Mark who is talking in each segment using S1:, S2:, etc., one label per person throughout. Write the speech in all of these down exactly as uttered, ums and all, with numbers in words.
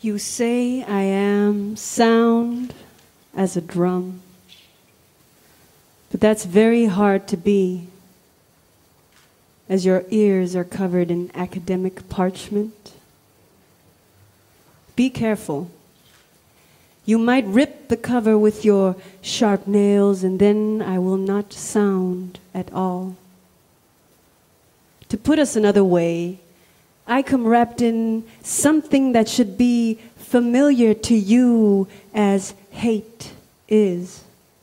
S1: You say I am sound as a drum, but that's very hard to be, as your ears are covered in academic parchment. Be careful. You might rip the cover with your sharp nails, and then I will not sound at all. To put us another way, I come wrapped in something that should be familiar to you as hate is.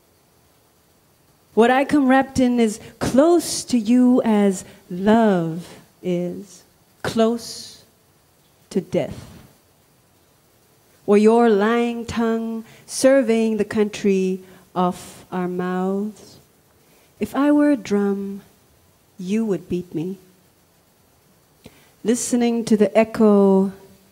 S1: What I come wrapped in is close to you as love is, close to death. Or your lying tongue surveying the country off our mouths. If I were a drum, you would beat me. Listening to the echo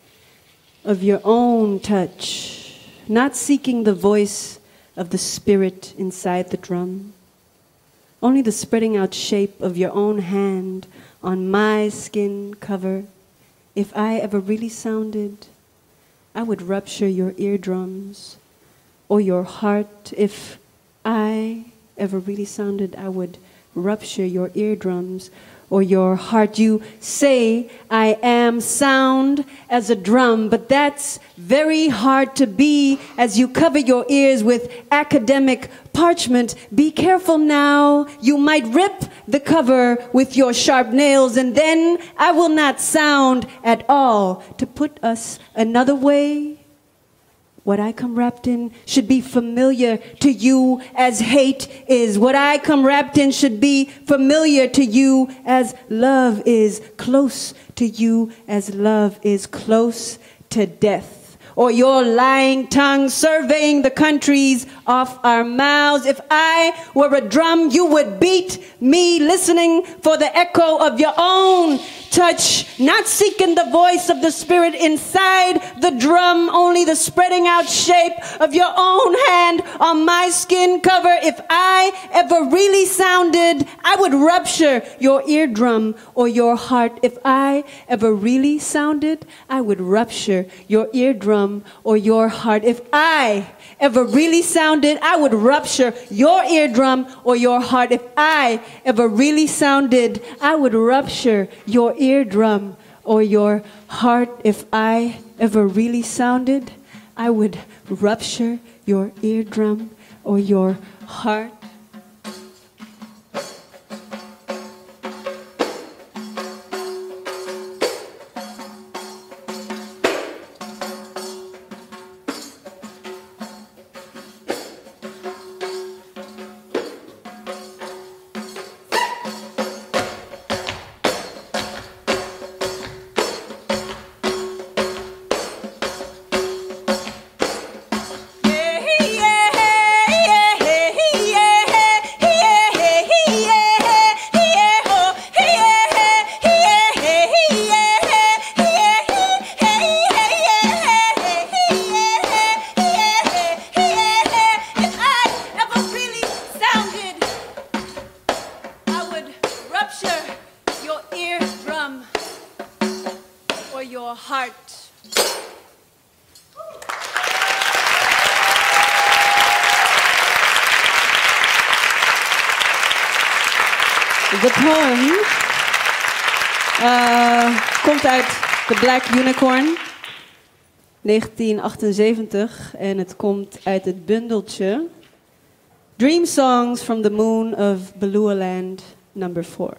S1: of your own touch, not seeking the voice of the spirit inside the drum, only the spreading out shape of your own hand on my skin cover. If I ever really sounded, I would rupture your eardrums or your heart. If I ever really sounded, I would rupture your eardrums or your heart. You say I am sound as a drum, but that's very hard to be as you cover your ears with academic parchment. Be careful now. You might rip the cover with your sharp nails, and then I will not sound at all. To put us another way, what I come wrapped in should be familiar to you as hate is. What I come wrapped in should be familiar to you as love is, close to you as love is, close to death. Or your lying tongue surveying the countries off our mouths. If I were a drum, you would beat me, listening for the echo of your own touch, not seeking the voice of the spirit inside the drum, only the spreading out shape of your own hand on my skin cover. If I ever really sounded, I would rupture your eardrum or your heart. If I ever really sounded, I would rupture your eardrum or your heart. If I ever really sounded, I would rupture your eardrum or your heart. If I ever really sounded, I would rupture your eardrum or your heart. If I ever really sounded, I would rupture your eardrum or your heart. De poem uh, komt uit The Black Unicorn, negentien achtenzeventig, en het komt uit het bundeltje Dream Songs from the Moon of Belualand number four.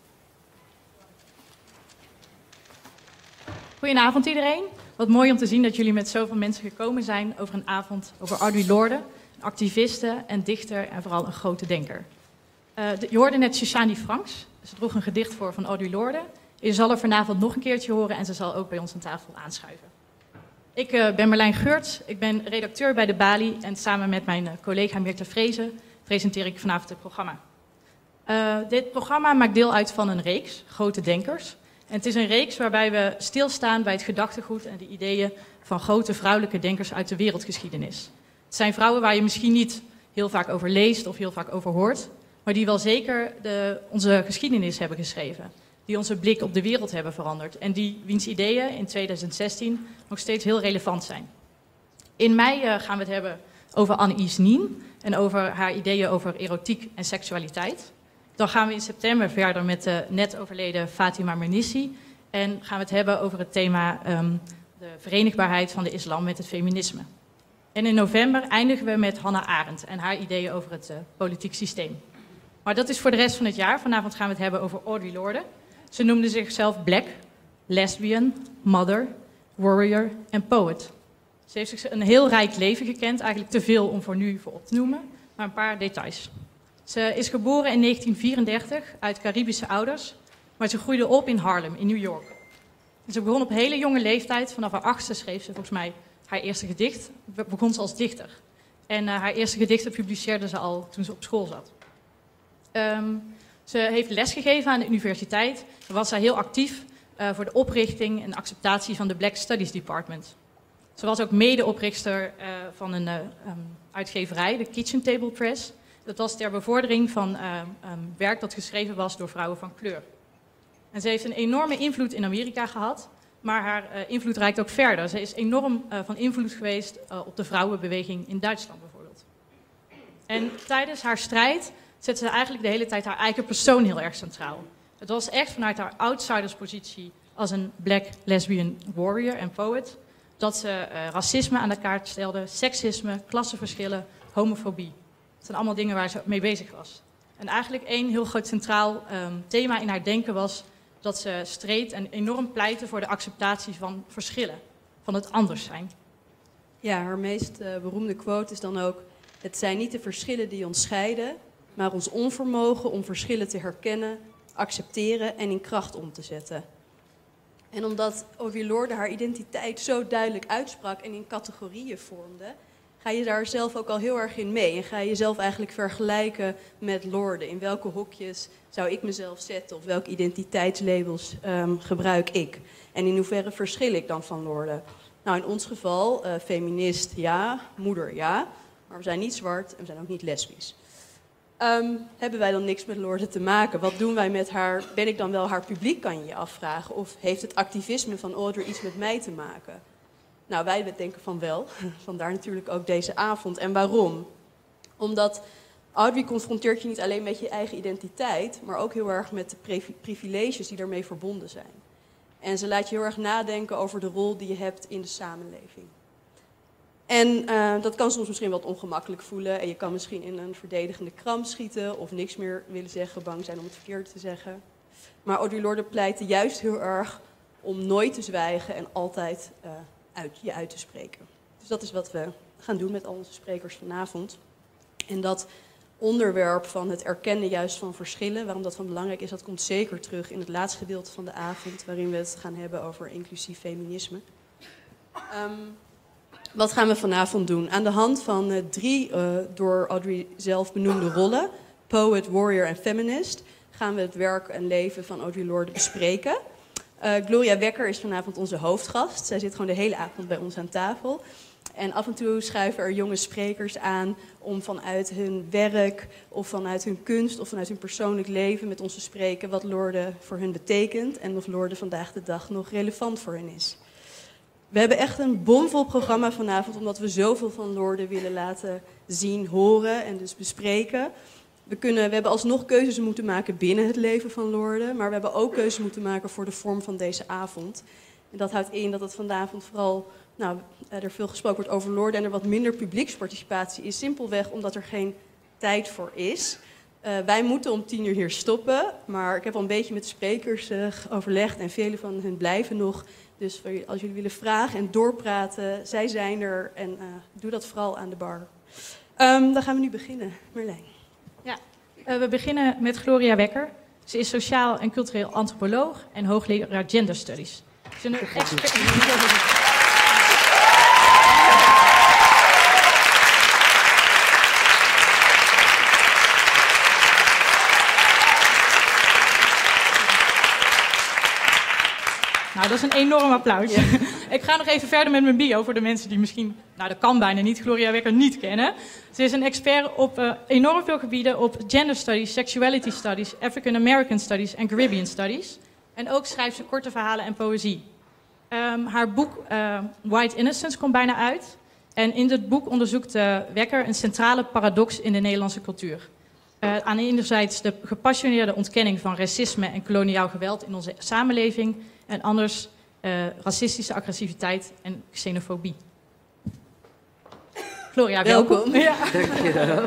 S2: Goedenavond iedereen. Wat mooi om te zien dat jullie met zoveel mensen gekomen zijn over een avond over Audre Lorde, een activiste en dichter en vooral een grote denker. Uh, de, je hoorde net Shoshani Franks. Ze droeg een gedicht voor van Audre Lorde. Je zal er vanavond nog een keertje horen en ze zal ook bij ons aan tafel aanschuiven. Ik uh, ben Marlijn Geurts, ik ben redacteur bij de Bali en samen met mijn uh, collega Mirte Vrezen presenteer ik vanavond het programma. Uh, dit programma maakt deel uit van een reeks, Grote Denkers. En het is een reeks waarbij we stilstaan bij het gedachtegoed en de ideeën van grote vrouwelijke denkers uit de wereldgeschiedenis. Het zijn vrouwen waar je misschien niet heel vaak over leest of heel vaak over hoort, maar die wel zeker de, onze geschiedenis hebben geschreven. die onze blik op de wereld hebben veranderd. En die wiens ideeën in tweeduizend zestien nog steeds heel relevant zijn. In mei uh, gaan we het hebben over Anaïs Nin en over haar ideeën over erotiek en seksualiteit. Dan gaan we in september verder met de net overleden Fatima Mernissi. En gaan we het hebben over het thema um, de verenigbaarheid van de islam met het feminisme. En in november eindigen we met Hannah Arendt en haar ideeën over het uh, politiek systeem. Maar dat is voor de rest van het jaar. Vanavond gaan we het hebben over Audre Lorde. Ze noemde zichzelf black, lesbian, mother, warrior en poet. Ze heeft zich een heel rijk leven gekend, eigenlijk te veel om voor nu voor op te noemen, maar een paar details. Ze is geboren in negentien vierendertig uit Caribische ouders, maar ze groeide op in Harlem, in New York. En ze begon op hele jonge leeftijd, vanaf haar achtste schreef ze volgens mij haar eerste gedicht, begon ze als dichter. En uh, haar eerste gedichten publiceerde ze al toen ze op school zat. Um, ze heeft lesgegeven aan de universiteit en was zij heel actief uh, voor de oprichting en acceptatie van de Black Studies Department. Ze was ook medeoprichter uh, van een uh, um, uitgeverij, de Kitchen Table Press. Dat was ter bevordering van uh, um, werk dat geschreven was door vrouwen van kleur. En ze heeft een enorme invloed in Amerika gehad, maar haar uh, invloed reikt ook verder. Ze is enorm uh, van invloed geweest uh, op de vrouwenbeweging in Duitsland bijvoorbeeld. En tijdens haar strijd zette ze eigenlijk de hele tijd haar eigen persoon heel erg centraal. Het was echt vanuit haar outsiderspositie als een black lesbian warrior en poet dat ze uh, racisme aan de kaart stelde, seksisme, klassenverschillen, homofobie. Dat zijn allemaal dingen waar ze mee bezig was. En eigenlijk één heel groot centraal um, thema in haar denken was dat ze streed en enorm pleitte voor de acceptatie van verschillen, van het anders zijn.
S3: Ja, haar meest uh, beroemde quote is dan ook: het zijn niet de verschillen die ons scheiden, maar ons onvermogen om verschillen te herkennen, accepteren en in kracht om te zetten. En omdat Audre Lorde haar identiteit zo duidelijk uitsprak en in categorieën vormde, ga je daar zelf ook al heel erg in mee. En ga je jezelf eigenlijk vergelijken met Lorde. In welke hokjes zou ik mezelf zetten of welke identiteitslabels um, gebruik ik? En in hoeverre verschil ik dan van Lorde? Nou, in ons geval, uh, feminist ja, moeder ja, maar we zijn niet zwart en we zijn ook niet lesbisch. Um, hebben wij dan niks met Lorde te maken? Wat doen wij met haar? Ben ik dan wel haar publiek, kan je je afvragen? Of heeft het activisme van Audre iets met mij te maken? Nou, wij denken van wel. Vandaar natuurlijk ook deze avond. En waarom? Omdat Audre confronteert je niet alleen met je eigen identiteit, maar ook heel erg met de privileges die daarmee verbonden zijn. En ze laat je heel erg nadenken over de rol die je hebt in de samenleving. En uh, dat kan soms misschien wat ongemakkelijk voelen. En je kan misschien in een verdedigende kramp schieten of niks meer willen zeggen, bang zijn om het verkeerde te zeggen. Maar Audre Lorde pleitte juist heel erg om nooit te zwijgen en altijd uh, uit, je uit te spreken. Dus dat is wat we gaan doen met al onze sprekers vanavond. En dat onderwerp van het erkennen juist van verschillen, waarom dat van belangrijk is, dat komt zeker terug in het laatste gedeelte van de avond, waarin we het gaan hebben over inclusief feminisme. Um, Wat gaan we vanavond doen? Aan de hand van uh, drie uh, door Audre zelf benoemde rollen, poet, warrior en feminist, gaan we het werk en leven van Audre Lorde bespreken. Uh, Gloria Wekker is vanavond onze hoofdgast. Zij zit gewoon de hele avond bij ons aan tafel. En af en toe schuiven er jonge sprekers aan om vanuit hun werk of vanuit hun kunst of vanuit hun persoonlijk leven met ons te spreken wat Lorde voor hun betekent en of Lorde vandaag de dag nog relevant voor hen is. We hebben echt een bomvol programma vanavond, omdat we zoveel van Lorde willen laten zien, horen en dus bespreken. We, kunnen, we hebben alsnog keuzes moeten maken binnen het leven van Lorde, maar we hebben ook keuzes moeten maken voor de vorm van deze avond. En dat houdt in dat het vanavond vooral, nou, er veel gesproken wordt over Lorde en er wat minder publieksparticipatie is, simpelweg omdat er geen tijd voor is. Uh, wij moeten om tien uur hier stoppen, maar ik heb al een beetje met de sprekers uh, overlegd en vele van hen blijven nog. Dus als jullie willen vragen en doorpraten, zij zijn er en uh, doe dat vooral aan de bar. Um, dan gaan we nu beginnen. Merlijn.
S2: Ja, uh, we beginnen met Gloria Wekker. Ze is sociaal en cultureel antropoloog en hoogleraar gender studies. Ze is een expert. Nou, dat is een enorm applaus. Ja. Ik ga nog even verder met mijn bio voor de mensen die misschien, nou dat kan bijna niet, Gloria Wekker niet kennen. Ze is een expert op uh, enorm veel gebieden op gender studies, sexuality studies, African American studies en Caribbean studies. En ook schrijft ze korte verhalen en poëzie. Um, haar boek uh, White Innocence komt bijna uit. En in dit boek onderzoekt uh, Wekker een centrale paradox in de Nederlandse cultuur. Uh, aan enerzijds de gepassioneerde ontkenning van racisme en koloniaal geweld in onze samenleving. En anders uh, racistische agressiviteit en xenofobie. Gloria, welkom. Ja.
S4: Dank je wel.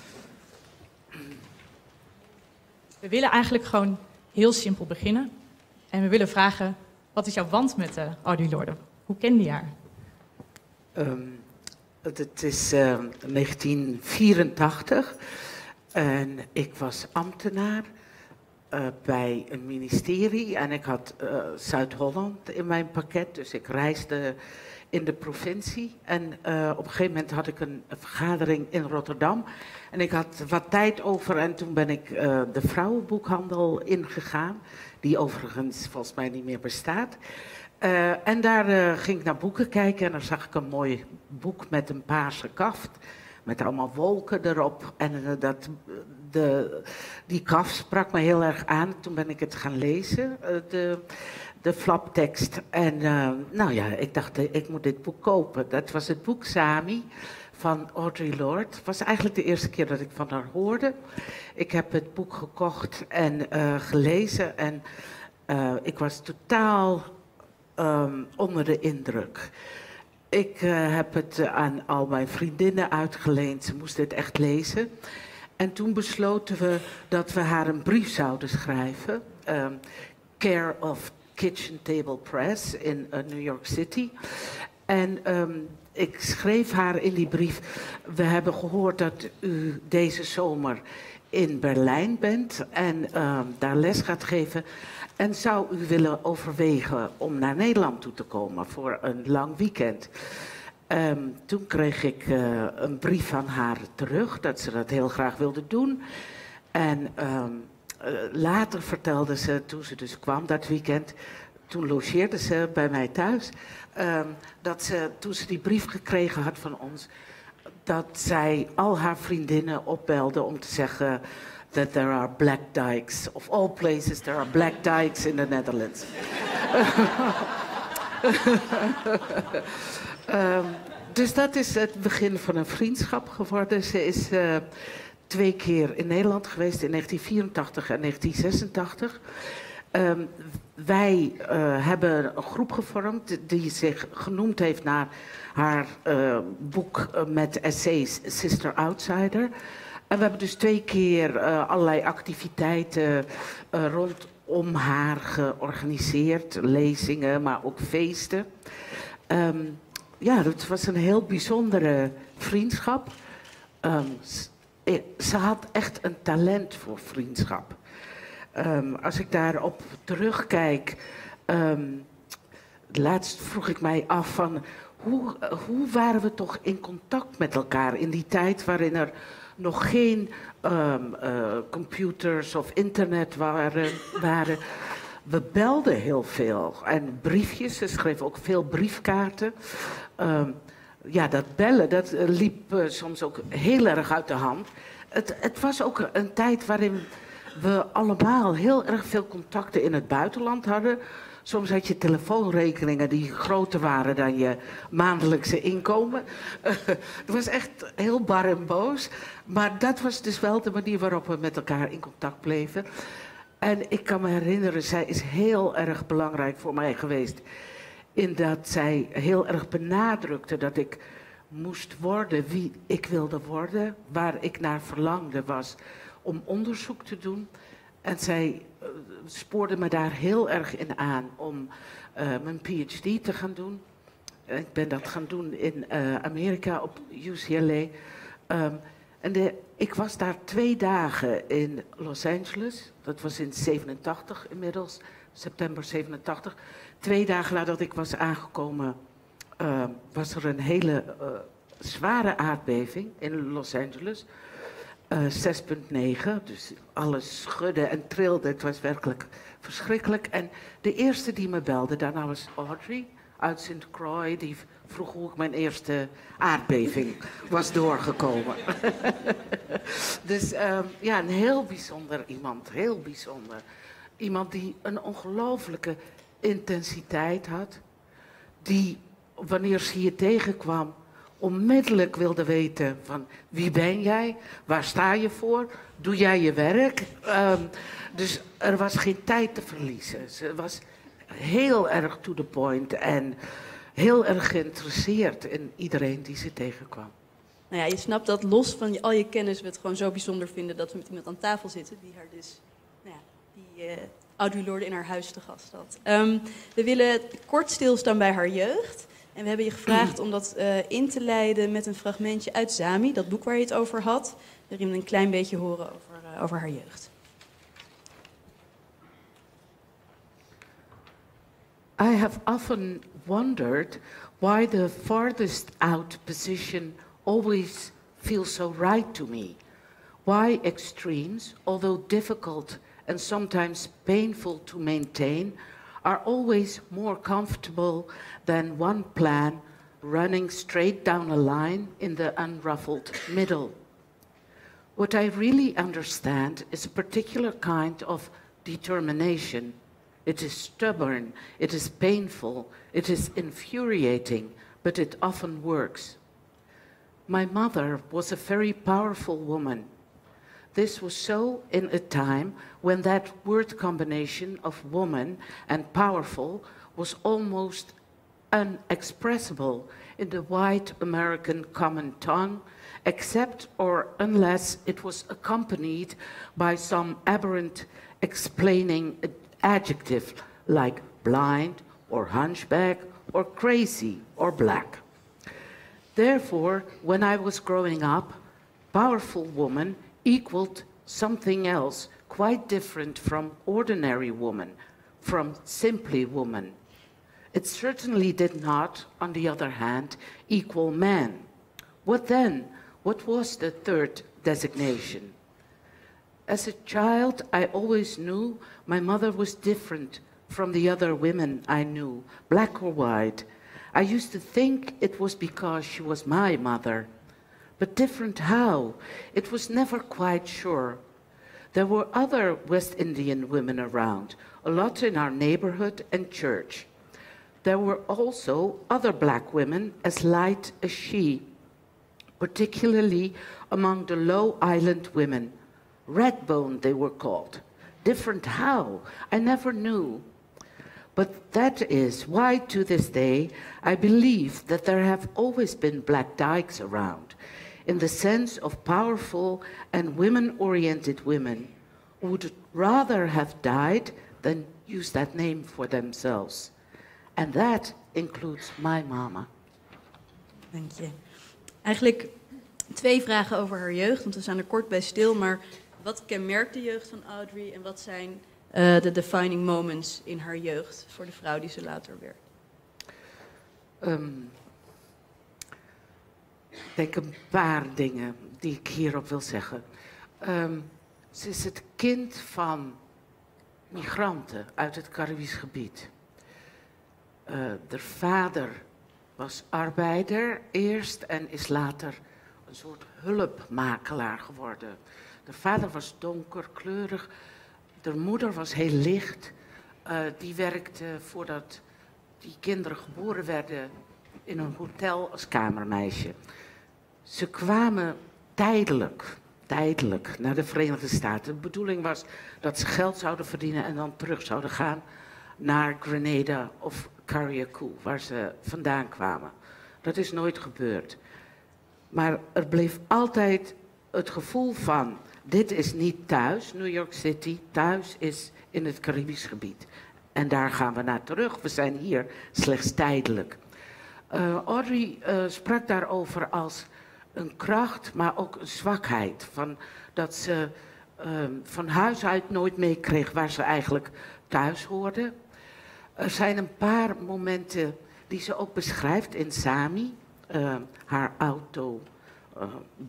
S2: We willen eigenlijk gewoon heel simpel beginnen. En we willen vragen, wat is jouw band met uh, Audre Lorde? Hoe kende je haar?
S4: Um, het is uh, negentien vierentachtig en ik was ambtenaar uh, bij een ministerie. En ik had uh, Zuid-Holland in mijn pakket, dus ik reisde in de provincie. En uh, op een gegeven moment had ik een vergadering in Rotterdam. En ik had wat tijd over en toen ben ik uh, de vrouwenboekhandel ingegaan. Die overigens volgens mij niet meer bestaat. Uh, en daar uh, ging ik naar boeken kijken en dan zag ik een mooi boek met een paarse kaft. Met allemaal wolken erop. En uh, dat, de, die kaft sprak me heel erg aan. Toen ben ik het gaan lezen, uh, de, de flaptekst. En uh, nou ja, ik dacht, uh, ik moet dit boek kopen. Dat was het boek Sami van Audre Lorde. Het was eigenlijk de eerste keer dat ik van haar hoorde. Ik heb het boek gekocht en uh, gelezen. En uh, ik was totaal um, onder de indruk. Ik uh, heb het uh, aan al mijn vriendinnen uitgeleend. Ze moesten het echt lezen. En toen besloten we dat we haar een brief zouden schrijven. Um, Care of Kitchen Table Press in uh, New York City. En um, ik schreef haar in die brief: we hebben gehoord dat u deze zomer in Berlijn bent en uh, daar les gaat geven. En zou u willen overwegen om naar Nederland toe te komen voor een lang weekend? Um, toen kreeg ik uh, een brief van haar terug dat ze dat heel graag wilde doen. En um, uh, later vertelde ze, toen ze dus kwam dat weekend, toen logeerde ze bij mij thuis, um, dat ze, toen ze die brief gekregen had van ons, dat zij al haar vriendinnen opbelde om te zeggen that there are black dykes. Of all places, there are black dykes in the Netherlands. um, dus dat is het begin van een vriendschap geworden. Ze is uh, twee keer in Nederland geweest, in negentien vierentachtig en negentien zesentachtig. Um, wij uh, hebben een groep gevormd die zich genoemd heeft naar haar uh, boek uh, met essays Sister Outsider. En we hebben dus twee keer uh, allerlei activiteiten uh, rondom haar georganiseerd. Lezingen, maar ook feesten. Um, ja, het was een heel bijzondere vriendschap. Um, ze had echt een talent voor vriendschap. Um, als ik daarop terugkijk, um, laatst vroeg ik mij af van hoe, hoe waren we toch in contact met elkaar in die tijd waarin er nog geen um, uh, computers of internet waren, waren. We belden heel veel en briefjes, ze schreef ook veel briefkaarten. Um, ja, dat bellen, dat uh, liep uh, soms ook heel erg uit de hand. Het, het was ook een tijd waarin we allemaal heel erg veel contacten in het buitenland hadden. Soms had je telefoonrekeningen die groter waren dan je maandelijkse inkomen. Uh, het was echt heel bar en boos. Maar dat was dus wel de manier waarop we met elkaar in contact bleven. En ik kan me herinneren, zij is heel erg belangrijk voor mij geweest. In dat zij heel erg benadrukte dat ik moest worden wie ik wilde worden. Waar ik naar verlangde was om onderzoek te doen. En zij uh, spoorde me daar heel erg in aan om uh, mijn P H D te gaan doen. Ik ben dat gaan doen in uh, Amerika op U C L A. Um, en de, ik was daar twee dagen in Los Angeles. Dat was in zevenentachtig inmiddels, september zevenentachtig. Twee dagen nadat ik was aangekomen, uh, was er een hele uh, zware aardbeving in Los Angeles. Uh, zes komma negen, dus alles schudde en trilde. Het was werkelijk verschrikkelijk. En de eerste die me belde, daarna was Audre uit Saint Croix. Die vroeg hoe ik mijn eerste aardbeving was doorgekomen. Dus um, ja, een heel bijzonder iemand, heel bijzonder. Iemand die een ongelooflijke intensiteit had. Die, wanneer ze je tegenkwam, onmiddellijk wilde weten van wie ben jij? Waar sta je voor? Doe jij je werk? Um, dus er was geen tijd te verliezen. Ze was heel erg to the point en heel erg geïnteresseerd in iedereen die ze tegenkwam.
S3: Nou ja, je snapt dat los van je, al je kennis we het gewoon zo bijzonder vinden dat we met iemand aan tafel zitten die haar dus, nou ja, die uh, Audre Lorde in haar huis te gast had. Um, we willen kort stilstaan bij haar jeugd. En we hebben je gevraagd om dat uh, in te leiden met een fragmentje uit Zami, dat boek waar je het over had. Waarin we een klein beetje horen over, uh, over haar jeugd.
S4: I have often wondered why the farthest out position always feels so right to me. Why extremes, although difficult and sometimes painful to maintain, are always more comfortable than one plan running straight down a line in the unruffled middle. What I really understand is a particular kind of determination. It is stubborn, it is painful, it is infuriating, but it often works. My mother was a very powerful woman. This was so in a time when that word combination of woman and powerful was almost unexpressible in the white American common tongue, except or unless it was accompanied by some aberrant explaining adjective like blind or hunchback or crazy or black. Therefore, when I was growing up, powerful woman equaled something else quite different from ordinary woman, from simply woman. It certainly did not, on the other hand, equal man. What then? What was the third designation? As a child, I always knew my mother was different from the other women I knew, black or white. I used to think it was because she was my mother. But different how? It was never quite sure. There were other West Indian women around, a lot in our neighborhood and church. There were also other black women as light as she, particularly among the Low Island women. Redbone, they were called. Different how? I never knew. But that is why, to this day, I believe that there have always been black dykes around, in the sense of powerful and women-oriented women who would rather have died than use that name for themselves. And that includes my mama.
S3: Dank je. Eigenlijk twee vragen over haar jeugd, want we staan er kort bij stil. Maar wat kenmerkt de jeugd van Audre en wat zijn uh, de defining moments in haar jeugd voor de vrouw die ze later werd?
S4: Um, ik denk een paar dingen die ik hierop wil zeggen. Um, ze is het kind van migranten uit het Caribisch gebied. Uh, de vader was arbeider eerst en is later een soort hulpmakelaar geworden. De vader was donkerkleurig, de moeder was heel licht. Uh, die werkte voordat die kinderen geboren werden in een hotel als kamermeisje. Ze kwamen tijdelijk, tijdelijk naar de Verenigde Staten. De bedoeling was dat ze geld zouden verdienen en dan terug zouden gaan naar Grenada of Carriacou, waar ze vandaan kwamen. Dat is nooit gebeurd. Maar er bleef altijd het gevoel van, dit is niet thuis, New York City, thuis is in het Caribisch gebied. En daar gaan we naar terug, we zijn hier slechts tijdelijk. Uh, Audre uh, sprak daarover als een kracht, maar ook een zwakheid. Van, dat ze uh, van huis uit nooit meekreeg waar ze eigenlijk thuis hoorde. Er zijn een paar momenten die ze ook beschrijft in Zami, uh, haar auto, uh,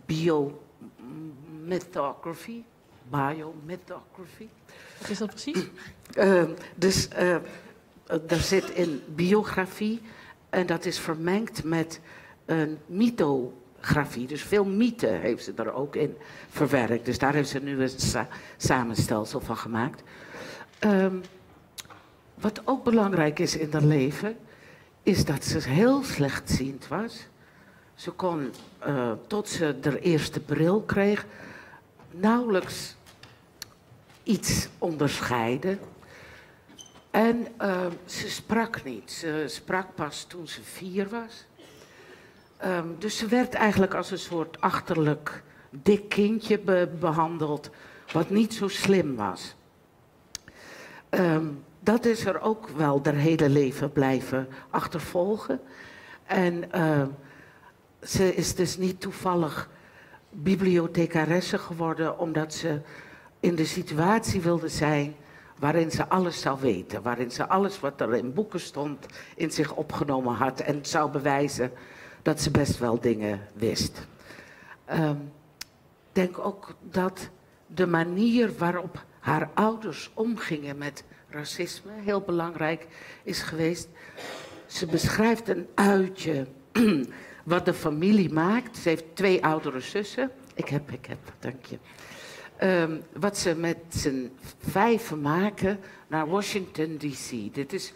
S4: biomythography, biomythography.
S2: Wat is dat precies?
S4: Uh, dus uh, er zit in biografie en dat is vermengd met een mythografie. Dus veel mythen heeft ze er ook in verwerkt. Dus daar heeft ze nu een sa- samenstelsel van gemaakt. Um, wat ook belangrijk is in haar leven, is dat ze heel slechtziend was. Ze kon, uh, tot ze de eerste bril kreeg, nauwelijks iets onderscheiden. En uh, ze sprak niet. Ze sprak pas toen ze vier was. Um, dus ze werd eigenlijk als een soort achterlijk dik kindje be- behandeld, wat niet zo slim was. Um, dat is er ook wel haar hele leven blijven achtervolgen. En uh, ze is dus niet toevallig bibliothecaresse geworden, omdat ze in de situatie wilde zijn waarin ze alles zou weten. Waarin ze alles wat er in boeken stond in zich opgenomen had en zou bewijzen dat ze best wel dingen wist. Ik um, denk ook dat de manier waarop haar ouders omgingen met racisme heel belangrijk is geweest. Ze beschrijft een uitje wat de familie maakt. Ze heeft twee oudere zussen. Ik heb, ik heb, dank je. Um, wat ze met z'n vijven maken naar Washington D C. Dit is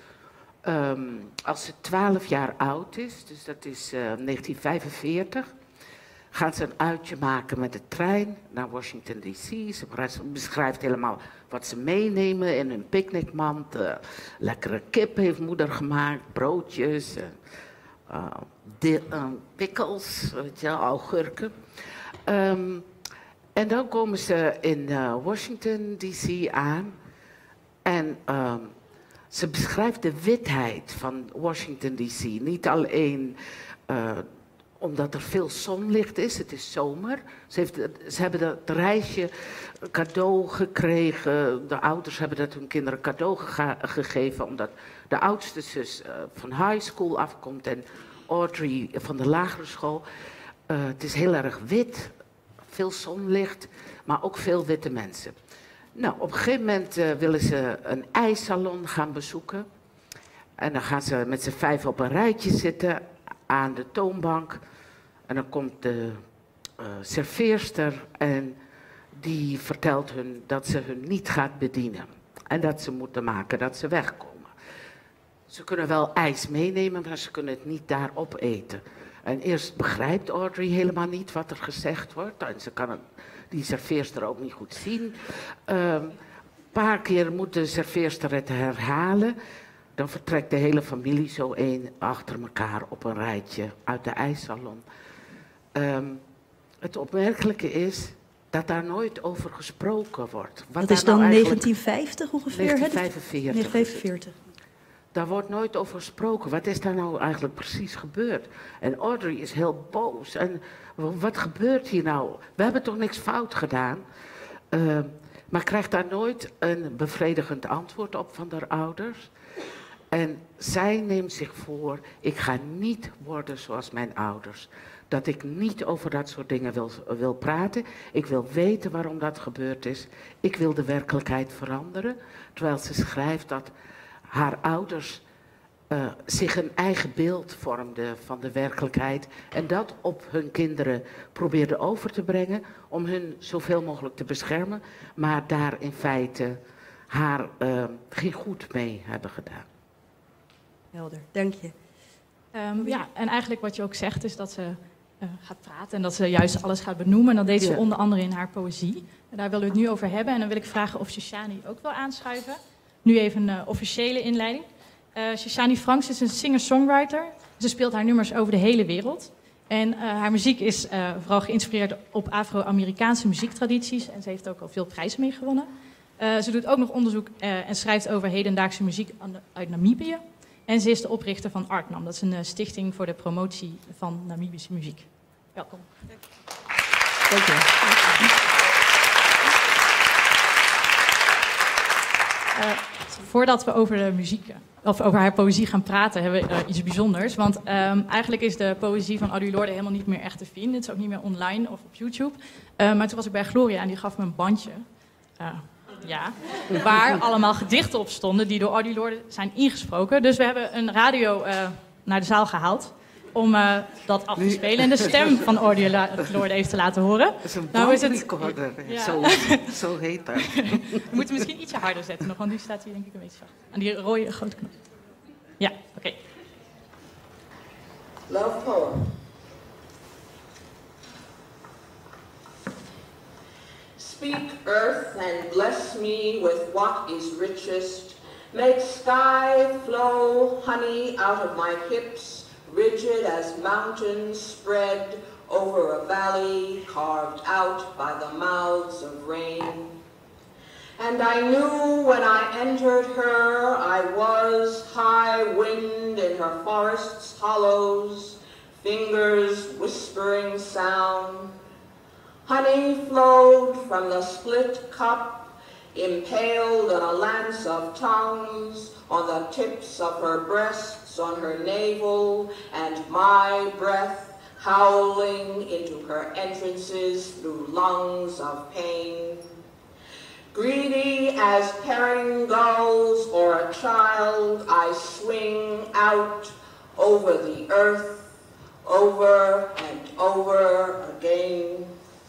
S4: um, als ze twaalf jaar oud is, dus dat is uh, negentien vijfenveertig... gaat ze een uitje maken met de trein naar Washington D C. Ze beschrijft helemaal wat ze meenemen in hun picknickmand. Uh, lekkere kip heeft moeder gemaakt, broodjes, uh, uh, di- uh, pickles, weet je, augurken. Um, en dan komen ze in uh, Washington D C aan. En um, ze beschrijft de witheid van Washington D C. Niet alleen Uh, omdat er veel zonlicht is, het is zomer. Ze, heeft, ze hebben dat reisje cadeau gekregen. De ouders hebben dat hun kinderen cadeau gega- gegeven, omdat de oudste zus uh, van high school afkomt en Audrey van de lagere school. Uh, het is heel erg wit, veel zonlicht, maar ook veel witte mensen. Nou, op een gegeven moment uh, willen ze een ijssalon gaan bezoeken. En dan gaan ze met z'n vijf op een rijtje zitten aan de toonbank. En dan komt de uh, serveerster en die vertelt hun dat ze hun niet gaat bedienen. En dat ze moeten maken dat ze wegkomen. Ze kunnen wel ijs meenemen, maar ze kunnen het niet daar opeten. En eerst begrijpt Audrey helemaal niet wat er gezegd wordt. En ze kan het, die serveerster ook niet goed zien. Een um, paar keer moet de serveerster het herhalen. Dan vertrekt de hele familie zo één achter elkaar op een rijtje uit de ijssalon. Um, het opmerkelijke is dat daar nooit over gesproken wordt. Wat
S5: dat is dan
S4: nou
S5: negentien vijftig ongeveer?
S4: negentien vijfenveertig.
S5: negentien vijfenveertig.
S4: Daar wordt nooit over gesproken. Wat is daar nou eigenlijk precies gebeurd? En Audrey is heel boos. En wat gebeurt hier nou? We hebben toch niks fout gedaan? Uh, maar krijgt daar nooit een bevredigend antwoord op van haar ouders. En zij neemt zich voor, ik ga niet worden zoals mijn ouders. Dat ik niet over dat soort dingen wil, wil praten. Ik wil weten waarom dat gebeurd is. Ik wil de werkelijkheid veranderen. Terwijl ze schrijft dat haar ouders uh, zich een eigen beeld vormden van de werkelijkheid. En dat op hun kinderen probeerden over te brengen. Om hun zoveel mogelijk te beschermen. Maar daar in feite haar uh, geen goed mee hebben gedaan.
S5: Helder, dank je.
S2: Um, ja, en eigenlijk wat je ook zegt is dat ze uh, gaat praten en dat ze juist alles gaat benoemen. En dat deed ze
S4: Ja.
S2: onder andere in haar poëzie. En daar willen we het nu over hebben. En dan wil ik vragen of Shoshani ook wil aanschuiven. Nu even een uh, officiële inleiding. Uh, Shoshani Franks is een singer-songwriter. Ze speelt haar nummers over de hele wereld. En uh, haar muziek is uh, vooral geïnspireerd op Afro-Amerikaanse muziektradities. En ze heeft ook al veel prijzen mee gewonnen. Uh, ze doet ook nog onderzoek uh, en schrijft over hedendaagse muziek uit Namibië. En ze is de oprichter van Artnam. Dat is een uh, stichting voor de promotie van Namibische muziek. Welkom.
S5: Dank je.
S2: Uh, voordat we over de muziek, of over haar poëzie gaan praten, hebben we uh, iets bijzonders. Want um, eigenlijk is de poëzie van Audrey Lorde helemaal niet meer echt te vinden. Het is ook niet meer online of op YouTube. Uh, maar toen was ik bij Gloria en die gaf me een bandje. Uh, Ja, waar allemaal gedichten op stonden die door Audrey Lorde zijn ingesproken. Dus we hebben een radio uh, naar de zaal gehaald. om uh, dat af te spelen en de stem van Audiolorde even te laten horen.
S4: Dat is een
S2: nou is
S4: het...
S2: het...
S4: recorder,
S2: ja.
S4: zo, zo heet dat.
S2: We moeten misschien ietsje harder zetten nog, want nu staat hij denk ik een beetje zacht. Aan die rode grote knop. Ja, oké. Okay.
S6: Love poem. Speak, earth, and bless me with what is richest. Make sky flow honey out of my hips, rigid as mountains spread over a valley carved out by the mouths of rain. And I knew when I entered her, I was high wind in her forest's hollows, fingers whispering sound. Honey flowed from the split cup, impaled on a lance of tongues, on the tips of her breasts, on her navel, and my breath howling into her entrances through lungs of pain. Greedy as herring gulls or a child, I swing out over the earth, over and over again.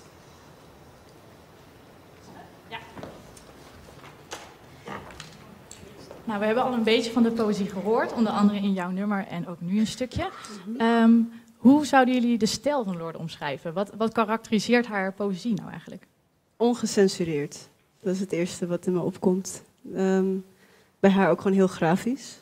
S2: Nou, we hebben al een beetje van de poëzie gehoord, onder andere in jouw nummer en ook nu een stukje. Um, hoe zouden jullie de stijl van Lorde omschrijven? Wat, wat karakteriseert haar poëzie nou eigenlijk?
S1: Ongecensureerd. Dat is het eerste wat in me opkomt. Um, bij haar ook gewoon heel grafisch.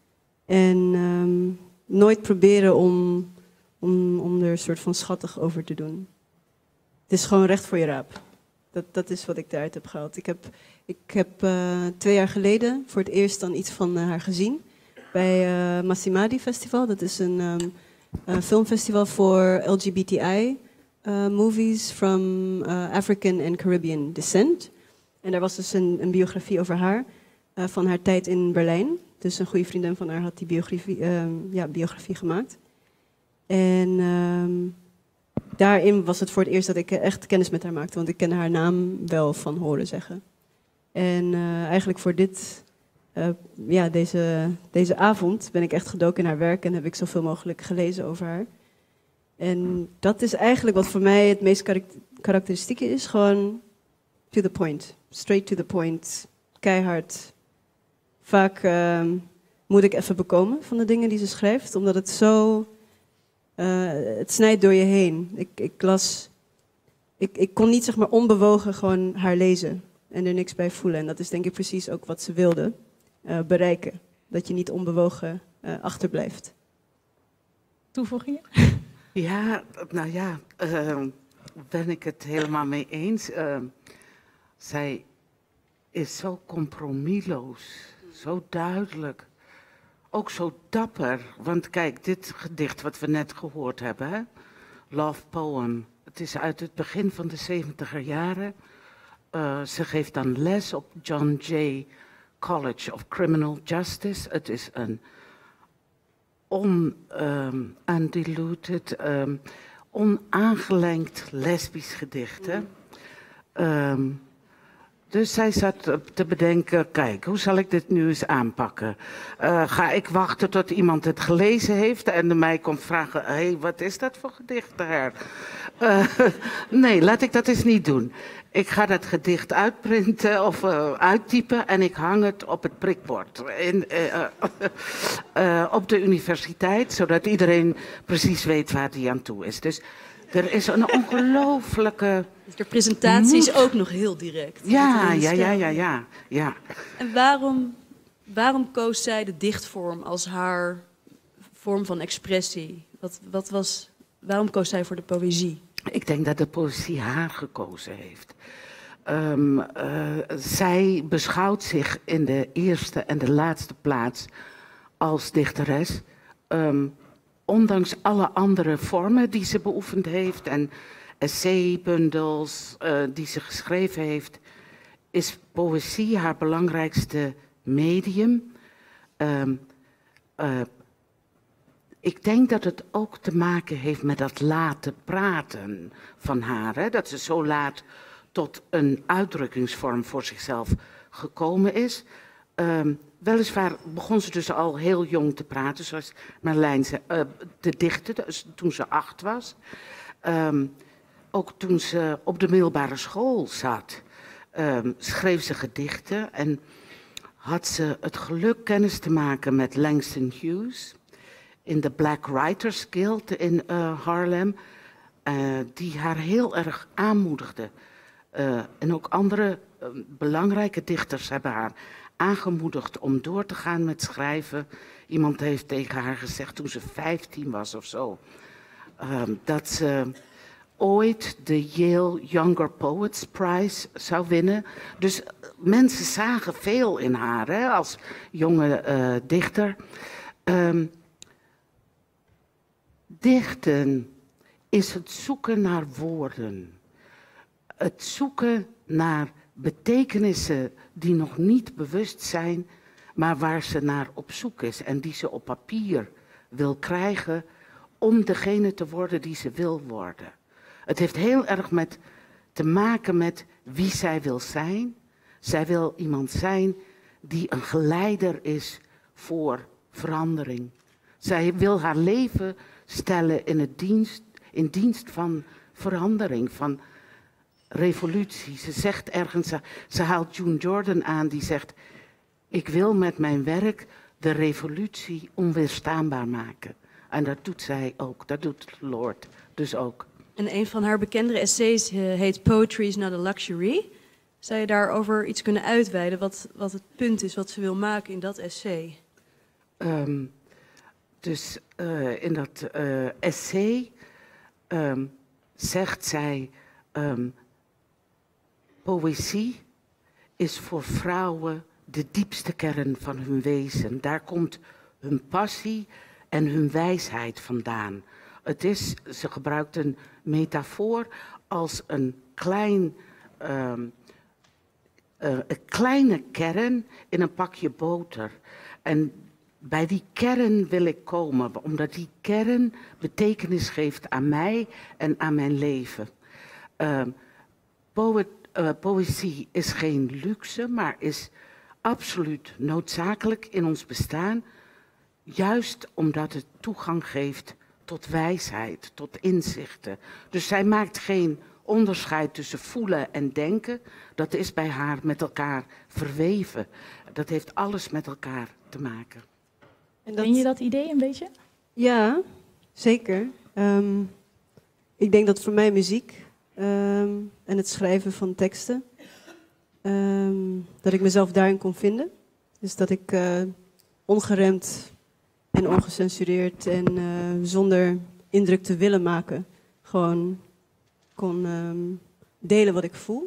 S1: En um, nooit proberen om, om, om er een soort van schattig over te doen. Het is gewoon recht voor je raap. Dat, dat is wat ik daaruit heb gehaald. Ik heb, ik heb uh, twee jaar geleden voor het eerst dan iets van uh, haar gezien. Bij uh, Massimadi Festival. Dat is een um, uh, filmfestival voor L G B T I uh, movies from uh, African and Caribbean descent. En daar was dus een, een biografie over haar, uh, van haar tijd in Berlijn. Dus een goede vriendin van haar had die biografie, uh, ja, biografie gemaakt. En um, daarin was het voor het eerst dat ik echt kennis met haar maakte. Want ik ken haar naam wel van horen zeggen. En uh, eigenlijk voor dit, uh, ja, deze, deze avond ben ik echt gedoken in haar werk. En heb ik zoveel mogelijk gelezen over haar. En dat is eigenlijk wat voor mij het meest karak- karakteristieke is. Gewoon to the point. Straight to the point. Keihard. Vaak uh, moet ik even bekomen van de dingen die ze schrijft. Omdat het zo... Uh, het snijdt door je heen. Ik, ik las... Ik, ik kon niet zeg maar onbewogen gewoon haar lezen. En er niks bij voelen. En dat is denk ik precies ook wat ze wilde uh, bereiken. Dat je niet onbewogen uh, achterblijft.
S2: Toevoegingen?
S4: Ja, nou ja, uh, ben ik het helemaal mee eens. Uh, zij is zo compromisloos, zo duidelijk, ook zo dapper. Want kijk, dit gedicht wat we net gehoord hebben, hè? Love Poem, het is uit het begin van de zeventiger jaren. Uh, ze geeft dan les op John Jay College of Criminal Justice. Het is een on, um, undiluted, um, onaangelengd lesbisch gedicht. Hè? Um, dus zij zat te bedenken, kijk, hoe zal ik dit nu eens aanpakken? Uh, ga ik wachten tot iemand het gelezen heeft en mij komt vragen, hé, hey, wat is dat voor gedicht daar? Uh, nee, laat ik dat eens niet doen. Ik ga dat gedicht uitprinten of uh, uittypen en ik hang het op het prikbord in, uh, uh, uh, op de universiteit, zodat iedereen precies weet waar hij aan toe is. Dus er is een ongelooflijke...
S3: Dus de presentatie is
S4: moed.
S3: ook nog heel direct.
S4: Ja, ja, ja, ja, ja, ja.
S3: En waarom, waarom koos zij de dichtvorm als haar vorm van expressie? Wat, wat was, waarom koos zij voor de poëzie?
S4: Ik denk dat de poëzie haar gekozen heeft. Um, uh, zij beschouwt zich in de eerste en de laatste plaats als dichteres. Um, ondanks alle andere vormen die ze beoefend heeft en essaybundels uh, die ze geschreven heeft, is poëzie haar belangrijkste medium. Um, uh, Ik denk dat het ook te maken heeft met dat laten praten van haar. Hè? Dat ze zo laat tot een uitdrukkingsvorm voor zichzelf gekomen is. Um, weliswaar begon ze dus al heel jong te praten, zoals Marlijn zei, uh, te dichten, dus toen ze acht was. Um, ook toen ze op de middelbare school zat, um, schreef ze gedichten en had ze het geluk kennis te maken met Langston Hughes in de Black Writers Guild in uh, Harlem, uh, die haar heel erg aanmoedigde. Uh, en ook andere uh, belangrijke dichters hebben haar aangemoedigd om door te gaan met schrijven. Iemand heeft tegen haar gezegd toen ze vijftien was of zo, uh, dat ze ooit de Yale Younger Poets Prize zou winnen. Dus uh, mensen zagen veel in haar, hè, als jonge uh, dichter. Um, dichten is het zoeken naar woorden. Het zoeken naar betekenissen die nog niet bewust zijn, maar waar ze naar op zoek is en die ze op papier wil krijgen om degene te worden die ze wil worden. Het heeft heel erg met, te maken met wie zij wil zijn. Zij wil iemand zijn die een geleider is voor verandering. Zij wil haar leven stellen in, het dienst, in dienst van verandering, van revolutie. Ze zegt ergens, ze haalt June Jordan aan, die zegt: ik wil met mijn werk de revolutie onweerstaanbaar maken. En dat doet zij ook, dat doet Lorde dus ook.
S3: En een van haar bekendere essays heet Poetry is not a luxury. Zou je daarover iets kunnen uitweiden, wat, wat het punt is wat ze wil maken in dat essay?
S4: Um, dus uh, in dat uh, essay um, zegt zij: um, poëzie is voor vrouwen de diepste kern van hun wezen. Daar komt hun passie en hun wijsheid vandaan. Het is, ze gebruikt een metafoor als een, klein, um, uh, een kleine kern in een pakje boter. En bij die kern wil ik komen, omdat die kern betekenis geeft aan mij en aan mijn leven. Uh, poët, uh, poëzie is geen luxe, maar is absoluut noodzakelijk in ons bestaan. Juist omdat het toegang geeft tot wijsheid, tot inzichten. Dus zij maakt geen onderscheid tussen voelen en denken. Dat is bij haar met elkaar verweven. Dat heeft alles met elkaar te maken.
S2: En dat... Ken je dat idee een beetje?
S1: Ja, zeker. Um, ik denk dat voor mij muziek um, en het schrijven van teksten, um, dat ik mezelf daarin kon vinden. Dus dat ik uh, ongeremd en ongecensureerd en uh, zonder indruk te willen maken, gewoon kon um, delen wat ik voel.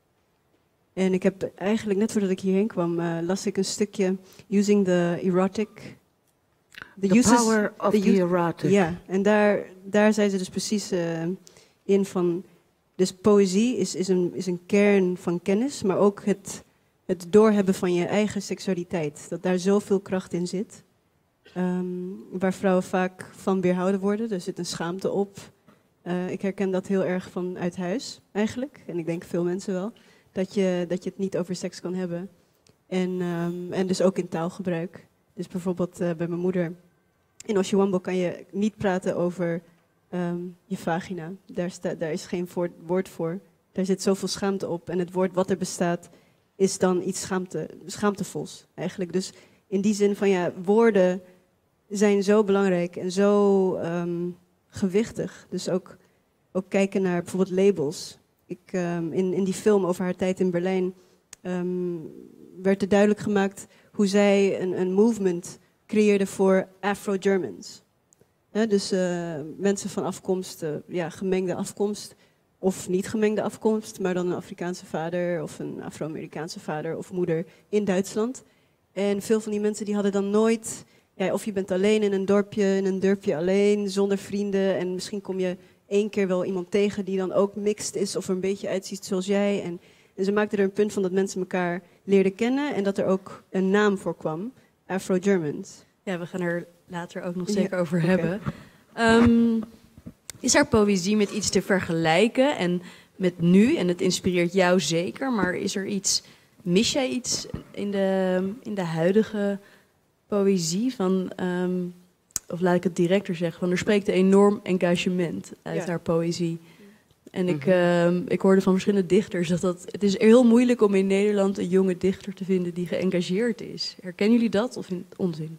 S1: En ik heb eigenlijk, net voordat ik hierheen kwam, uh, las ik een stukje Using the Erotic.
S4: The, the uses, power of the, the erotic.
S1: Ja, en daar, daar zei ze dus precies uh, in van, dus poëzie is, is, een, is een kern van kennis, maar ook het, het doorhebben van je eigen seksualiteit. Dat daar zoveel kracht in zit. Um, waar vrouwen vaak van weerhouden worden. Er zit een schaamte op. Uh, ik herken dat heel erg vanuit huis, eigenlijk. En ik denk veel mensen wel. Dat je, dat je het niet over seks kan hebben. En, um, en dus ook in taalgebruik. Dus bijvoorbeeld uh, bij mijn moeder. In Oshiwambo kan je niet praten over um, je vagina. Daar, sta, daar is geen voor, woord voor. Daar zit zoveel schaamte op. En het woord wat er bestaat is dan iets schaamte, schaamtevols, eigenlijk. Dus in die zin van, ja, woorden zijn zo belangrijk en zo um, gewichtig. Dus ook, ook kijken naar bijvoorbeeld labels. Ik, um, in, in die film over haar tijd in Berlijn um, werd er duidelijk gemaakt hoe zij een, een movement creëerde voor Afro-Germans. Ja, dus uh, mensen van afkomst, uh, ja, gemengde afkomst, of niet gemengde afkomst, maar dan een Afrikaanse vader of een Afro-Amerikaanse vader of moeder in Duitsland. En veel van die mensen die hadden dan nooit, ja, of je bent alleen in een dorpje, in een dorpje alleen, zonder vrienden. En misschien kom je één keer wel iemand tegen die dan ook mixed is of er een beetje uitziet zoals jij. En, en ze maakten er een punt van dat mensen elkaar leerden kennen en dat er ook een naam voor kwam, Afro-Germans.
S3: Ja, we gaan er later ook nog zeker
S1: ja,
S3: over
S1: okay.
S3: hebben. Um, is haar poëzie met iets te vergelijken en met nu, en het inspireert jou zeker, maar is er iets mis jij iets in de, in de huidige poëzie? Van, um, of laat ik het directer zeggen, van er spreekt een enorm engagement uit ja. haar poëzie. En ik, uh, ik hoorde van verschillende dichters dat, dat het is heel moeilijk om in Nederland een jonge dichter te vinden die geëngageerd is. Herkennen jullie dat of in onzin?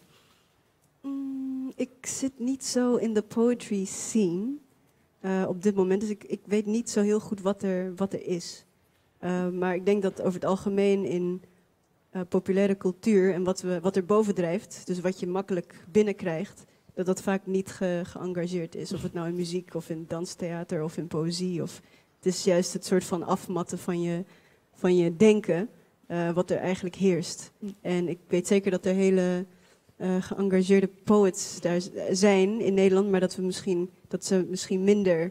S1: Mm, ik zit niet zo in de poetry scene uh, op dit moment, dus ik, ik weet niet zo heel goed wat er, wat er is. Uh, maar ik denk dat over het algemeen in uh, populaire cultuur en wat, we, wat er boven drijft, dus wat je makkelijk binnenkrijgt, dat dat vaak niet ge, geëngageerd is. Of het nou in muziek of in danstheater of in poëzie. Of het is juist het soort van afmatten van je, van je denken, uh, wat er eigenlijk heerst. En ik weet zeker dat er hele uh, geëngageerde poets daar zijn in Nederland, maar dat, we misschien, dat ze misschien minder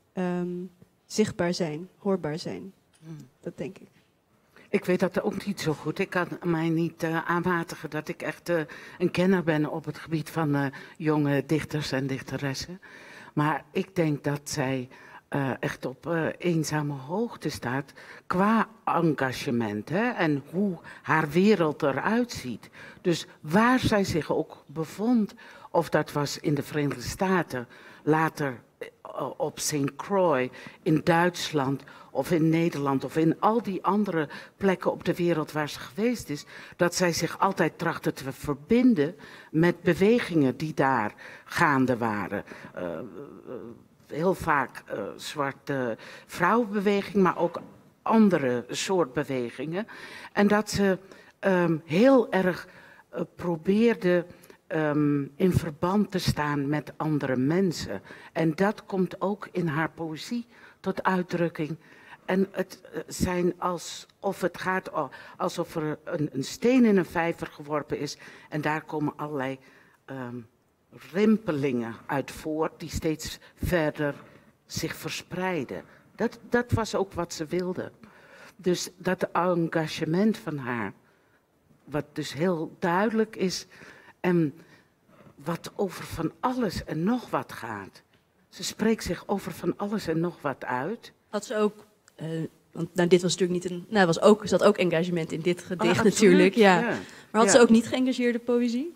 S1: um, zichtbaar zijn, hoorbaar zijn. Hmm. Dat denk ik.
S4: Ik weet dat ook niet zo goed. Ik kan mij niet uh, aanmatigen dat ik echt uh, een kenner ben op het gebied van uh, jonge dichters en dichteressen. Maar ik denk dat zij uh, echt op uh, eenzame hoogte staat qua engagement, hè, en hoe haar wereld eruit ziet. Dus waar zij zich ook bevond, of dat was in de Verenigde Staten, later uh, op Saint Croix, in Duitsland of in Nederland of in al die andere plekken op de wereld waar ze geweest is, dat zij zich altijd trachtte te verbinden met bewegingen die daar gaande waren. Uh, uh, heel vaak uh, zwarte vrouwenbeweging, maar ook andere soort bewegingen. En dat ze um, heel erg uh, probeerde um, in verband te staan met andere mensen. En dat komt ook in haar poëzie tot uitdrukking. En het zijn alsof het gaat alsof er een, een steen in een vijver geworpen is. En daar komen allerlei um, rimpelingen uit voort die steeds verder zich verspreiden. Dat, dat was ook wat ze wilde. Dus dat engagement van haar, wat dus heel duidelijk is en wat over van alles en nog wat gaat. Ze spreekt zich over van alles en nog wat uit.
S3: Had ze ook... Uh, want nou, dit was natuurlijk niet een. Nou, was ook, er zat ook engagement in dit gedicht
S4: oh,
S3: natuurlijk. Ja.
S4: Ja.
S3: Maar had
S4: ja.
S3: ze ook niet geëngageerde poëzie?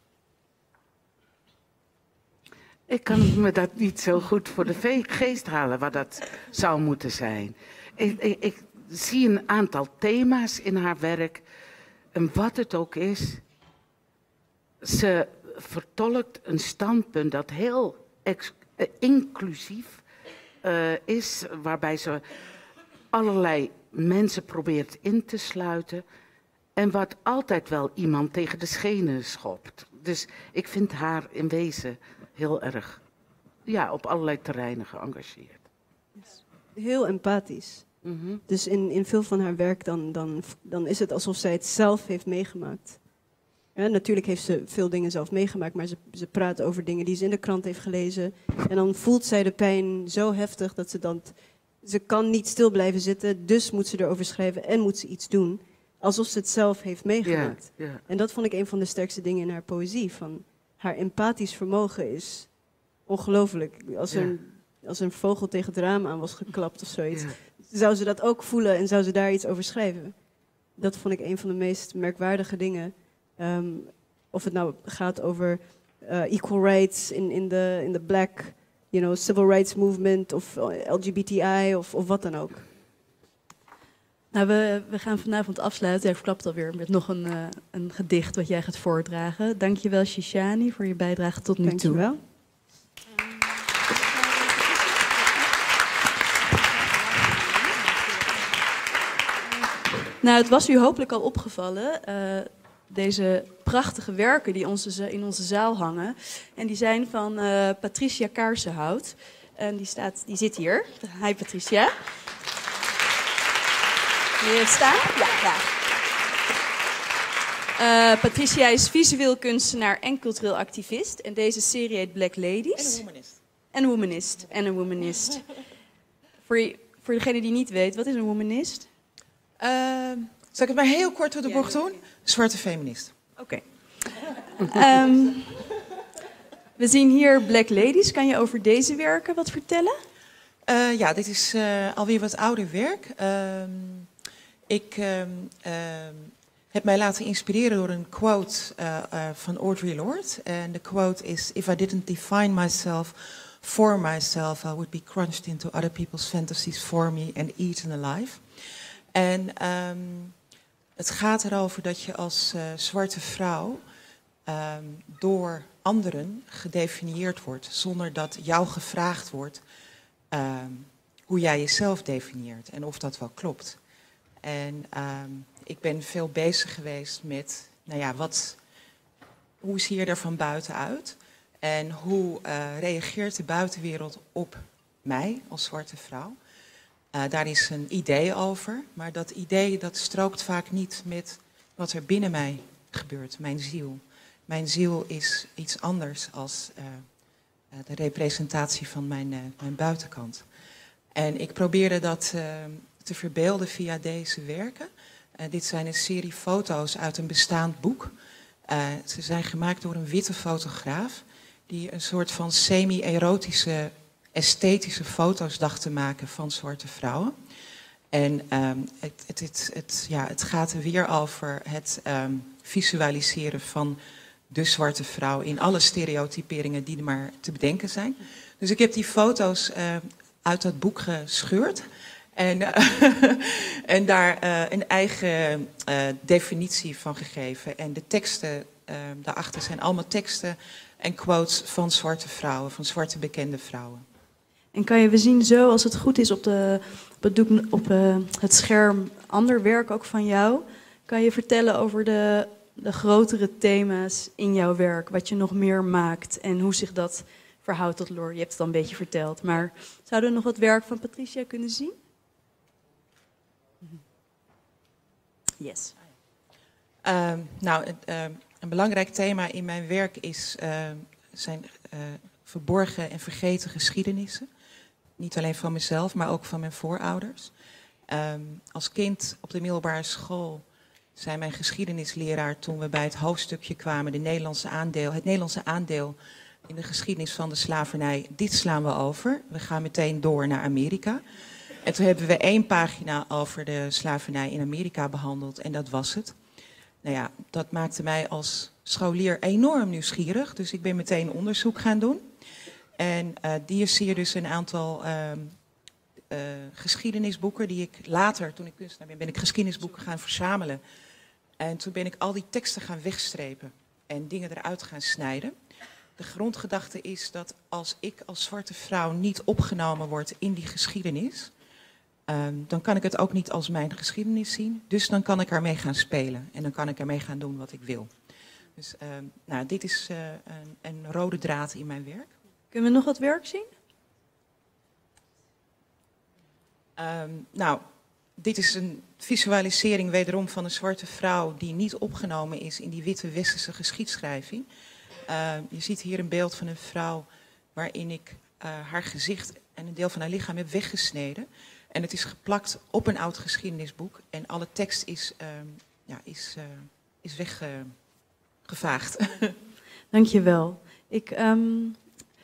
S4: Ik kan me dat niet zo goed voor de geest halen, wat dat zou moeten zijn. Ik, ik, ik zie een aantal thema's in haar werk. En wat het ook is, ze vertolkt een standpunt dat heel ex, uh, inclusief uh, is, waarbij ze allerlei mensen probeert in te sluiten en wat altijd wel iemand tegen de schenen schopt. Dus ik vind haar in wezen heel erg, ja, op allerlei terreinen geëngageerd.
S1: Heel empathisch. Mm-hmm. Dus in, in veel van haar werk dan, dan, dan is het alsof zij het zelf heeft meegemaakt. Ja, natuurlijk heeft ze veel dingen zelf meegemaakt, maar ze, ze praat over dingen die ze in de krant heeft gelezen. En dan voelt zij de pijn zo heftig dat ze dan... Ze kan niet stil blijven zitten, dus moet ze erover schrijven en moet ze iets doen. Alsof ze het zelf heeft meegemaakt. Yeah, yeah. En dat vond ik een van de sterkste dingen in haar poëzie. Van haar empathisch vermogen is ongelooflijk. Als, yeah. een, als een vogel tegen het raam aan was geklapt of zoiets, yeah. zou ze dat ook voelen en zou ze daar iets over schrijven. Dat vond ik een van de meest merkwaardige dingen. Um, of het nou gaat over uh, equal rights in, in, the, in the black... You know, civil rights movement of L G B T I of, of wat dan ook.
S3: Nou, we, we gaan vanavond afsluiten. Ik verklap het alweer met nog een, uh, een gedicht wat jij gaat voordragen. Dankjewel, Shishani, voor je bijdrage tot nu toe.
S1: Dankjewel.
S3: Nou, het was u hopelijk al opgevallen... Uh, deze prachtige werken die onze, in onze zaal hangen. En die zijn van uh, Patricia Kaarsenhout. En die, staat, die zit hier. Hi Patricia. Wil je staan? Ja, ja. Uh, Patricia is visueel kunstenaar en cultureel activist. En deze serie heet Black Ladies.
S7: En een womanist.
S3: En een womanist. En een womanist. voor, je, voor degene die niet weet, wat is een womanist?
S7: Uh, zal ik het maar heel kort door de bocht doen? Zwarte feminist.
S3: Oké. Okay. um, we zien hier Black Ladies. Kan je over deze werken wat vertellen?
S7: Uh, ja, dit is uh, alweer wat ouder werk. Uh, ik um, uh, heb mij laten inspireren door een quote uh, uh, van Audre Lorde. En de quote is: "If I didn't define myself for myself, I would be crunched into other people's fantasies for me and eaten alive." En um, het gaat erover dat je als uh, zwarte vrouw um, door anderen gedefinieerd wordt, zonder dat jou gevraagd wordt um, hoe jij jezelf definieert en of dat wel klopt. En um, ik ben veel bezig geweest met, nou ja, wat, hoe zie je er van buitenuit? En hoe uh, reageert de buitenwereld op mij als zwarte vrouw? Uh, daar is een idee over, maar dat idee dat strookt vaak niet met wat er binnen mij gebeurt, mijn ziel. Mijn ziel is iets anders als uh, de representatie van mijn, uh, mijn buitenkant. En ik probeerde dat uh, te verbeelden via deze werken. Uh, dit zijn een serie foto's uit een bestaand boek. Uh, ze zijn gemaakt door een witte fotograaf die een soort van semi-erotische, esthetische foto's dacht te maken van zwarte vrouwen. En um, het, het, het, het, ja, het gaat er weer over het um, visualiseren van de zwarte vrouw in alle stereotyperingen die er maar te bedenken zijn. Dus ik heb die foto's uh, uit dat boek gescheurd en, uh, en daar uh, een eigen uh, definitie van gegeven. En de teksten uh, daarachter zijn allemaal teksten en quotes van zwarte vrouwen, van zwarte bekende vrouwen.
S3: En kan je, we zien zo, als het goed is, op, de, op, het, doek, op uh, het scherm ander werk ook van jou. Kan je vertellen over de, de grotere thema's in jouw werk, wat je nog meer maakt en hoe zich dat verhoudt tot Lorde? Je hebt het al een beetje verteld, maar zouden we nog wat werk van Patricia kunnen zien? Yes.
S7: Uh, nou, uh, een belangrijk thema in mijn werk is, uh, zijn uh, verborgen en vergeten geschiedenissen. Niet alleen van mezelf, maar ook van mijn voorouders. Um, als kind op de middelbare school zei mijn geschiedenisleraar, toen we bij het hoofdstukje kwamen, de Nederlandse aandeel, het Nederlandse aandeel in de geschiedenis van de slavernij, dit slaan we over. We gaan meteen door naar Amerika. En toen hebben we één pagina over de slavernij in Amerika behandeld en dat was het. Nou ja, dat maakte mij als scholier enorm nieuwsgierig, dus ik ben meteen onderzoek gaan doen. En uh, hier zie je dus een aantal uh, uh, geschiedenisboeken die ik later, toen ik kunstenaar ben, ben ik geschiedenisboeken gaan verzamelen. En toen ben ik al die teksten gaan wegstrepen en dingen eruit gaan snijden. De grondgedachte is dat als ik als zwarte vrouw niet opgenomen word in die geschiedenis, um, dan kan ik het ook niet als mijn geschiedenis zien. Dus dan kan ik ermee gaan spelen en dan kan ik ermee gaan doen wat ik wil. Dus um, nou, dit is uh, een, een rode draad in mijn werk.
S3: Kunnen we nog wat werk zien?
S7: Um, nou, dit is een visualisering wederom van een zwarte vrouw die niet opgenomen is in die witte westerse geschiedschrijving. Uh, je ziet hier een beeld van een vrouw waarin ik uh, haar gezicht en een deel van haar lichaam heb weggesneden. En het is geplakt op een oud geschiedenisboek en alle tekst is, uh, ja, is, uh, is weggevaagd. Uh,
S3: Dank je wel. Ik... Um...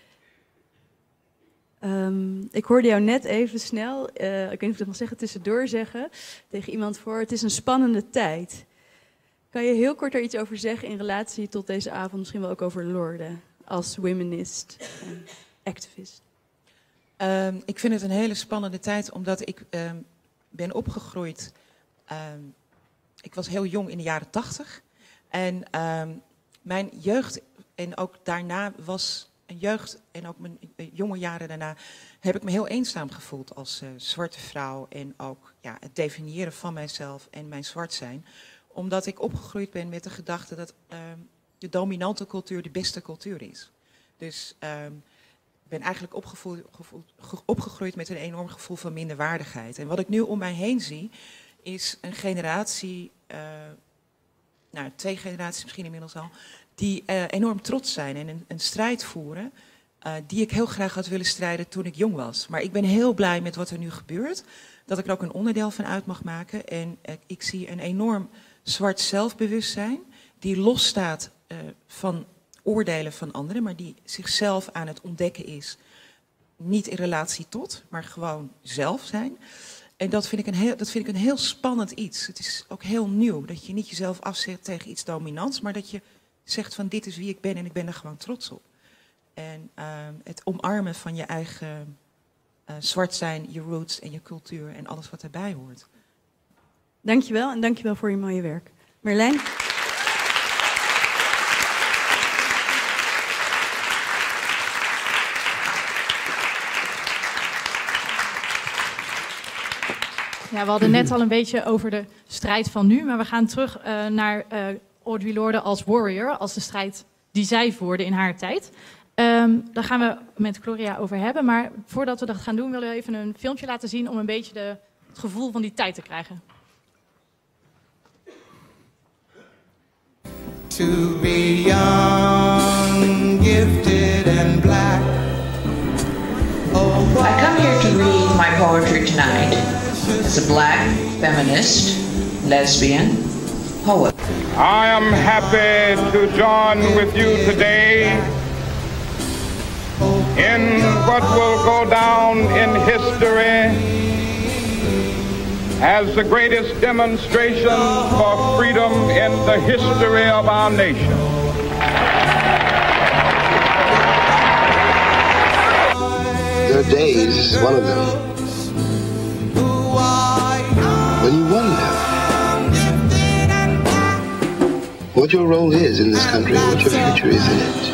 S3: Um, ik hoorde jou net even snel, uh, ik weet niet of ik dat mag zeggen, tussendoor zeggen tegen iemand voor, het is een spannende tijd. Kan je heel kort er iets over zeggen in relatie tot deze avond, misschien wel ook over Lorde, als womanist en activist?
S7: Um, ik vind het een hele spannende tijd, omdat ik um, ben opgegroeid, um, ik was heel jong in de jaren tachtig. En um, mijn jeugd en ook daarna was... Een jeugd en ook mijn jonge jaren daarna heb ik me heel eenzaam gevoeld als uh, zwarte vrouw. En ook ja, het definiëren van mijzelf en mijn zwart zijn. Omdat ik opgegroeid ben met de gedachte dat uh, de dominante cultuur de beste cultuur is. Dus uh, ik ben eigenlijk opgevoed, gevoeld, opgegroeid met een enorm gevoel van minderwaardigheid. En wat ik nu om mij heen zie is een generatie, uh, nou twee generaties misschien inmiddels al, die uh, enorm trots zijn en een, een strijd voeren uh, die ik heel graag had willen strijden toen ik jong was. Maar ik ben heel blij met wat er nu gebeurt, dat ik er ook een onderdeel van uit mag maken. En uh, ik zie een enorm zwart zelfbewustzijn die losstaat uh, van oordelen van anderen, maar die zichzelf aan het ontdekken is. Niet in relatie tot, maar gewoon zelf zijn. En dat vind, ik een heel, dat vind ik een heel spannend iets. Het is ook heel nieuw, dat je niet jezelf afzet tegen iets dominants, maar dat je zegt van dit is wie ik ben en ik ben er gewoon trots op. En uh, het omarmen van je eigen uh, zwart zijn, je roots en je cultuur en alles wat erbij hoort.
S3: Dankjewel en dankjewel voor je mooie werk. Merlijn?
S2: Ja, we hadden net al een beetje over de strijd van nu, maar we gaan terug uh, naar uh, Audre Lorde als warrior, als de strijd die zij voerde in haar tijd. Um, daar gaan we met Gloria over hebben, maar voordat we dat gaan doen willen we even een filmpje laten zien om een beetje de, het gevoel van die tijd te krijgen.
S8: To be young, gifted and black. Oh,
S6: I come here to read my poetry tonight as a black, feminist, lesbian, poet.
S9: I am happy to join with you today in what will go down in history as the greatest demonstration for freedom in the history of our nation.
S10: There are days, one of them, when you wonder what your role is in this country and what your future is in it.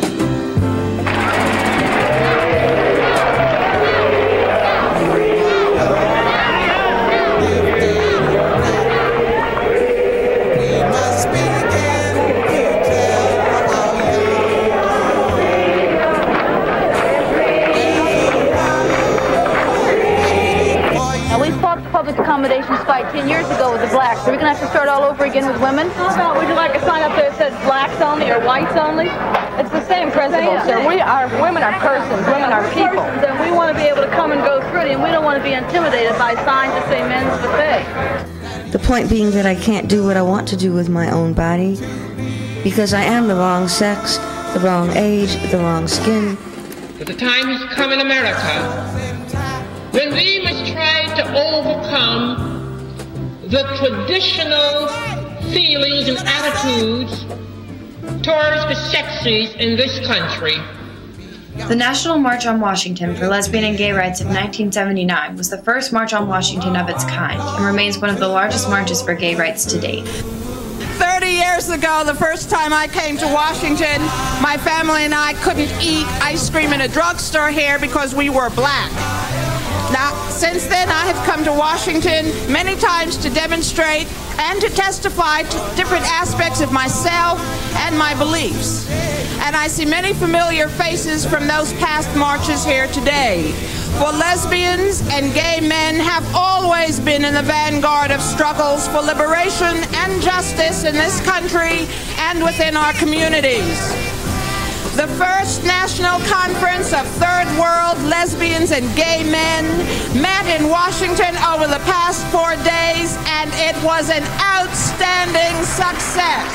S11: Public accommodations fight ten years ago with the blacks. Are we going to have to start all over again with women? How about, would you like a sign up there that says blacks only or whites only? It's the same principle, sir. We are, women are persons, women are people. And we want to be able to come and go through it, and we don't want to be intimidated by signs that say men's buffet.
S12: The point being that I can't do what I want to do with my own body because I am the wrong sex, the wrong age, the wrong skin.
S6: But the time has come in America when we must try to overcome the traditional feelings and attitudes towards the sexes in this country.
S13: The National March on Washington for Lesbian and Gay Rights of nineteen seventy-nine was the first march on Washington of its kind and remains one of the largest marches for gay rights to date.
S14: thirty years ago, the first time I came to Washington, my family and I couldn't eat ice cream in a drugstore here because we were black. Now, since then, I have come to Washington many times to demonstrate and to testify to different aspects of myself and my beliefs. And I see many familiar faces from those past marches here today. For lesbians and gay men have always been in the vanguard of struggles for liberation and justice in this country and within our communities. The first national conference of third world lesbians and gay men met in Washington over the past four days, and it was an outstanding success.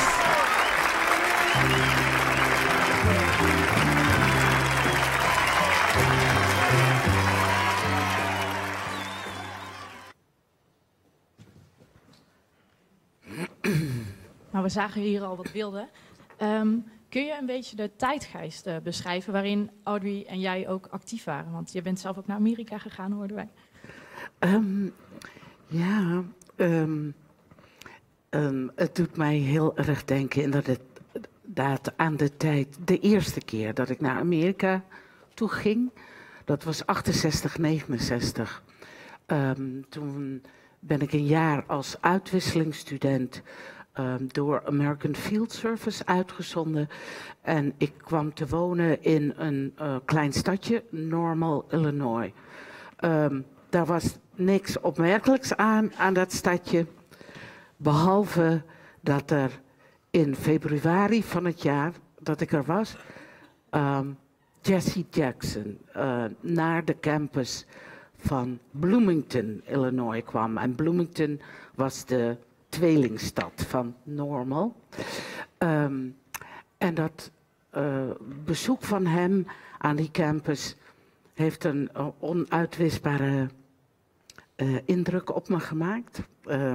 S2: Nou, we zagen hier al wat beelden. Um, Kun je een beetje de tijdgeest uh, beschrijven waarin Audre en jij ook actief waren? Want je bent zelf ook naar Amerika gegaan, hoorden wij.
S4: Um, ja, um, um, het doet mij heel erg denken inderdaad aan de tijd. De eerste keer dat ik naar Amerika toe ging, dat was achtenzestig, negenenzestig. Um, toen ben ik een jaar als uitwisselingsstudent Um, door American Field Service uitgezonden. En ik kwam te wonen in een uh, klein stadje, Normal, Illinois. Um, daar was niks opmerkelijks aan, aan dat stadje. Behalve dat er in februari van het jaar dat ik er was, um, Jesse Jackson uh, naar de campus van Bloomington, Illinois kwam. En Bloomington was de tweelingstad van Normal. Um, en dat uh, bezoek van hem aan die campus heeft een uh, onuitwisbare uh, indruk op me gemaakt. Uh,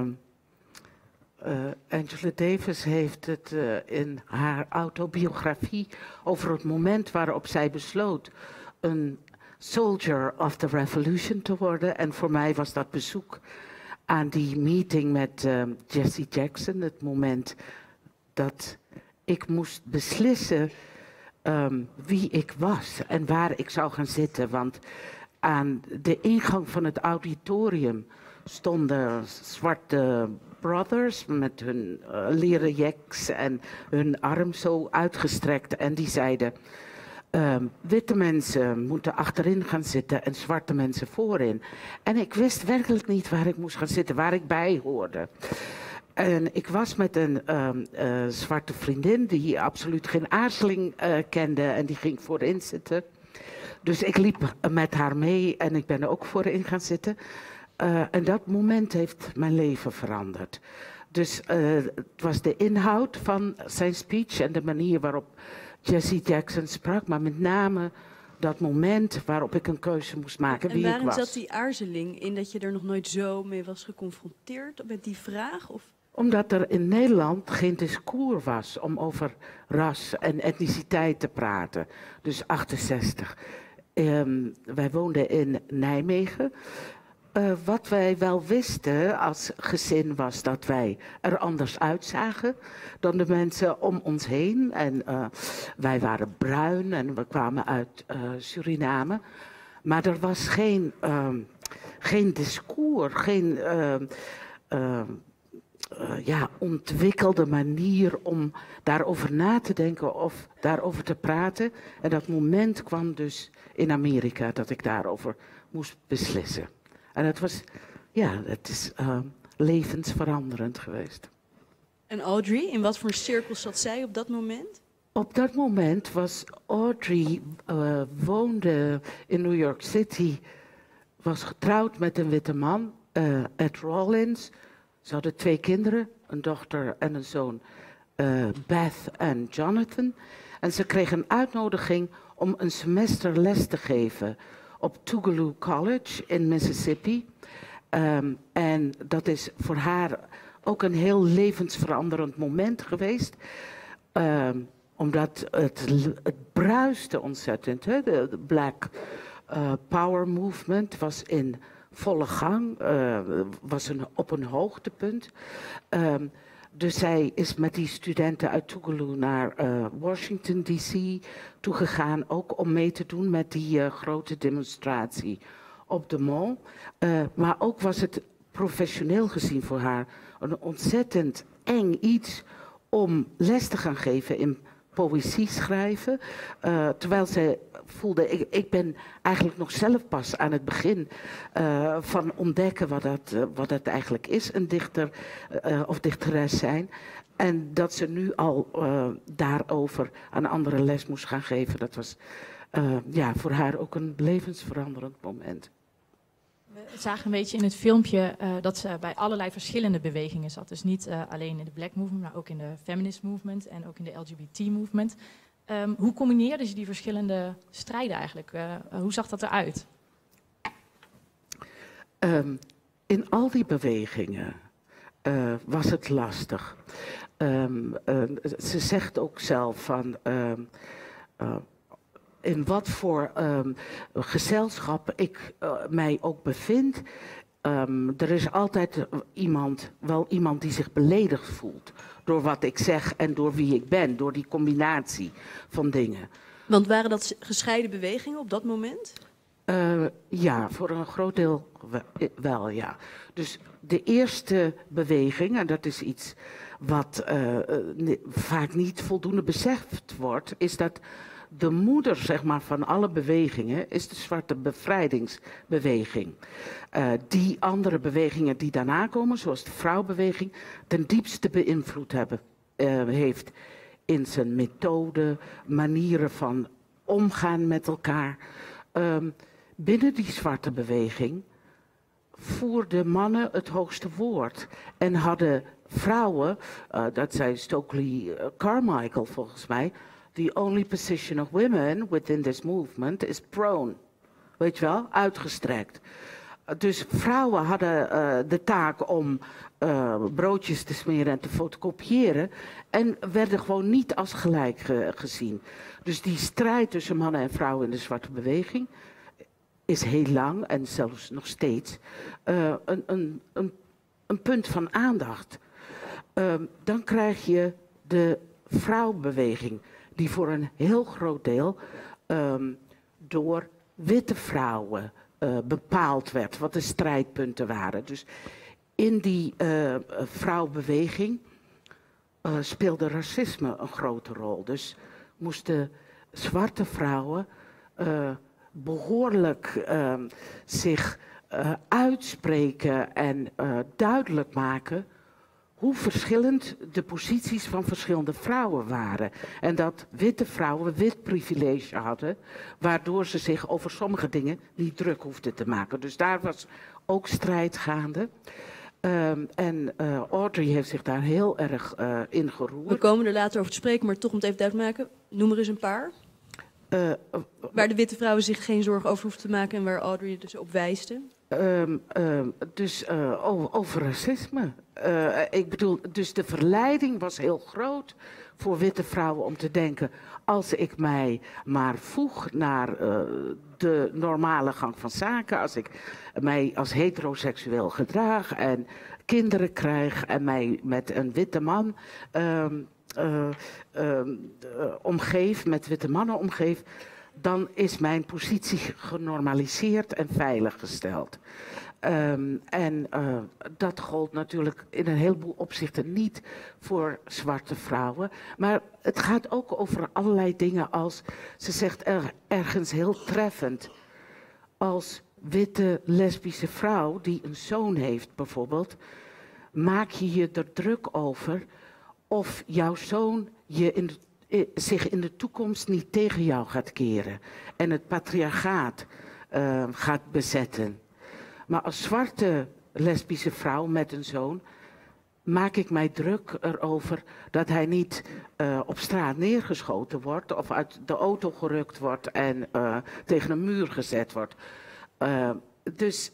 S4: uh, Angela Davis heeft het uh, in haar autobiografie over het moment waarop zij besloot een soldier of the revolution te worden. En voor mij was dat bezoek aan die meeting met uh, Jesse Jackson, het moment dat ik moest beslissen um, wie ik was en waar ik zou gaan zitten. Want aan de ingang van het auditorium stonden zwarte brothers met hun uh, leren jacks en hun arm zo uitgestrekt. En die zeiden, um, witte mensen moeten achterin gaan zitten en zwarte mensen voorin. En ik wist werkelijk niet waar ik moest gaan zitten, waar ik bij hoorde. En ik was met een um, uh, zwarte vriendin die absoluut geen aarzeling uh, kende en die ging voorin zitten. Dus ik liep met haar mee en ik ben er ook voorin gaan zitten. Uh, en dat moment heeft mijn leven veranderd. Dus uh, het was de inhoud van zijn speech en de manier waarop Jesse Jackson sprak, maar met name dat moment waarop ik een keuze moest maken wie ik was.
S3: En waarin zat die aarzeling in dat je er nog nooit zo mee was geconfronteerd met die vraag? Of?
S4: Omdat er in Nederland geen discours was om over ras en etniciteit te praten. Dus achtenzestig. Um, wij woonden in Nijmegen. Uh, wat wij wel wisten als gezin was dat wij er anders uitzagen dan de mensen om ons heen. En uh, wij waren bruin en we kwamen uit uh, Suriname. Maar er was geen, uh, geen discours, geen uh, uh, uh, ja, ontwikkelde manier om daarover na te denken of daarover te praten. En dat moment kwam dus in Amerika dat ik daarover moest beslissen. En het was, ja, het is uh, levensveranderend geweest.
S3: En Audrey, in wat voor cirkel zat zij op dat moment?
S4: Op dat moment was Audrey, uh, woonde in New York City, was getrouwd met een witte man, uh, Ed Rollins. Ze hadden twee kinderen, een dochter en een zoon, uh, Beth en Jonathan. En ze kreeg een uitnodiging om een semester les te geven op Tougaloo College in Mississippi. Um, en dat is voor haar ook een heel levensveranderend moment geweest. Um, omdat het, het bruiste ontzettend. Hè? De, de Black uh, Power Movement was in volle gang. Uh, was een, op een hoogtepunt. Um, Dus zij is met die studenten uit Tougaloo naar uh, Washington D C toegegaan, ook om mee te doen met die uh, grote demonstratie op de Mall. Uh, maar ook was het professioneel gezien voor haar een ontzettend eng iets om les te gaan geven in poëzie schrijven. Uh, terwijl zij voelde, ik, ik ben eigenlijk nog zelf pas aan het begin uh, van ontdekken wat dat, uh, wat dat eigenlijk is, een dichter uh, of dichteres zijn. En dat ze nu al uh, daarover aan anderen les moest gaan geven, dat was uh, ja, voor haar ook een levensveranderend moment.
S2: We zagen een beetje in het filmpje uh, dat ze bij allerlei verschillende bewegingen zat. Dus niet uh, alleen in de Black Movement, maar ook in de Feminist Movement en ook in de L G B T Movement. Um, hoe combineerde ze die verschillende strijden eigenlijk? Uh, uh, hoe zag dat eruit?
S4: Um, in al die bewegingen uh, was het lastig. Um, uh, ze zegt ook zelf van Uh, uh, in wat voor um, gezelschap ik uh, mij ook bevind. Um, er is altijd iemand, wel iemand die zich beledigd voelt door wat ik zeg en door wie ik ben, door die combinatie van dingen.
S3: Want waren dat gescheiden bewegingen op dat moment?
S4: Uh, ja, voor een groot deel wel, ja. Dus de eerste beweging, en dat is iets wat uh, uh, vaak niet voldoende beseft wordt, is dat de moeder, zeg maar, van alle bewegingen is de zwarte bevrijdingsbeweging. Uh, die andere bewegingen die daarna komen, zoals de vrouwbeweging, ten diepste beïnvloed hebben, uh, heeft in zijn methode, manieren van omgaan met elkaar. Um, binnen die zwarte beweging voerden mannen het hoogste woord en hadden vrouwen, uh, dat zei Stokely Carmichael volgens mij, the only position of women within this movement is prone. Weet je wel, uitgestrekt. dus vrouwen hadden uh, de taak om uh, broodjes te smeren en te fotocopiëren. En werden gewoon niet als gelijk ge gezien. Dus die strijd tussen mannen en vrouwen in de zwarte beweging is heel lang en zelfs nog steeds uh, een, een, een, een punt van aandacht. Uh, dan krijg je de vrouwbeweging, die voor een heel groot deel um, door witte vrouwen uh, bepaald werd, wat de strijdpunten waren. Dus in die uh, vrouwbeweging uh, speelde racisme een grote rol. Dus moesten zwarte vrouwen uh, behoorlijk uh, zich uh, uitspreken en uh, duidelijk maken hoe verschillend de posities van verschillende vrouwen waren. En dat witte vrouwen wit privilege hadden, waardoor ze zich over sommige dingen niet druk hoefden te maken. Dus daar was ook strijd gaande. Um, en uh, Audrey heeft zich daar heel erg uh, in geroerd.
S3: We komen er later over te spreken, maar toch om het even duidelijk te maken, noem er eens een paar. Uh, uh, waar de witte vrouwen zich geen zorgen over hoefden te maken en waar Audrey dus op wijsde.
S4: Um, um, dus uh, over, over racisme. Uh, ik bedoel, dus de verleiding was heel groot voor witte vrouwen om te denken, als ik mij maar voeg naar uh, de normale gang van zaken, als ik mij als heteroseksueel gedraag en kinderen krijg en mij met een witte man um, uh, um, uh, omgeef, met witte mannen omgeef, dan is mijn positie genormaliseerd en veiliggesteld. Um, en uh, dat gold natuurlijk in een heleboel opzichten niet voor zwarte vrouwen. Maar het gaat ook over allerlei dingen als, ze zegt er, ergens heel treffend, als witte lesbische vrouw die een zoon heeft bijvoorbeeld, maak je je er druk over of jouw zoon je in de, zich in de toekomst niet tegen jou gaat keren en het patriarchaat uh, gaat bezetten. Maar als zwarte lesbische vrouw met een zoon maak ik mij druk erover dat hij niet uh, op straat neergeschoten wordt of uit de auto gerukt wordt en uh, tegen een muur gezet wordt. Uh, dus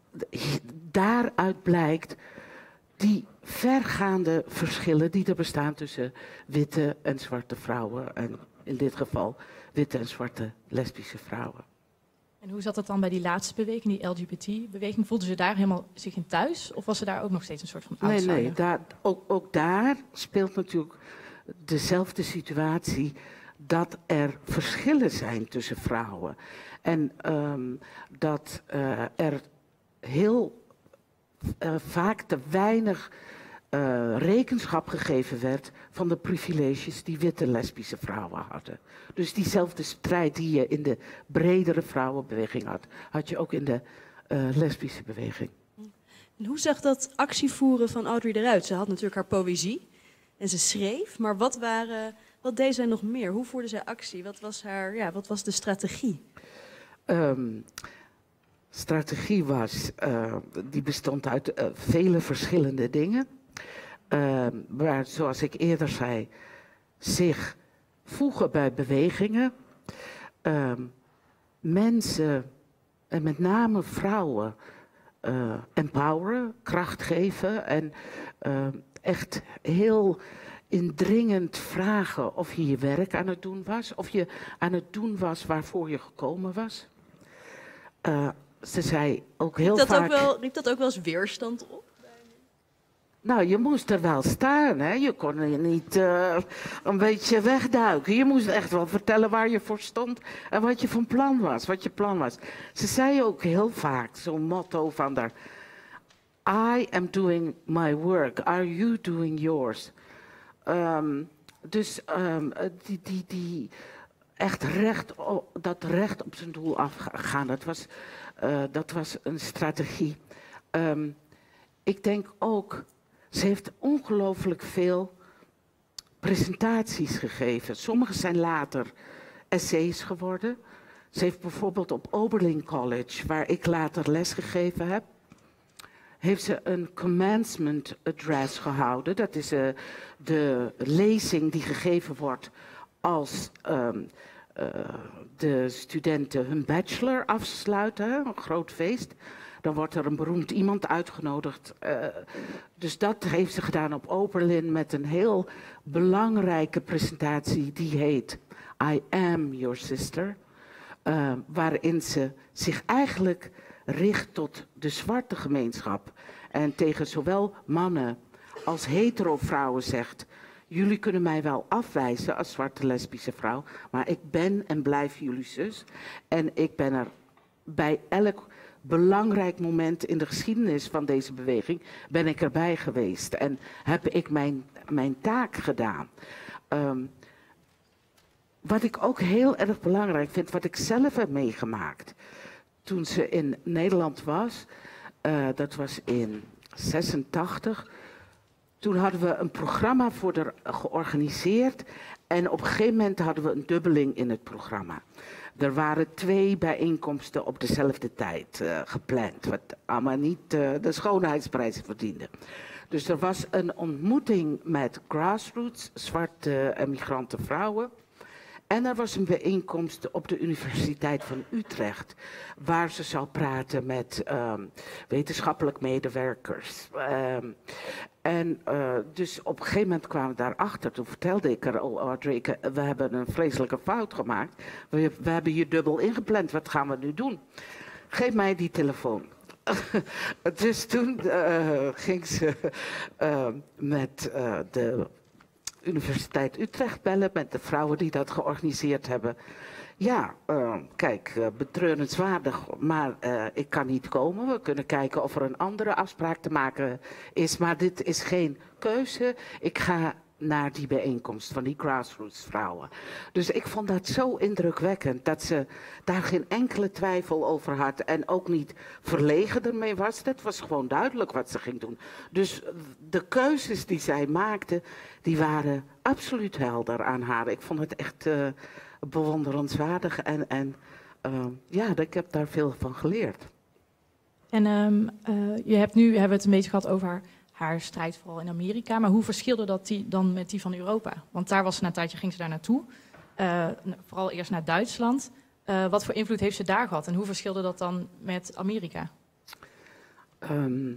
S4: daaruit blijkt die vergaande verschillen die er bestaan tussen witte en zwarte vrouwen en in dit geval witte en zwarte lesbische vrouwen.
S2: En hoe zat dat dan bij die laatste beweging, die L G B T-beweging? Voelden ze daar helemaal zich in thuis? Of was er daar ook nog steeds een soort van outsider?
S4: Nee, nee, daar, ook, ook daar speelt natuurlijk dezelfde situatie, dat er verschillen zijn tussen vrouwen. En um, dat uh, er heel uh, vaak te weinig uh, rekenschap gegeven werd van de privileges die witte lesbische vrouwen hadden. Dus diezelfde strijd die je in de bredere vrouwenbeweging had, had je ook in de uh, lesbische beweging.
S3: En hoe zag dat actievoeren van Audrey eruit? Ze had natuurlijk haar poëzie en ze schreef, maar wat, waren, wat deed zij nog meer? Hoe voerde zij actie? Wat was, haar, ja, wat was de strategie?
S4: Um, strategie was, uh, die bestond uit uh, vele verschillende dingen. Uh, waar, zoals ik eerder zei, zich voegen bij bewegingen. Uh, mensen, en met name vrouwen, uh, empoweren, kracht geven en uh, echt heel indringend vragen of je je werk aan het doen was, of je aan het doen was waarvoor je gekomen was. Uh, ze zei ook heel
S3: riep dat
S4: vaak...
S3: Ook wel, riep dat ook wel eens weerstand op?
S4: Nou, je moest er wel staan, hè. Je kon niet uh, een beetje wegduiken. Je moest echt wel vertellen waar je voor stond en wat je van plan was, wat je plan was. Ze zei ook heel vaak zo'n motto van daar: I am doing my work, are you doing yours? Um, dus um, die, die, die echt recht op, dat recht op zijn doel afgaan, dat was, uh, dat was een strategie. Um, ik denk ook, ze heeft ongelooflijk veel presentaties gegeven. Sommige zijn later essays geworden. Ze heeft bijvoorbeeld op Oberlin College, waar ik later les gegeven heb, heeft ze een commencement address gehouden. Dat is uh, de lezing die gegeven wordt als um, uh, de studenten hun bachelor afsluiten. Een groot feest. dan wordt er een beroemd iemand uitgenodigd. Uh, dus dat heeft ze gedaan op Oberlin met een heel belangrijke presentatie die heet I Am Your Sister. Uh, waarin ze zich eigenlijk richt tot de zwarte gemeenschap. En tegen zowel mannen als hetero vrouwen zegt: jullie kunnen mij wel afwijzen als zwarte lesbische vrouw, maar ik ben en blijf jullie zus. En ik ben er bij elk belangrijk moment in de geschiedenis van deze beweging, ben ik erbij geweest. En heb ik mijn, mijn taak gedaan. Um, wat ik ook heel erg belangrijk vind, wat ik zelf heb meegemaakt toen ze in Nederland was, uh, dat was in zesentachtig. Toen hadden we een programma voor haar georganiseerd en op een gegeven moment hadden we een dubbeling in het programma. Er waren twee bijeenkomsten op dezelfde tijd uh, gepland, wat allemaal niet uh, de schoonheidsprijzen verdiende. Dus er was een ontmoeting met grassroots, zwarte en migrante vrouwen. En er was een bijeenkomst op de Universiteit van Utrecht, waar ze zou praten met um, wetenschappelijk medewerkers. Um, en uh, dus op een gegeven moment kwamen we daarachter. Toen vertelde ik er, oh Audrey, ik, we hebben een vreselijke fout gemaakt. We, we hebben je dubbel ingepland, wat gaan we nu doen? Geef mij die telefoon. Dus toen uh, ging ze uh, met uh, de Universiteit Utrecht bellen, met de vrouwen die dat georganiseerd hebben. Ja, uh, kijk, uh, betreurenswaardig, maar uh, ik kan niet komen. We kunnen kijken of er een andere afspraak te maken is, maar dit is geen keuze. Ik ga naar die bijeenkomst van die grassroots vrouwen. Dus ik vond dat zo indrukwekkend, dat ze daar geen enkele twijfel over had en ook niet verlegen ermee was. Dat was gewoon duidelijk wat ze ging doen. Dus de keuzes die zij maakte, die waren absoluut helder aan haar. Ik vond het echt uh, bewonderenswaardig en, en uh, ja, ik heb daar veel van geleerd.
S2: En um, uh, je hebt nu, we hebben het een beetje gehad over haar, haar strijd vooral in Amerika, maar hoe verschilde dat die dan met die van Europa? Want daar was ze na een tijdje, ging ze daar naartoe, uh, vooral eerst naar Duitsland. Uh, wat voor invloed heeft ze daar gehad en hoe verschilde dat dan met Amerika?
S4: Um,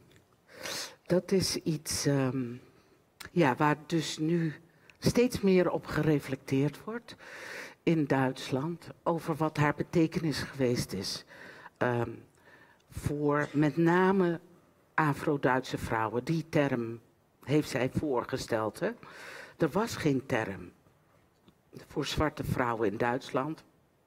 S4: dat is iets um, ja, waar dus nu steeds meer op gereflecteerd wordt in Duitsland over wat haar betekenis geweest is. Um, voor met name Afro-Duitse vrouwen. Die term heeft zij voorgesteld. Hè? Er was geen term voor zwarte vrouwen in Duitsland.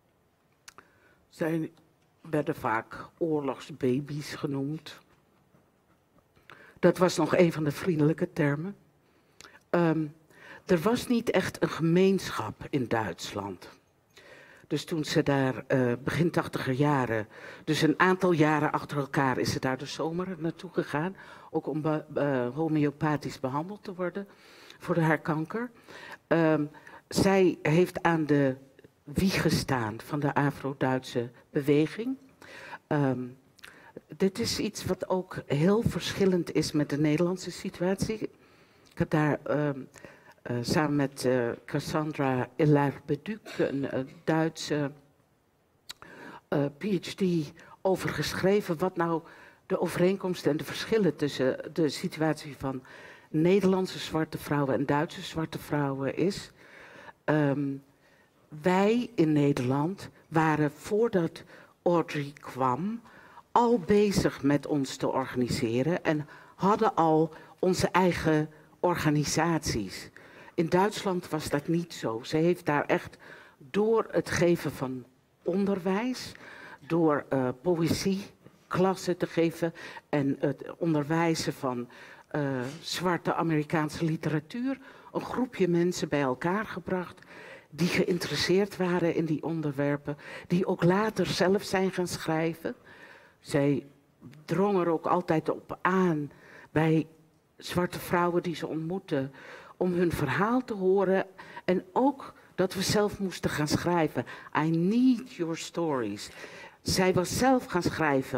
S4: Zij werden vaak oorlogsbaby's genoemd. Dat was nog een van de vriendelijke termen. Um, er was niet echt een gemeenschap in Duitsland. Dus toen ze daar uh, begin tachtiger jaren, dus een aantal jaren achter elkaar is ze daar de zomer naartoe gegaan. Ook om be, uh, homeopathisch behandeld te worden voor haar kanker. Um, zij heeft aan de wieg gestaan van de Afro-Duitse beweging. Um, dit is iets wat ook heel verschillend is met de Nederlandse situatie. Ik heb daar um, uh, samen met uh, Cassandra Hilaire-Beduc, een uh, Duitse uh, P H D, over geschreven wat nou de overeenkomsten en de verschillen tussen de situatie van Nederlandse zwarte vrouwen en Duitse zwarte vrouwen is. Um, wij in Nederland waren voordat Audrey kwam al bezig met ons te organiseren en hadden al onze eigen organisaties. In Duitsland was dat niet zo. Ze heeft daar echt door het geven van onderwijs, door uh, poëzieklassen te geven en het onderwijzen van uh, zwarte Amerikaanse literatuur, een groepje mensen bij elkaar gebracht die geïnteresseerd waren in die onderwerpen, die ook later zelf zijn gaan schrijven. Zij drong er ook altijd op aan bij zwarte vrouwen die ze ontmoetten om hun verhaal te horen en ook dat we zelf moesten gaan schrijven. I need your stories. Zij was zelf gaan schrijven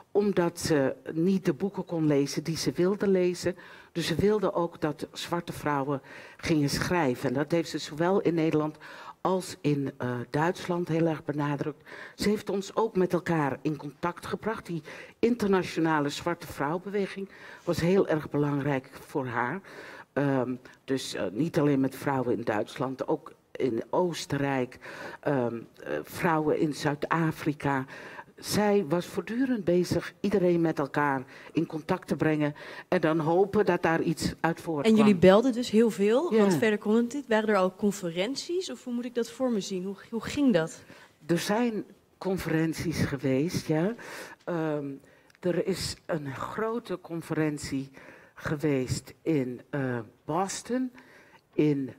S4: omdat ze niet de boeken kon lezen die ze wilde lezen. Dus ze wilde ook dat zwarte vrouwen gingen schrijven. En dat heeft ze zowel in Nederland als in uh, Duitsland heel erg benadrukt. Ze heeft ons ook met elkaar in contact gebracht. Die internationale zwarte vrouwenbeweging was heel erg belangrijk voor haar. Um, dus uh, niet alleen met vrouwen in Duitsland, ook in Oostenrijk, um, uh, vrouwen in Zuid-Afrika. Zij was voortdurend bezig iedereen met elkaar in contact te brengen en dan hopen dat daar iets uit voortkwam.
S3: En jullie belden dus heel veel,
S4: Ja.
S3: want verder kon het niet. Waren er al conferenties of hoe moet ik dat voor me zien? Hoe, hoe ging dat?
S4: Er zijn conferenties geweest, ja. Um, er is een grote conferentie geweest in uh, Boston in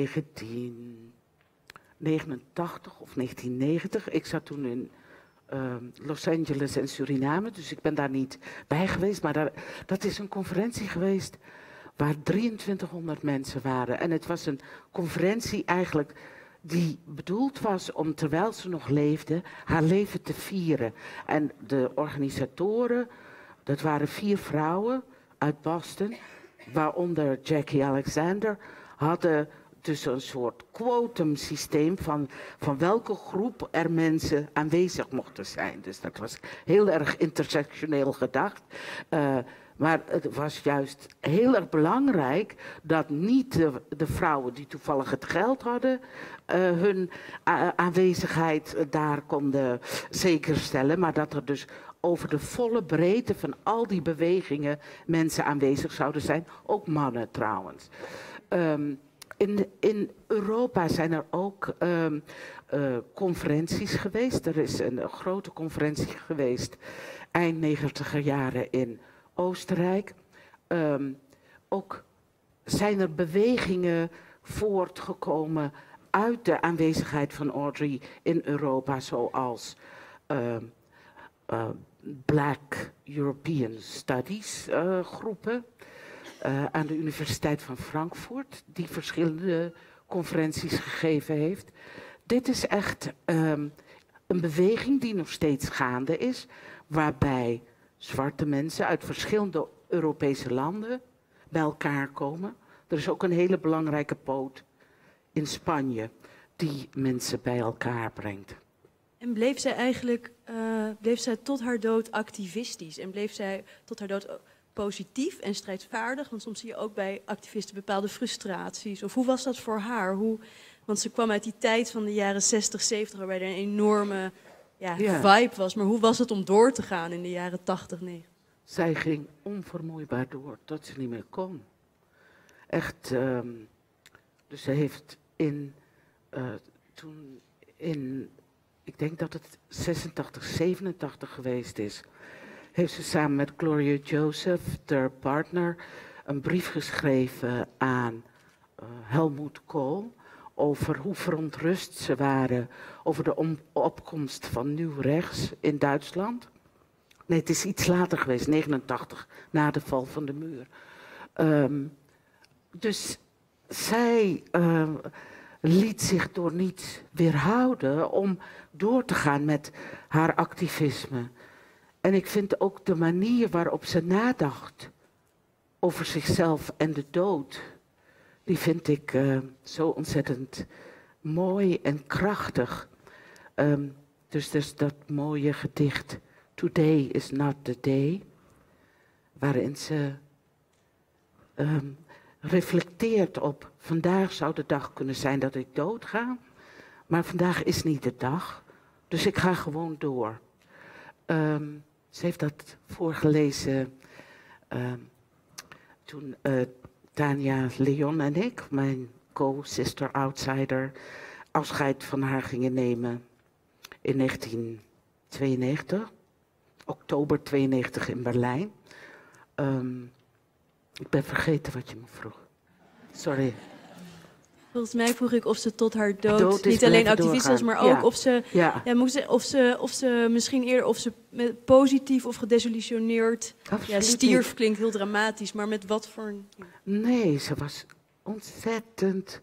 S4: negentien negenentachtig of negentien negentig. Ik zat toen in uh, Los Angeles en Suriname, dus ik ben daar niet bij geweest. Maar daar, dat is een conferentie geweest waar drieëntwintighonderd mensen waren. En het was een conferentie eigenlijk die bedoeld was om, terwijl ze nog leefde, haar leven te vieren. En de organisatoren, dat waren vier vrouwen uit Boston, waaronder Jackie Alexander, hadden dus een soort quotum-systeem van, van welke groep er mensen aanwezig mochten zijn. Dus dat was heel erg intersectioneel gedacht. Uh, maar het was juist heel erg belangrijk dat niet de, de vrouwen die toevallig het geld hadden, uh, hun uh, aanwezigheid daar konden zekerstellen, maar dat er dus over de volle breedte van al die bewegingen mensen aanwezig zouden zijn, ook mannen trouwens. Um, in, in Europa zijn er ook um, uh, conferenties geweest. Er is een, een grote conferentie geweest eind negentiger jaren in Oostenrijk. Um, ook zijn er bewegingen voortgekomen uit de aanwezigheid van Audrey in Europa, zoals uh, uh, Black European Studies uh, groepen uh, aan de Universiteit van Frankfurt, die verschillende conferenties gegeven heeft. Dit is echt um, een beweging die nog steeds gaande is, waarbij zwarte mensen uit verschillende Europese landen bij elkaar komen. Er is ook een hele belangrijke poot in Spanje die mensen bij elkaar brengt.
S3: En bleef zij eigenlijk, uh, bleef zij tot haar dood activistisch? En bleef zij tot haar dood positief en strijdvaardig? Want soms zie je ook bij activisten bepaalde frustraties. Of hoe was dat voor haar? Hoe, want ze kwam uit die tijd van de jaren zestig, zeventig, waarbij er een enorme ja,
S4: Ja.
S3: vibe was. Maar hoe was het om door te gaan in de jaren tachtig, negentig?
S4: Zij ging onvermoeibaar door tot ze niet meer kon. Echt, um, dus ze heeft in, uh, toen in, ik denk dat het zesentachtig, zevenentachtig geweest is, heeft ze samen met Gloria Joseph, haar partner, een brief geschreven aan uh, Helmut Kohl over hoe verontrust ze waren over de om- opkomst van nieuw rechts in Duitsland. Nee, het is iets later geweest, negenentachtig, na de val van de muur. Um, dus zij uh, liet zich door niet weerhouden om door te gaan met haar activisme. En ik vind ook de manier waarop ze nadacht over zichzelf en de dood, die vind ik uh, zo ontzettend mooi en krachtig. Um, dus dus dat mooie gedicht, Today is not the day, waarin ze um, reflecteert op, vandaag zou de dag kunnen zijn dat ik doodga, maar vandaag is niet de dag, dus ik ga gewoon door. Um, ze heeft dat voorgelezen um, toen uh, Tania Leon en ik, mijn co-sister outsider, afscheid van haar gingen nemen in negentien tweeënnegentig, oktober tweeënnegentig in Berlijn. Um, ik ben vergeten wat je me vroeg. Sorry.
S3: Volgens mij vroeg ik of ze tot haar dood,
S4: Dood is
S3: niet alleen
S4: blijven
S3: activist was,
S4: doorgaan.
S3: maar ook
S4: Ja.
S3: of ze,
S4: Ja.
S3: ja, moest ze, of ze, of ze misschien eerder, of ze met positief of gedesillusioneerd,
S4: Absoluut
S3: ja, stierf
S4: niet.
S3: klinkt heel dramatisch, maar met wat voor een...
S4: Nee, ze was ontzettend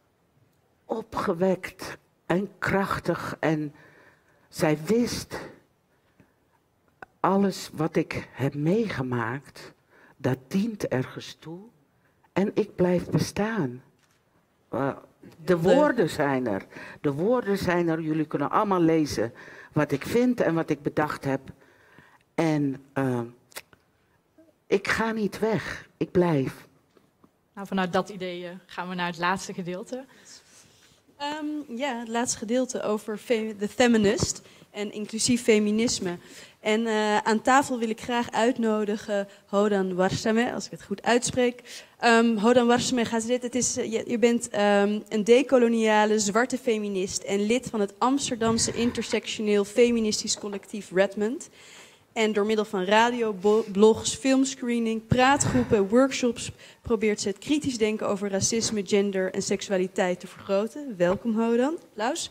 S4: opgewekt en krachtig. En zij wist alles wat ik heb meegemaakt, dat dient ergens toe. En ik blijf bestaan. Uh, de woorden zijn er. De woorden zijn er. Jullie kunnen allemaal lezen wat ik vind en wat ik bedacht heb. En uh, ik ga niet weg. Ik blijf.
S2: Nou, vanuit dat idee uh, gaan we naar het laatste gedeelte.
S3: Um, ja, het laatste gedeelte over de feminist en inclusief feminisme. En uh, aan tafel wil ik graag uitnodigen Hodan Warsame, als ik het goed uitspreek. Um, Hodan Warsame, ga zitten. Het is, uh, je, je bent um, een dekoloniale zwarte feminist en lid van het Amsterdamse intersectioneel feministisch collectief Redmond. En door middel van radio, blogs, filmscreening, praatgroepen, workshops probeert ze het kritisch denken over racisme, gender en seksualiteit te vergroten. Welkom, Hodan. Applaus.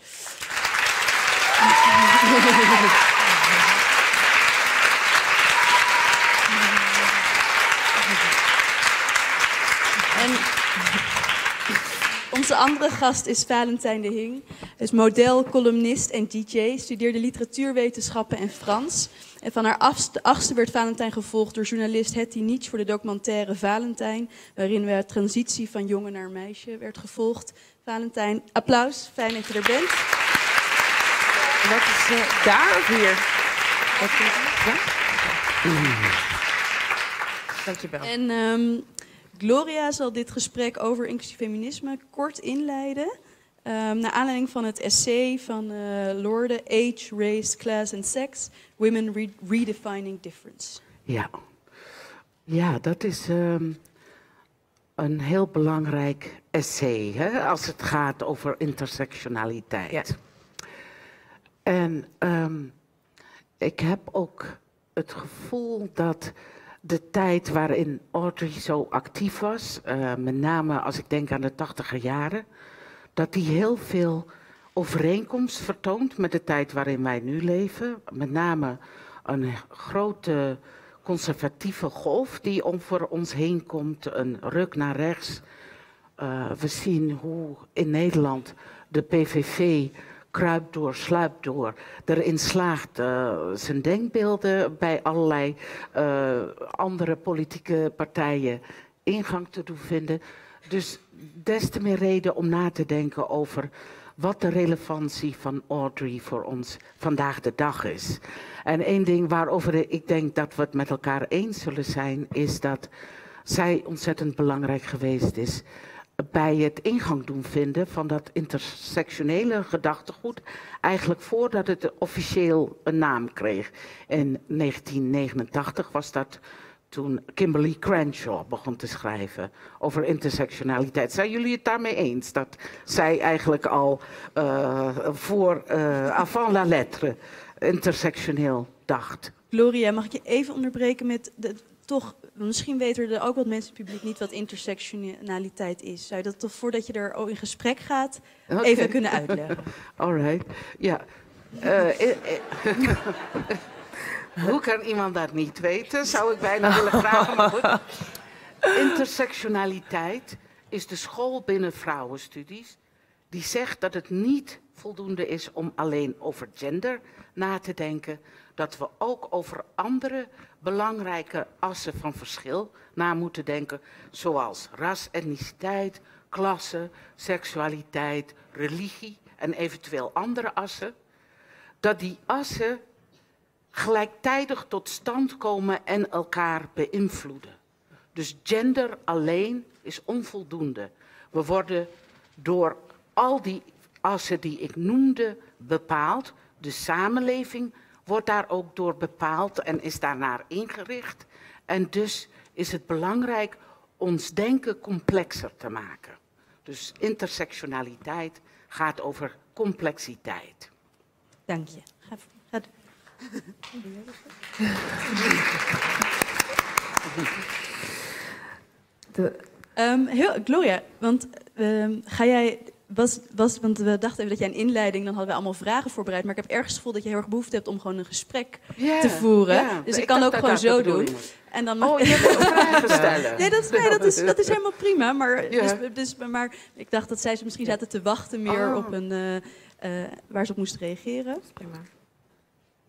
S3: En onze andere gast is Valentijn de Hing. Hij is model, columnist en D J. Studeerde literatuurwetenschappen en Frans. En van haar achtste werd Valentijn gevolgd door journalist Hetty Nietzsche voor de documentaire Valentijn, waarin de transitie van jongen naar meisje werd gevolgd. Valentijn, applaus. Fijn dat je er bent.
S4: Wat is uh, daar of hier? Wat is het? Ja?
S3: Dankjewel. En um, Gloria zal dit gesprek over inclusief feminisme kort inleiden. Um, naar aanleiding van het essay van uh, Lorde, Age, Race, Class and Sex, Women Re Redefining Difference.
S4: Ja, ja dat is um, een heel belangrijk essay, hè, als het gaat over intersectionaliteit. Ja. En um, ik heb ook het gevoel dat de tijd waarin Audre zo actief was, uh, met name als ik denk aan de tachtiger jaren, dat die heel veel overeenkomst vertoont met de tijd waarin wij nu leven. Met name een grote conservatieve golf die over ons heen komt, een ruk naar rechts. Uh, we zien hoe in Nederland de P V V kruipt door, sluipt door, erin slaagt uh, zijn denkbeelden bij allerlei uh, andere politieke partijen ingang te doen vinden. Dus des te meer reden om na te denken over wat de relevantie van Audre voor ons vandaag de dag is. En één ding waarover ik denk dat we het met elkaar eens zullen zijn, is dat zij ontzettend belangrijk geweest is bij het ingang doen vinden van dat intersectionele gedachtegoed, eigenlijk voordat het officieel een naam kreeg. In negentien negenentachtig was dat toen Kimberly Crenshaw begon te schrijven over intersectionaliteit. Zijn jullie het daarmee eens? Dat zij eigenlijk al uh, voor uh, avant la lettre intersectioneel dacht.
S3: Gloria, mag ik je even onderbreken met de, toch, misschien weten er ook wat mensen in het publiek niet wat intersectionaliteit is. Zou je dat toch voordat je er in gesprek gaat okay. even kunnen uitleggen?
S4: All right. Ja. Uh, uh, uh, Hoe kan iemand dat niet weten, zou ik bijna willen vragen. Maar goed. Intersectionaliteit is de school binnen vrouwenstudies die zegt dat het niet voldoende is om alleen over gender na te denken. Dat we ook over andere belangrijke assen van verschil na moeten denken. Zoals ras, etniciteit, klasse, seksualiteit, religie en eventueel andere assen. Dat die assen gelijktijdig tot stand komen en elkaar beïnvloeden. Dus gender alleen is onvoldoende. We worden door al die assen die ik noemde bepaald. De samenleving wordt daar ook door bepaald en is daarnaar ingericht. En dus is het belangrijk ons denken complexer te maken. Dus intersectionaliteit gaat over complexiteit.
S3: Dank je. Ga, ga De... Um, heel, Gloria, want um, ga jij, was, was, want we dachten even dat jij een inleiding, dan hadden we allemaal vragen voorbereid, maar ik heb ergens het gevoel dat je heel erg behoefte hebt om gewoon een gesprek yeah, te voeren. Yeah, dus ik, ik kan ook gewoon zo doen. En dan mag... Oh, je hebt ook vragen stellen. Nee, dat, nee dat, is, dat is helemaal prima, maar, yeah. dus, dus, maar ik dacht dat zij misschien zaten te wachten meer oh. op een, uh, uh, waar ze op moesten reageren.
S7: Prima.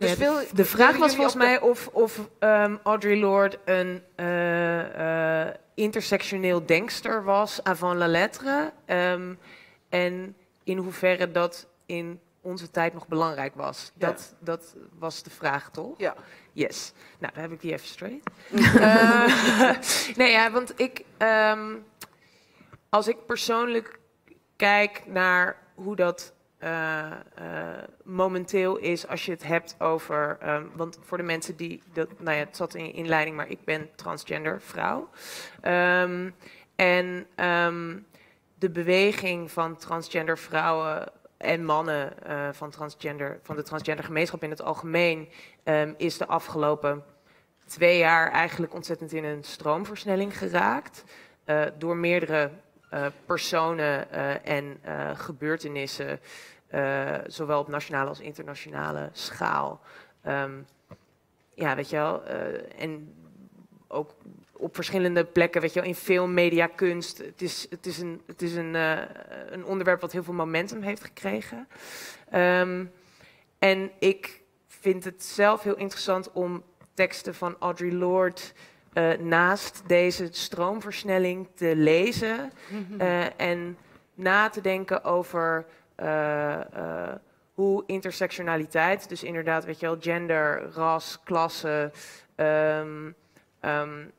S15: Dus
S16: Ja,
S15: veel,
S16: de, de vraag was volgens
S15: de...
S16: mij of, of um, Audre Lorde een uh, uh, intersectioneel denkster was avant la lettre. Um, en in hoeverre dat in onze tijd nog belangrijk was.
S4: Ja.
S16: Dat, dat was de vraag, toch?
S4: Ja.
S16: Yes. Nou, dan heb ik die even straight. uh, nee, ja, want ik... Um, als ik persoonlijk kijk naar hoe dat uh, uh, momenteel is, als je het hebt over... Um, want voor de mensen die... Dat, nou ja, het zat in je inleiding, maar ik ben transgender vrouw. Um, en um, de beweging van transgender vrouwen en mannen uh, van, transgender, van de transgender gemeenschap in het algemeen um, is de afgelopen twee jaar eigenlijk ontzettend in een stroomversnelling geraakt. Uh, door meerdere uh, personen uh, en uh, gebeurtenissen, uh, zowel op nationale als internationale schaal. Um, ja, weet je wel, uh, en ook op verschillende plekken, weet je wel, in film, media, kunst. Het is, het is, een, het is een, uh, een onderwerp wat heel veel momentum heeft gekregen. Um, en ik vind het zelf heel interessant om teksten van Audre Lorde uh, naast deze stroomversnelling te lezen. Mm-hmm. uh, en na te denken over uh, uh, hoe intersectionaliteit, dus inderdaad, weet je wel, gender, ras, klasse, um, um,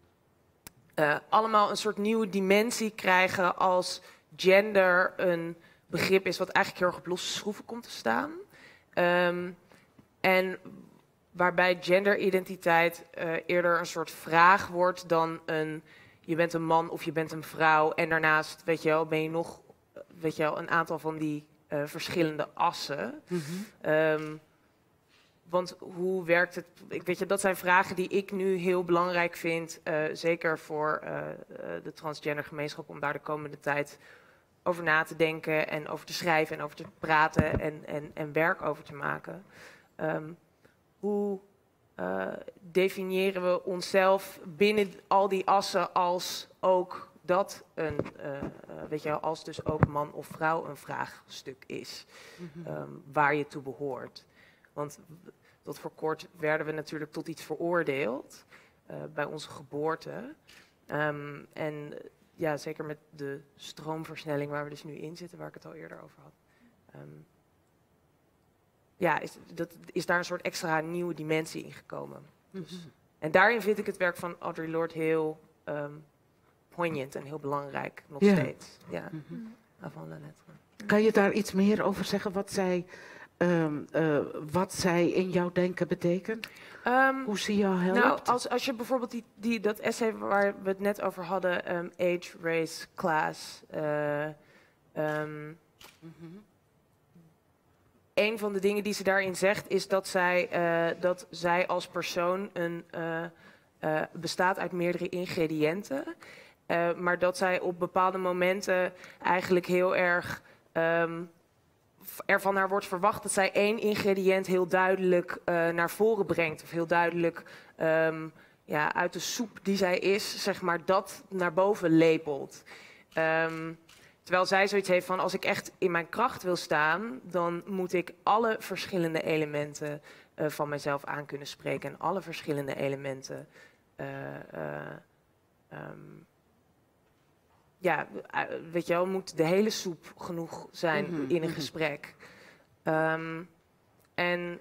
S16: uh, allemaal een soort nieuwe dimensie krijgen als gender een begrip is wat eigenlijk heel erg op losse schroeven komt te staan. Um, en waarbij genderidentiteit uh, eerder een soort vraag wordt dan een je bent een man of je bent een vrouw. En daarnaast, weet je wel, ben je nog, weet je wel, een aantal van die uh, verschillende assen. Mm-hmm. Um, want hoe werkt het? Ik weet je, dat zijn vragen die ik nu heel belangrijk vind, uh, zeker voor uh, uh, de transgender gemeenschap, om daar de komende tijd over na te denken en over te schrijven en over te praten en, en, en werk over te maken. Um, hoe uh, definiëren we onszelf binnen al die assen als ook dat een, uh, uh, weet je wel, als dus ook man of vrouw een vraagstuk is, mm-hmm. um, waar je toe behoort. Want tot voor kort werden we natuurlijk tot iets veroordeeld uh, bij onze geboorte. Um, en ja, zeker met de stroomversnelling waar we dus nu in zitten, waar ik het al eerder over had. Um, ja, is, dat, is daar een soort extra nieuwe dimensie in gekomen. Dus, mm-hmm. En daarin vind ik het werk van Audre Lorde heel um, poignant en heel belangrijk, nog ja. steeds. Ja, mm-hmm. Avant la lettre.
S4: Kan je daar iets meer over zeggen, wat zij, um, uh, wat zij in jouw denken betekent? Um, Hoe ze jou helpt?
S16: Nou, als, als je bijvoorbeeld die, die, dat essay waar we het net over hadden, um, age, race, class. Uh, um, mm-hmm. Een van de dingen die ze daarin zegt is dat zij, uh, dat zij als persoon een, uh, uh, bestaat uit meerdere ingrediënten. Uh, maar dat zij op bepaalde momenten eigenlijk heel erg um, ervan haar wordt verwacht dat zij één ingrediënt heel duidelijk uh, naar voren brengt. Of heel duidelijk um, ja, uit de soep die zij is, zeg maar, dat naar boven lepelt. Um, terwijl zij zoiets heeft van, als ik echt in mijn kracht wil staan, dan moet ik alle verschillende elementen uh, van mezelf aan kunnen spreken. En alle verschillende elementen uh, uh, um, ja, weet je wel, moet de hele soep genoeg zijn mm-hmm, in een mm-hmm. gesprek. Um, en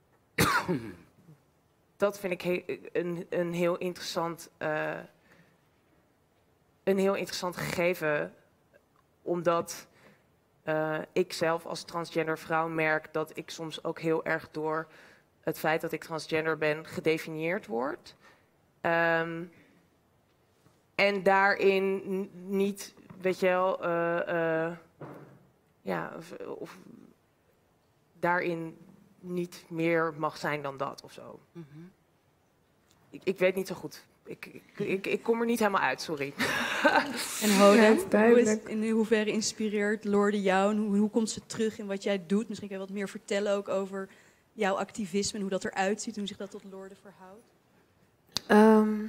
S16: dat vind ik he- een, een heel interessant, uh, een heel interessant gegeven, omdat uh, ik zelf als transgender vrouw merk dat ik soms ook heel erg door het feit dat ik transgender ben gedefinieerd word. Um, En daarin n- niet, weet je wel, uh, uh, ja, of, of daarin niet meer mag zijn dan dat of zo. Mm-hmm. Ik, ik weet niet zo goed. Ik, ik, ik, ik kom er niet helemaal uit, sorry.
S3: En Hoda, ja, hoe is, in hoeverre inspireert Lorde jou en hoe, hoe komt ze terug in wat jij doet? Misschien kan je wat meer vertellen ook over jouw activisme en hoe dat eruit ziet, hoe zich dat tot Lorde verhoudt.
S15: Um,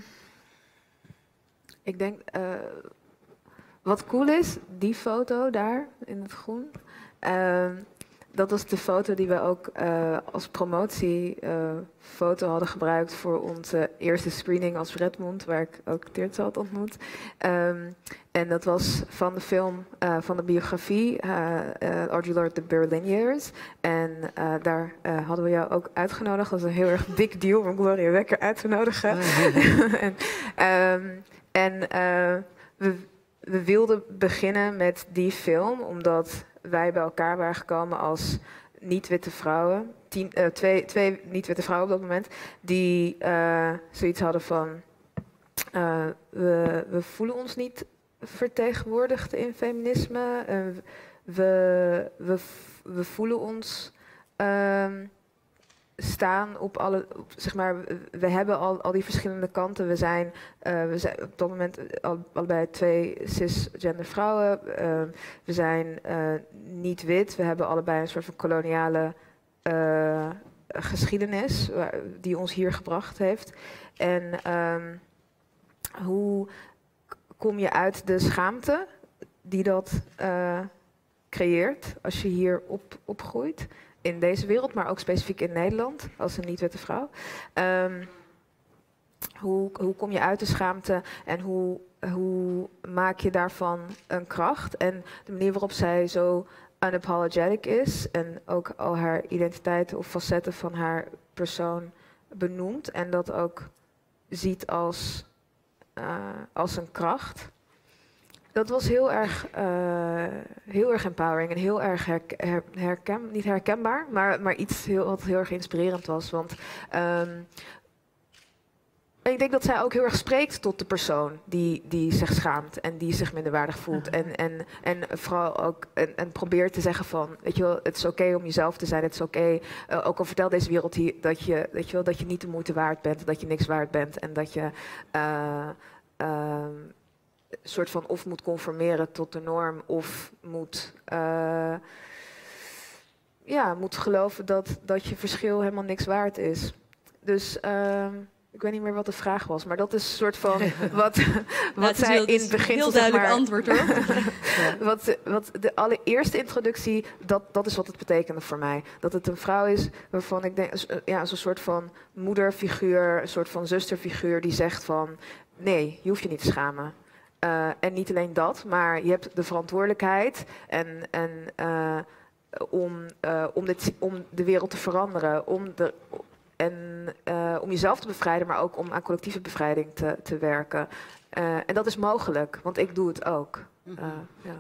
S15: ik denk, uh, wat cool is, die foto daar in het groen. Uh, dat was de foto die we ook uh, als promotiefoto uh, hadden gebruikt voor onze eerste screening als Redmond, waar ik ook Tirtza had ontmoet. Um, en dat was van de film, uh, van de biografie, uh, uh, Audre Lorde, The Berlin Years. En uh, daar uh, hadden we jou ook uitgenodigd. Dat was een heel erg big deal om Gloria Wekker uit te nodigen. en um, en uh, we, we wilden beginnen met die film, omdat wij bij elkaar waren gekomen als niet-witte vrouwen, tien, uh, twee, twee niet-witte vrouwen op dat moment, die uh, zoiets hadden van, uh, we, we voelen ons niet vertegenwoordigd in feminisme, uh, we, we, we voelen ons uh, staan op alle, op, zeg maar, we hebben al, al die verschillende kanten. We zijn, uh, we zijn op dat moment al, allebei twee cisgender vrouwen. Uh, we zijn uh, niet wit. We hebben allebei een soort van koloniale uh, geschiedenis waar, die ons hier gebracht heeft. En um, hoe kom je uit de schaamte die dat uh, creëert als je hier op, opgroeit? In deze wereld, maar ook specifiek in Nederland, als een niet-witte vrouw. Um, hoe, hoe kom je uit de schaamte en hoe, hoe maak je daarvan een kracht? En de manier waarop zij zo unapologetic is en ook al haar identiteiten of facetten van haar persoon benoemt en dat ook ziet als, uh, als een kracht. Dat was heel erg, uh, heel erg empowering en heel erg herk her herken niet herkenbaar, maar, maar iets heel, wat heel erg inspirerend was. Want um, ik denk dat zij ook heel erg spreekt tot de persoon die, die zich schaamt en die zich minderwaardig voelt. En, en, en vooral ook en, en probeert te zeggen van, weet je wel, het is oké okay om jezelf te zijn, het is oké. Okay, uh, ook al vertelt deze wereld hier dat je, weet je wel, dat je niet de moeite waard bent, dat je niks waard bent en dat je uh, uh, soort van of moet conformeren tot de norm of moet, uh, ja, moet geloven dat, dat je verschil helemaal niks waard is. Dus uh, ik weet niet meer wat de vraag was, maar dat is een soort van wat, wat zij heel, in het begin...
S3: Heel duidelijk
S15: zeg maar,
S3: antwoord hoor.
S15: ja. wat, wat de allereerste introductie, dat, dat is wat het betekende voor mij. Dat het een vrouw is waarvan ik denk, ja, zo'n soort van moederfiguur, een soort van zusterfiguur die zegt van, nee, je hoeft je niet te schamen. Uh, en niet alleen dat, maar je hebt de verantwoordelijkheid en, en, uh, om, uh, om, dit, om de wereld te veranderen. Om, de, en, uh, om jezelf te bevrijden, maar ook om aan collectieve bevrijding te, te werken. Uh, en dat is mogelijk, want ik doe het ook. Uh, ja.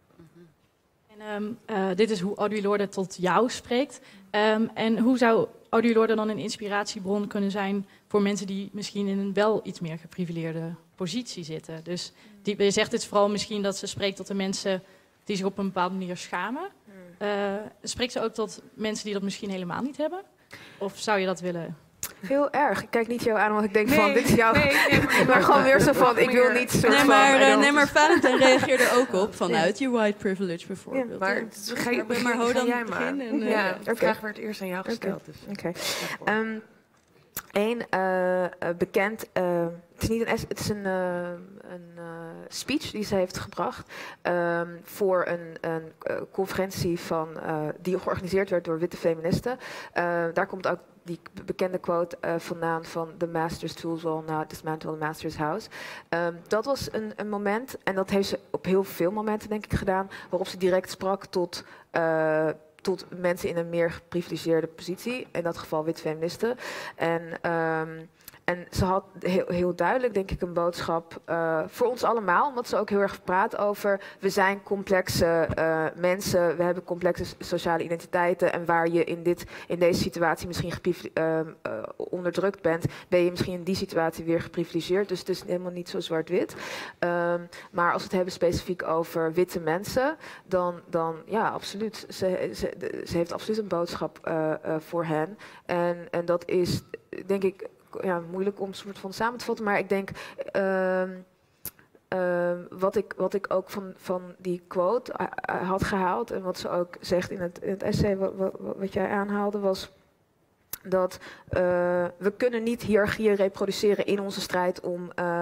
S2: En, um, uh, dit is hoe Audre Lorde tot jou spreekt. Um, en hoe zou Audre Lorde dan een inspiratiebron kunnen zijn voor mensen die misschien in een wel iets meer geprivileerde positie zitten? Dus die, je zegt het vooral misschien dat ze spreekt tot de mensen die zich op een bepaalde manier schamen. Uh, spreekt ze ook tot mensen die dat misschien helemaal niet hebben? Of zou je dat willen?
S15: Heel erg. Ik kijk niet jou aan, want ik denk nee, van, dit is jouw...
S3: Nee, nee,
S15: maar, maar gewoon weer zo van, ik wil niet zo
S3: nee,
S15: van...
S3: Maar, uh, nee, maar Valentijn reageerde er ook op, vanuit je white privilege bijvoorbeeld.
S16: Ja, maar
S3: dus,
S16: ga, je,
S3: maar, maar hou dan
S16: jij maar.
S3: En, uh,
S16: ja, de
S15: okay.
S16: vraag werd eerst aan jou gesteld. Dus.
S15: Oké. Okay. Um, Eén uh, bekend, uh, het is niet een, het is een, uh, een uh, speech die ze heeft gebracht um, voor een, een uh, conferentie van, uh, die georganiseerd werd door witte feministen. Uh, daar komt ook die bekende quote uh, vandaan van The Master's Tools will not dismantle the Master's House. Um, dat was een, een moment, en dat heeft ze op heel veel momenten denk ik gedaan, waarop ze direct sprak tot... Uh, tot mensen in een meer geprivilegeerde positie, in dat geval wit feministen. En, um, en ze had heel, heel duidelijk, denk ik, een boodschap uh, voor ons allemaal, omdat ze ook heel erg praat over, we zijn complexe uh, mensen, we hebben complexe sociale identiteiten en waar je in, dit, in deze situatie misschien uh, uh, onderdrukt bent, ben je misschien in die situatie weer geprivilegeerd. Dus het is helemaal niet zo zwart-wit. Um, maar als we het hebben specifiek over witte mensen, dan, dan ja, absoluut. Ze, ze, ze heeft absoluut een boodschap uh, uh, voor hen. En, en dat is, denk ik, ja, moeilijk om soort van samen te vatten, maar ik denk, uh, uh, wat, ik, wat ik ook van, van die quote uh, had gehaald en wat ze ook zegt in het, in het essay wat, wat, wat jij aanhaalde, was dat uh, we kunnen niet hiërarchieën reproduceren in onze strijd om, uh,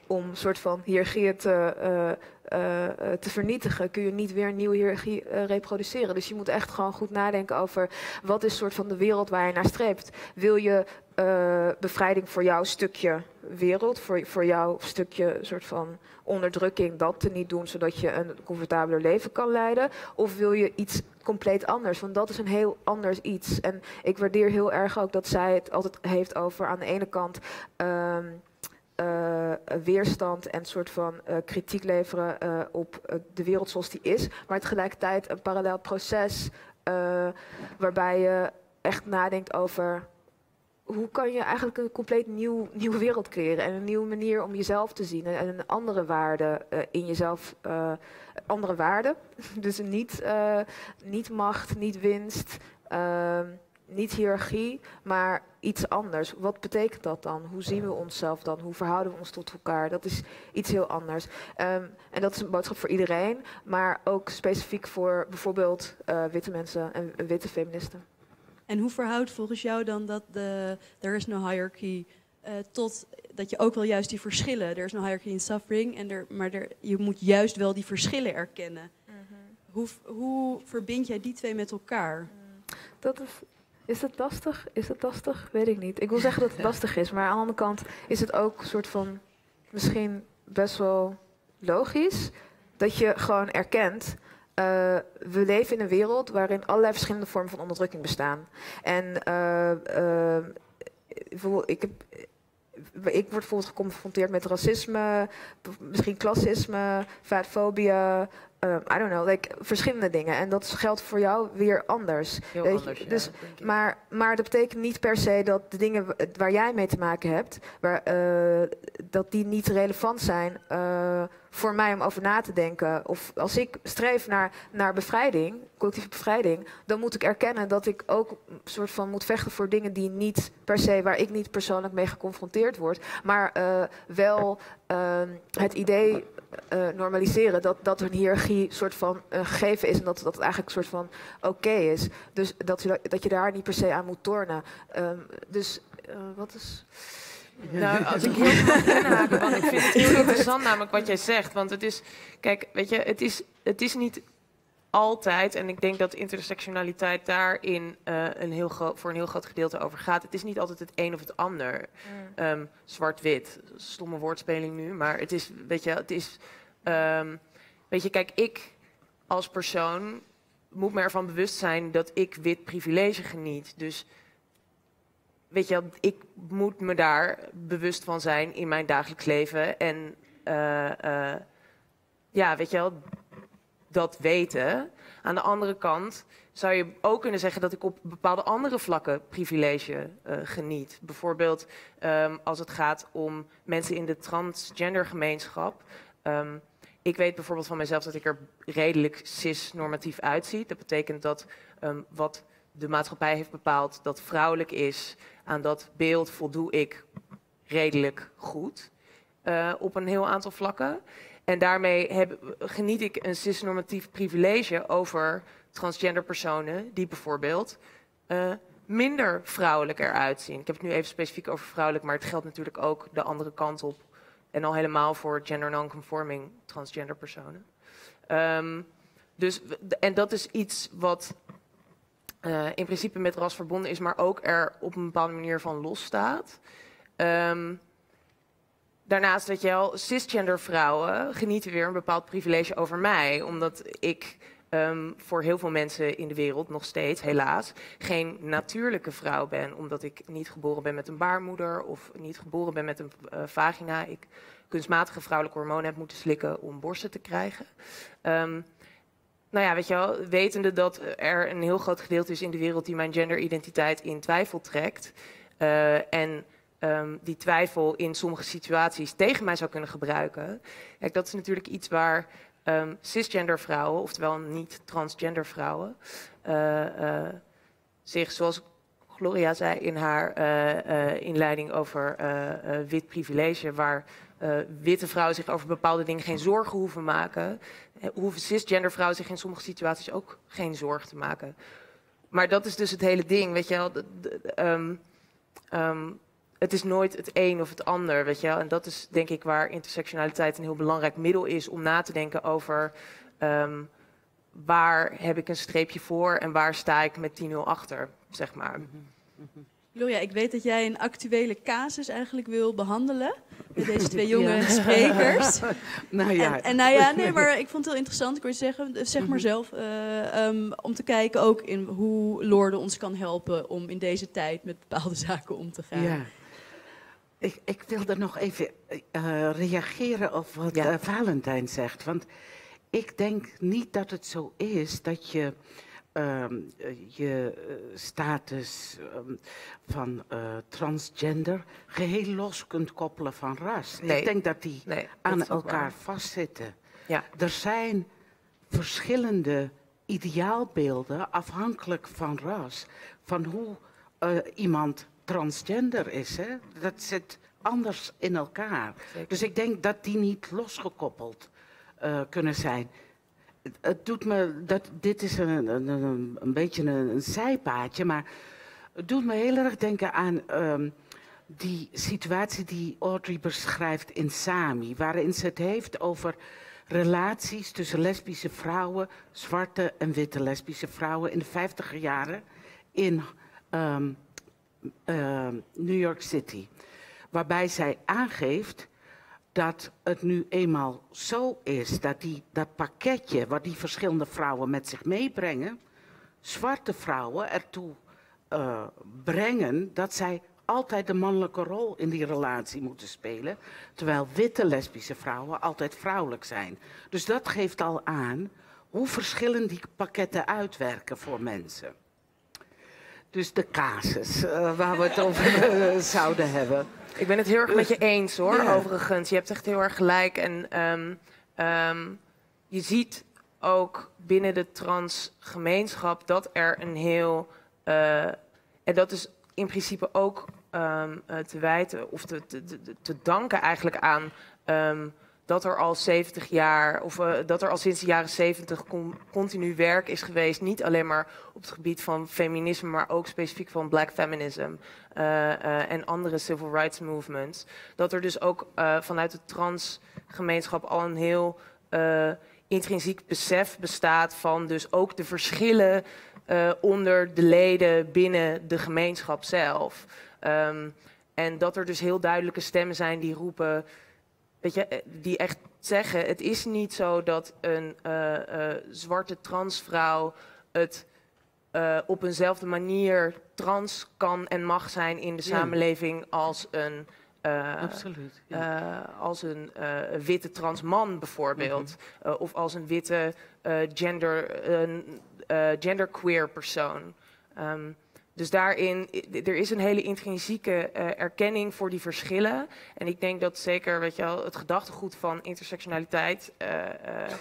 S15: om een soort van hiërarchieën te, uh, uh, uh, te vernietigen, kun je niet weer een nieuwe hiërarchie uh, reproduceren. Dus je moet echt gewoon goed nadenken over wat is soort van de wereld waar je naar streeft. Wil je uh, bevrijding voor jouw stukje wereld, voor, voor jouw stukje soort van onderdrukking, dat te niet doen, zodat je een comfortabeler leven kan leiden? Of wil je iets compleet anders? Want dat is een heel anders iets. En ik waardeer heel erg ook dat zij het altijd heeft over aan de ene kant Um, Uh, weerstand en soort van uh, kritiek leveren uh, op uh, de wereld zoals die is. Maar tegelijkertijd een parallel proces uh, waarbij je echt nadenkt over hoe kan je eigenlijk een compleet nieuw, nieuwe wereld creëren. En een nieuwe manier om jezelf te zien. En een andere waarde uh, in jezelf. Uh, andere waarden. Dus niet, uh, niet macht, niet winst. Uh, Niet hiërarchie, maar iets anders. Wat betekent dat dan? Hoe zien we onszelf dan? Hoe verhouden we ons tot elkaar? Dat is iets heel anders. Um, en dat is een boodschap voor iedereen, maar ook specifiek voor bijvoorbeeld uh, witte mensen en uh, witte feministen.
S3: En hoe verhoudt volgens jou dan dat de there is no hierarchy uh, tot dat je ook wel juist die verschillen, there is no hierarchy in suffering, en er, maar er, je moet juist wel die verschillen erkennen. Mm-hmm. Hoe, hoe verbind jij die twee met elkaar?
S15: Dat is... Is het lastig? Is het lastig? Weet ik niet. Ik wil zeggen dat het lastig is, maar aan de andere kant is het ook een soort van misschien best wel logisch dat je gewoon erkent. Uh, we leven in een wereld waarin allerlei verschillende vormen van onderdrukking bestaan. En uh, uh, bijvoorbeeld, ik heb. Ik word bijvoorbeeld geconfronteerd met racisme, misschien klassisme, fatfobie, Uh, I don't know, like, verschillende dingen. En dat geldt voor jou weer anders.
S16: Heel
S15: weet
S16: anders,
S15: je?
S16: ja,
S15: Dus,
S16: denk ik.
S15: maar, maar dat betekent niet per se dat de dingen waar jij mee te maken hebt, waar, uh, dat die niet relevant zijn uh, voor mij om over na te denken. Of als ik streef naar, naar bevrijding, collectieve bevrijding, dan moet ik erkennen dat ik ook een soort van moet vechten voor dingen die niet per se, waar ik niet persoonlijk mee geconfronteerd word, maar uh, wel uh, het idee uh, normaliseren dat, dat een hiërarchie soort van een gegeven is en dat, dat het eigenlijk een soort van oké okay is. Dus dat je, dat je daar niet per se aan moet tornen. Um, dus uh, wat is...
S16: Nou, als ik heel mag inhaken, want ik vind het heel interessant namelijk wat jij zegt. Want het is, kijk, weet je, het is, het is niet altijd, en ik denk dat intersectionaliteit daarin uh, een heel groot, voor een heel groot gedeelte over gaat. Het is niet altijd het een of het ander. Mm. Um, zwart-wit, stomme woordspeling nu, maar het is, weet je, het is, um, weet je, kijk, ik als persoon moet me ervan bewust zijn dat ik wit privilege geniet. Dus weet je, ik moet me daar bewust van zijn in mijn dagelijks leven. En uh, uh, ja, weet je wel, dat weten. Aan de andere kant zou je ook kunnen zeggen dat ik op bepaalde andere vlakken privilege uh, geniet. Bijvoorbeeld um, als het gaat om mensen in de transgender gemeenschap. Um, ik weet bijvoorbeeld van mezelf dat ik er redelijk cis-normatief uitzie. Dat betekent dat um, wat de maatschappij heeft bepaald dat vrouwelijk is, aan dat beeld voldoe ik redelijk goed uh, op een heel aantal vlakken. En daarmee heb, geniet ik een cis-normatief privilege over transgender personen die bijvoorbeeld uh, minder vrouwelijk eruit zien. Ik heb het nu even specifiek over vrouwelijk, maar het geldt natuurlijk ook de andere kant op. En al helemaal voor gender non-conforming transgender personen. Um, dus, en dat is iets wat uh, in principe met ras verbonden is, maar ook er op een bepaalde manier van losstaat. Um, Daarnaast, weet je wel, cisgender vrouwen genieten weer een bepaald privilege over mij. Omdat ik um, voor heel veel mensen in de wereld nog steeds, helaas, geen natuurlijke vrouw ben. Omdat ik niet geboren ben met een baarmoeder of niet geboren ben met een uh, vagina. Ik kunstmatige vrouwelijke hormonen heb moeten slikken om borsten te krijgen. Um, nou ja, weet je wel, wetende dat er een heel groot gedeelte is in de wereld die mijn genderidentiteit in twijfel trekt. Uh, en Um, die twijfel in sommige situaties tegen mij zou kunnen gebruiken. Kijk, dat is natuurlijk iets waar um, cisgender vrouwen, oftewel niet transgender vrouwen, uh, uh, zich, zoals Gloria zei in haar uh, uh, inleiding over uh, uh, wit privilege, waar uh, witte vrouwen zich over bepaalde dingen geen zorgen hoeven maken, hoeven cisgender vrouwen zich in sommige situaties ook geen zorgen te maken. Maar dat is dus het hele ding, weet je wel. De, de, um, um, het is nooit het een of het ander, weet je wel. En dat is denk ik waar intersectionaliteit een heel belangrijk middel is om na te denken over um, waar heb ik een streepje voor en waar sta ik met tien nul achter, zeg maar.
S3: Mm-hmm. Mm-hmm. Gloria, ik weet dat jij een actuele casus eigenlijk wil behandelen met deze twee jonge ja. sprekers.
S4: nou ja.
S3: En, en nou ja, nee, maar ik vond het heel interessant. Ik wil je zeggen, zeg maar zelf, uh, um, om te kijken ook in hoe Loorde ons kan helpen om in deze tijd met bepaalde zaken om te gaan.
S4: Ja. Ik, ik wilde nog even uh, reageren op wat ja. uh, Valentijn zegt. Want ik denk niet dat het zo is dat je um, je uh, status um, van uh, transgender geheel los kunt koppelen van ras.
S16: Nee.
S4: Ik denk dat die
S16: nee,
S4: aan
S16: dat
S4: elkaar
S16: waar.
S4: vastzitten.
S16: Ja.
S4: Er zijn verschillende ideaalbeelden afhankelijk van ras. Van hoe uh, iemand transgender is. Hè? Dat zit anders in elkaar.
S16: Zeker.
S4: Dus ik denk dat die niet losgekoppeld uh, kunnen zijn. Het, het doet me, dat, dit is een, een, een, een beetje een, een zijpaadje, maar het doet me heel erg denken aan um, die situatie die Audrey beschrijft in Sami, waarin ze het heeft over relaties tussen lesbische vrouwen, zwarte en witte lesbische vrouwen in de vijftiger jaren in um, uh, New York City. Waarbij zij aangeeft dat het nu eenmaal zo is dat die, dat pakketje wat die verschillende vrouwen met zich meebrengen, zwarte vrouwen ertoe uh, brengen dat zij altijd de mannelijke rol in die relatie moeten spelen, terwijl witte lesbische vrouwen altijd vrouwelijk zijn. Dus dat geeft al aan hoe verschillend die pakketten uitwerken voor mensen. Dus de casus uh, waar we het over uh, zouden hebben.
S16: Ik ben het heel erg met je eens hoor,
S4: ja.
S16: overigens. Je hebt echt heel erg gelijk. En um, um, je ziet ook binnen de transgemeenschap dat er een heel... Uh, en dat is in principe ook um, uh, te wijten of te, te, te, te danken eigenlijk aan... Um, dat er al zeventig jaar, of uh, dat er al sinds de jaren zeventig con continu werk is geweest. Niet alleen maar op het gebied van feminisme, maar ook specifiek van black feminism uh, uh, en andere civil rights movements. Dat er dus ook uh, vanuit de transgemeenschap al een heel uh, intrinsiek besef bestaat van dus ook de verschillen uh, onder de leden binnen de gemeenschap zelf. Um, en dat er dus heel duidelijke stemmen zijn die roepen... Weet je, die echt zeggen, het is niet zo dat een uh, uh, zwarte transvrouw het uh, op eenzelfde manier trans kan en mag zijn in de ja. samenleving als een, uh,
S4: Absoluut, ja.
S16: uh, als een uh, witte transman bijvoorbeeld. Mm-hmm. uh, of als een witte uh, gender, uh, uh, genderqueer persoon. Um, Dus daarin, er is een hele intrinsieke uh, erkenning voor die verschillen. En ik denk dat zeker, weet je wel, het gedachtegoed van intersectionaliteit, uh, uh,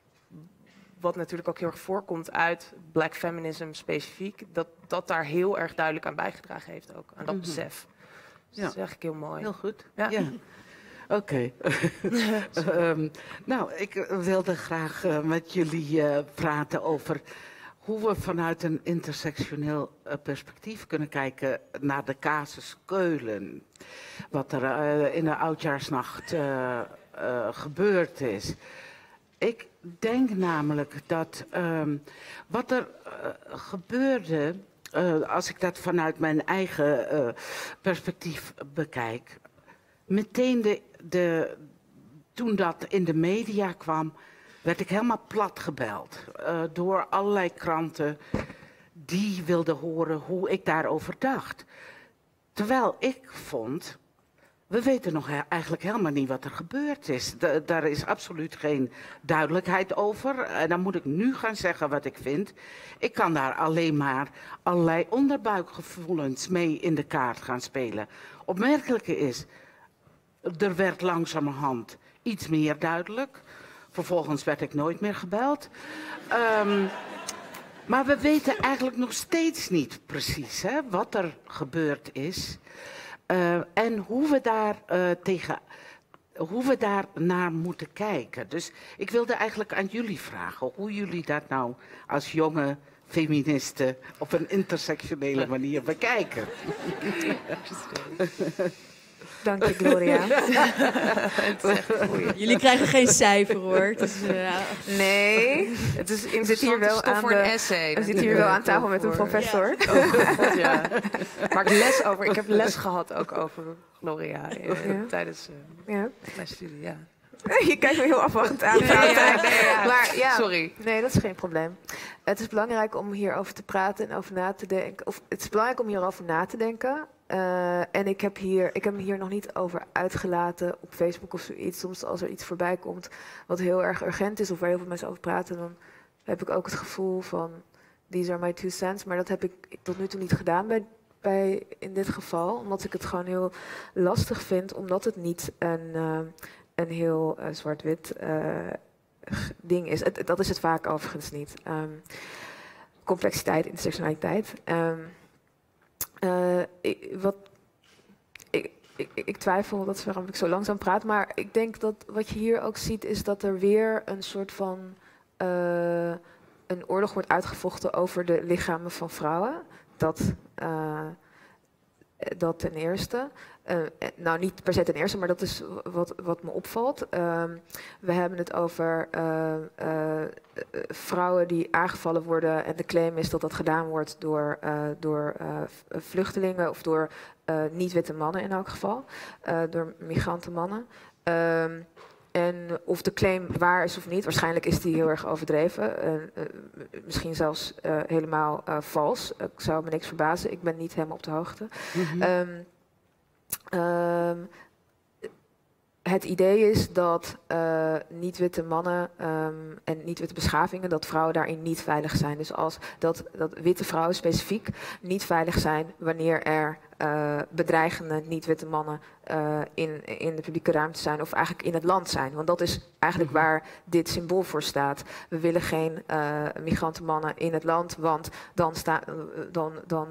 S16: wat natuurlijk ook heel erg voorkomt uit black feminism specifiek, dat dat daar heel erg duidelijk aan bijgedragen heeft ook, aan dat mm-hmm. besef. Dus ja. Dat is eigenlijk heel mooi.
S4: Heel goed.
S16: Ja.
S4: ja. Oké. Okay. um, nou, ik wilde graag uh, met jullie uh, praten over hoe we vanuit een intersectioneel uh, perspectief kunnen kijken naar de casus Keulen. Wat er uh, in de oudjaarsnacht uh, uh, gebeurd is. Ik denk namelijk dat um, wat er uh, gebeurde, uh, als ik dat vanuit mijn eigen uh, perspectief bekijk, meteen de, de, toen dat in de media kwam, werd ik helemaal plat gebeld uh, door allerlei kranten die wilden horen hoe ik daarover dacht. Terwijl ik vond, we weten nog he- eigenlijk helemaal niet wat er gebeurd is. D- daar is absoluut geen duidelijkheid over. En dan moet ik nu gaan zeggen wat ik vind. Ik kan daar alleen maar allerlei onderbuikgevoelens mee in de kaart gaan spelen. Opmerkelijke is, er werd langzamerhand iets meer duidelijk. Vervolgens werd ik nooit meer gebeld. Um, maar we weten eigenlijk nog steeds niet precies hè, wat er gebeurd is. Uh, en hoe we daar uh, tegen, hoe we daar naar moeten kijken. Dus ik wilde eigenlijk aan jullie vragen hoe jullie dat nou als jonge feministen op een intersectionele manier bekijken.
S15: Dank je, Gloria.
S3: Jullie krijgen geen cijfer, hoor. Het is, uh,
S15: nee, het is we zitten hier wel aan
S16: voor
S15: de,
S16: een essay.
S15: We zitten hier wel aan tafel met een professor.
S16: Ja. Oh, God, ja. Maar ik, les over, ik heb les gehad ook over Gloria uh, ja. tijdens uh, ja. mijn studie. Ja.
S15: Je kijkt me heel afwachtend aan.
S16: Ja, ja, nee, ja.
S15: Maar, ja,
S16: sorry.
S15: Nee, dat is geen probleem. Het is belangrijk om hierover te praten en over na te denken. Of het is belangrijk om hierover na te denken. Uh, en ik heb, hier, ik heb me hier nog niet over uitgelaten op Facebook of zoiets. Soms als er iets voorbij komt wat heel erg urgent is of waar heel veel mensen over praten, dan heb ik ook het gevoel van these are my two cents. Maar dat heb ik tot nu toe niet gedaan bij, bij in dit geval. Omdat ik het gewoon heel lastig vind, omdat het niet een, uh, een heel uh, zwart-wit uh, ding is. Het, dat is het vaak overigens niet. Um, complexiteit, intersectionaliteit. Um, Uh, ik, wat, ik, ik, ik twijfel, dat is waarom ik zo langzaam praat, maar ik denk dat wat je hier ook ziet is dat er weer een soort van uh, een oorlog wordt uitgevochten over de lichamen van vrouwen. Dat, uh, dat ten eerste. Uh, nou, niet per se ten eerste, maar dat is wat, wat me opvalt. Uh, we hebben het over uh, uh, vrouwen die aangevallen worden en de claim is dat dat gedaan wordt door, uh, door uh, vluchtelingen of door uh, niet-witte mannen in elk geval. Uh, door migrantenmannen. Uh, en of de claim waar is of niet, waarschijnlijk is die heel erg overdreven. Uh, uh, misschien zelfs uh, helemaal uh, vals. Ik zou me niks verbazen, ik ben niet helemaal op de hoogte. Mm-hmm. um, Um, het idee is dat uh, niet-witte mannen um, en niet-witte beschavingen, dat vrouwen daarin niet veilig zijn. Dus als dat, dat witte vrouwen specifiek niet veilig zijn wanneer er uh, bedreigende niet-witte mannen uh, in, in de publieke ruimte zijn of eigenlijk in het land zijn. Want dat is eigenlijk mm-hmm. waar dit symbool voor staat. We willen geen uh, migrantenmannen in het land, want dan staan dan. dan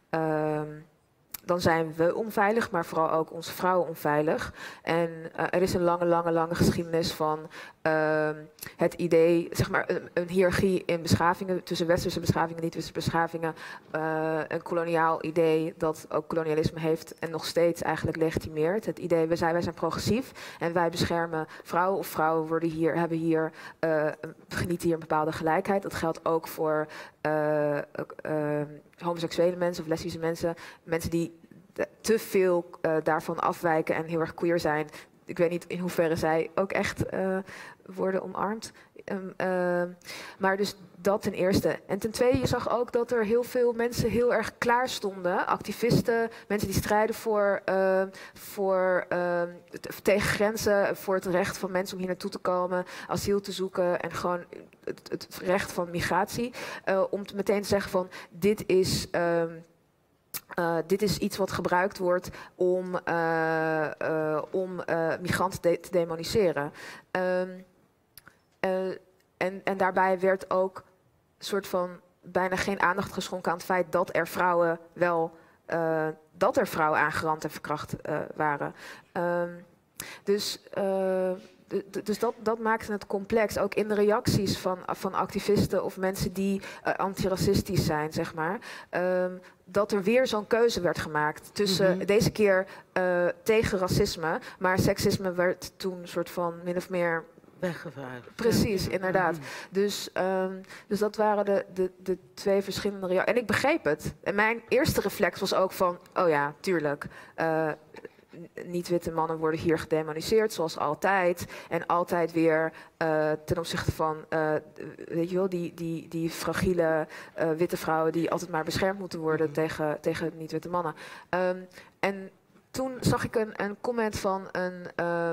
S15: uh, dan zijn we onveilig, maar vooral ook onze vrouwen onveilig. En uh, er is een lange, lange, lange geschiedenis van uh, het idee, zeg maar, een, een hiërarchie in beschavingen, tussen westerse beschavingen en niet-westerse beschavingen. Uh, een koloniaal idee dat ook kolonialisme heeft en nog steeds eigenlijk legitimeert. Het idee, wij zijn, wij zijn progressief en wij beschermen vrouwen of vrouwen worden hier, hebben hier, uh, genieten hier een bepaalde gelijkheid. Dat geldt ook voor uh, uh, homoseksuele mensen of lesbische mensen, mensen die te veel uh, daarvan afwijken en heel erg queer zijn. Ik weet niet in hoeverre zij ook echt uh, worden omarmd. Um, uh, maar dus dat ten eerste. En ten tweede, je zag ook dat er heel veel mensen heel erg klaar stonden. Activisten, mensen die strijden voor, uh, voor, uh, tegen grenzen, voor het recht van mensen om hier naartoe te komen, asiel te zoeken en gewoon het, het recht van migratie. Uh, om te meteen te zeggen van dit is... Um, Uh, dit is iets wat gebruikt wordt om, uh, uh, om uh, migranten de te demoniseren. Um, uh, en, en daarbij werd ook soort van bijna geen aandacht geschonken aan het feit dat er vrouwen wel uh, dat er vrouwen aangerand en verkracht uh, waren. Um, dus uh, Dus dat, dat maakte het complex, ook in de reacties van, van activisten of mensen die uh, antiracistisch zijn, zeg maar. Um, dat er weer zo'n keuze werd gemaakt tussen, mm-hmm. deze keer uh, tegen racisme, maar seksisme werd toen een soort van min of meer...
S4: weggevaagd.
S15: Precies,
S4: ja.
S15: inderdaad. Mm-hmm. Dus, um, dus dat waren de, de, de twee verschillende reacties. En ik begreep het. En mijn eerste reflex was ook van, oh ja, tuurlijk... Uh, niet-witte mannen worden hier gedemoniseerd, zoals altijd. En altijd weer uh, ten opzichte van, uh, weet je wel, die, die, die fragiele uh, witte vrouwen die altijd maar beschermd moeten worden mm-hmm. tegen, tegen niet-witte mannen. Um, en toen zag ik een, een comment van een, uh,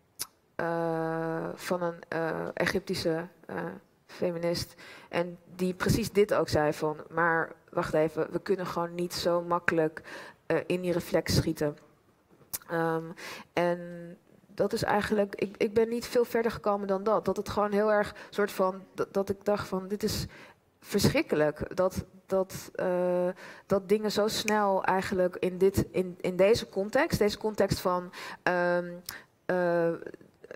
S15: uh, van een uh, Egyptische uh, feminist. En die precies dit ook zei van, maar wacht even, we kunnen gewoon niet zo makkelijk uh, in die reflex schieten. Um, en dat is eigenlijk, ik, ik ben niet veel verder gekomen dan dat. Dat het gewoon heel erg soort van, dat, dat ik dacht van, dit is verschrikkelijk. Dat, dat, uh, dat dingen zo snel eigenlijk in, dit, in, in deze context, deze context van um, uh,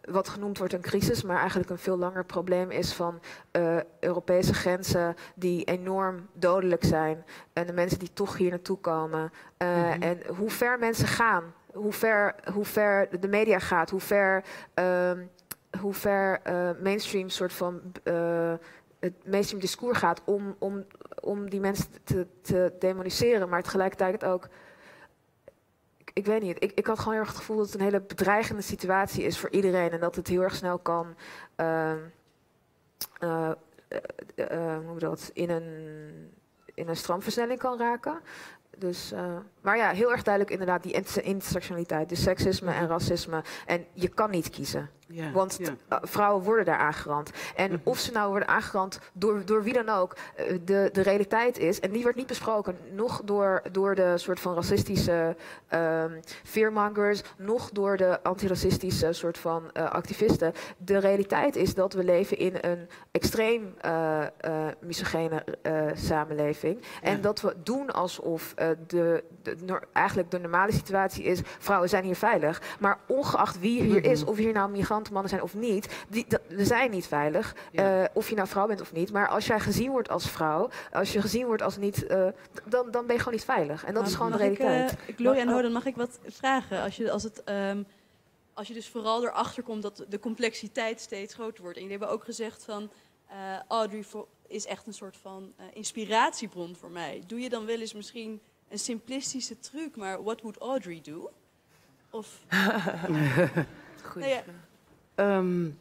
S15: wat genoemd wordt een crisis, maar eigenlijk een veel langer probleem is van uh, Europese grenzen die enorm dodelijk zijn. En de mensen die toch hier naartoe komen. Uh, mm-hmm. En hoe ver mensen gaan, hoe ver, hoe ver de media gaat, hoe ver, uh, hoe ver uh, mainstream soort van uh, het mainstream discours gaat om, om, om die mensen te, te demoniseren, maar tegelijkertijd ook. Ik weet niet, ik, ik had gewoon heel erg het gevoel dat het een hele bedreigende situatie is voor iedereen. En dat het heel erg snel kan, uh, uh, uh, uh, hoe dat, in een, in een stroomversnelling kan raken. Dus, uh, maar ja, heel erg duidelijk inderdaad die intersectionaliteit, dus seksisme en racisme. En je kan niet kiezen. Ja, want ja. uh, vrouwen worden daar aangerand. En mm-hmm. of ze nou worden aangerand door, door wie dan ook, uh, de, de realiteit is, en die wordt niet besproken, nog door, door de soort van racistische uh, fearmongers, nog door de antiracistische soort van uh, activisten. De realiteit is dat we leven in een extreem uh, uh, misogene uh, samenleving. Ja. En dat we doen alsof uh, de, de, no, eigenlijk de normale situatie is, vrouwen zijn hier veilig. Maar ongeacht wie hier mm-hmm. is, of hier nou migranten mannen zijn of niet, die, we zijn niet veilig. Ja. Uh, of je nou vrouw bent of niet. Maar als jij gezien wordt als vrouw, als je gezien wordt als niet, uh, dan, dan ben je gewoon niet veilig. En dat
S3: nou,
S15: is gewoon de
S3: mag
S15: realiteit.
S3: Ik, uh, Gloria en Hodan, mag ik wat vragen? Als je, als, het, um, als je dus vooral erachter komt dat de complexiteit steeds groter wordt. En jullie hebben ook gezegd van uh, Audrey voor, is echt een soort van uh, inspiratiebron voor mij. Doe je dan wel eens misschien een simplistische truc, maar what would Audrey do? Of...
S4: Goed. Nou ja. Um,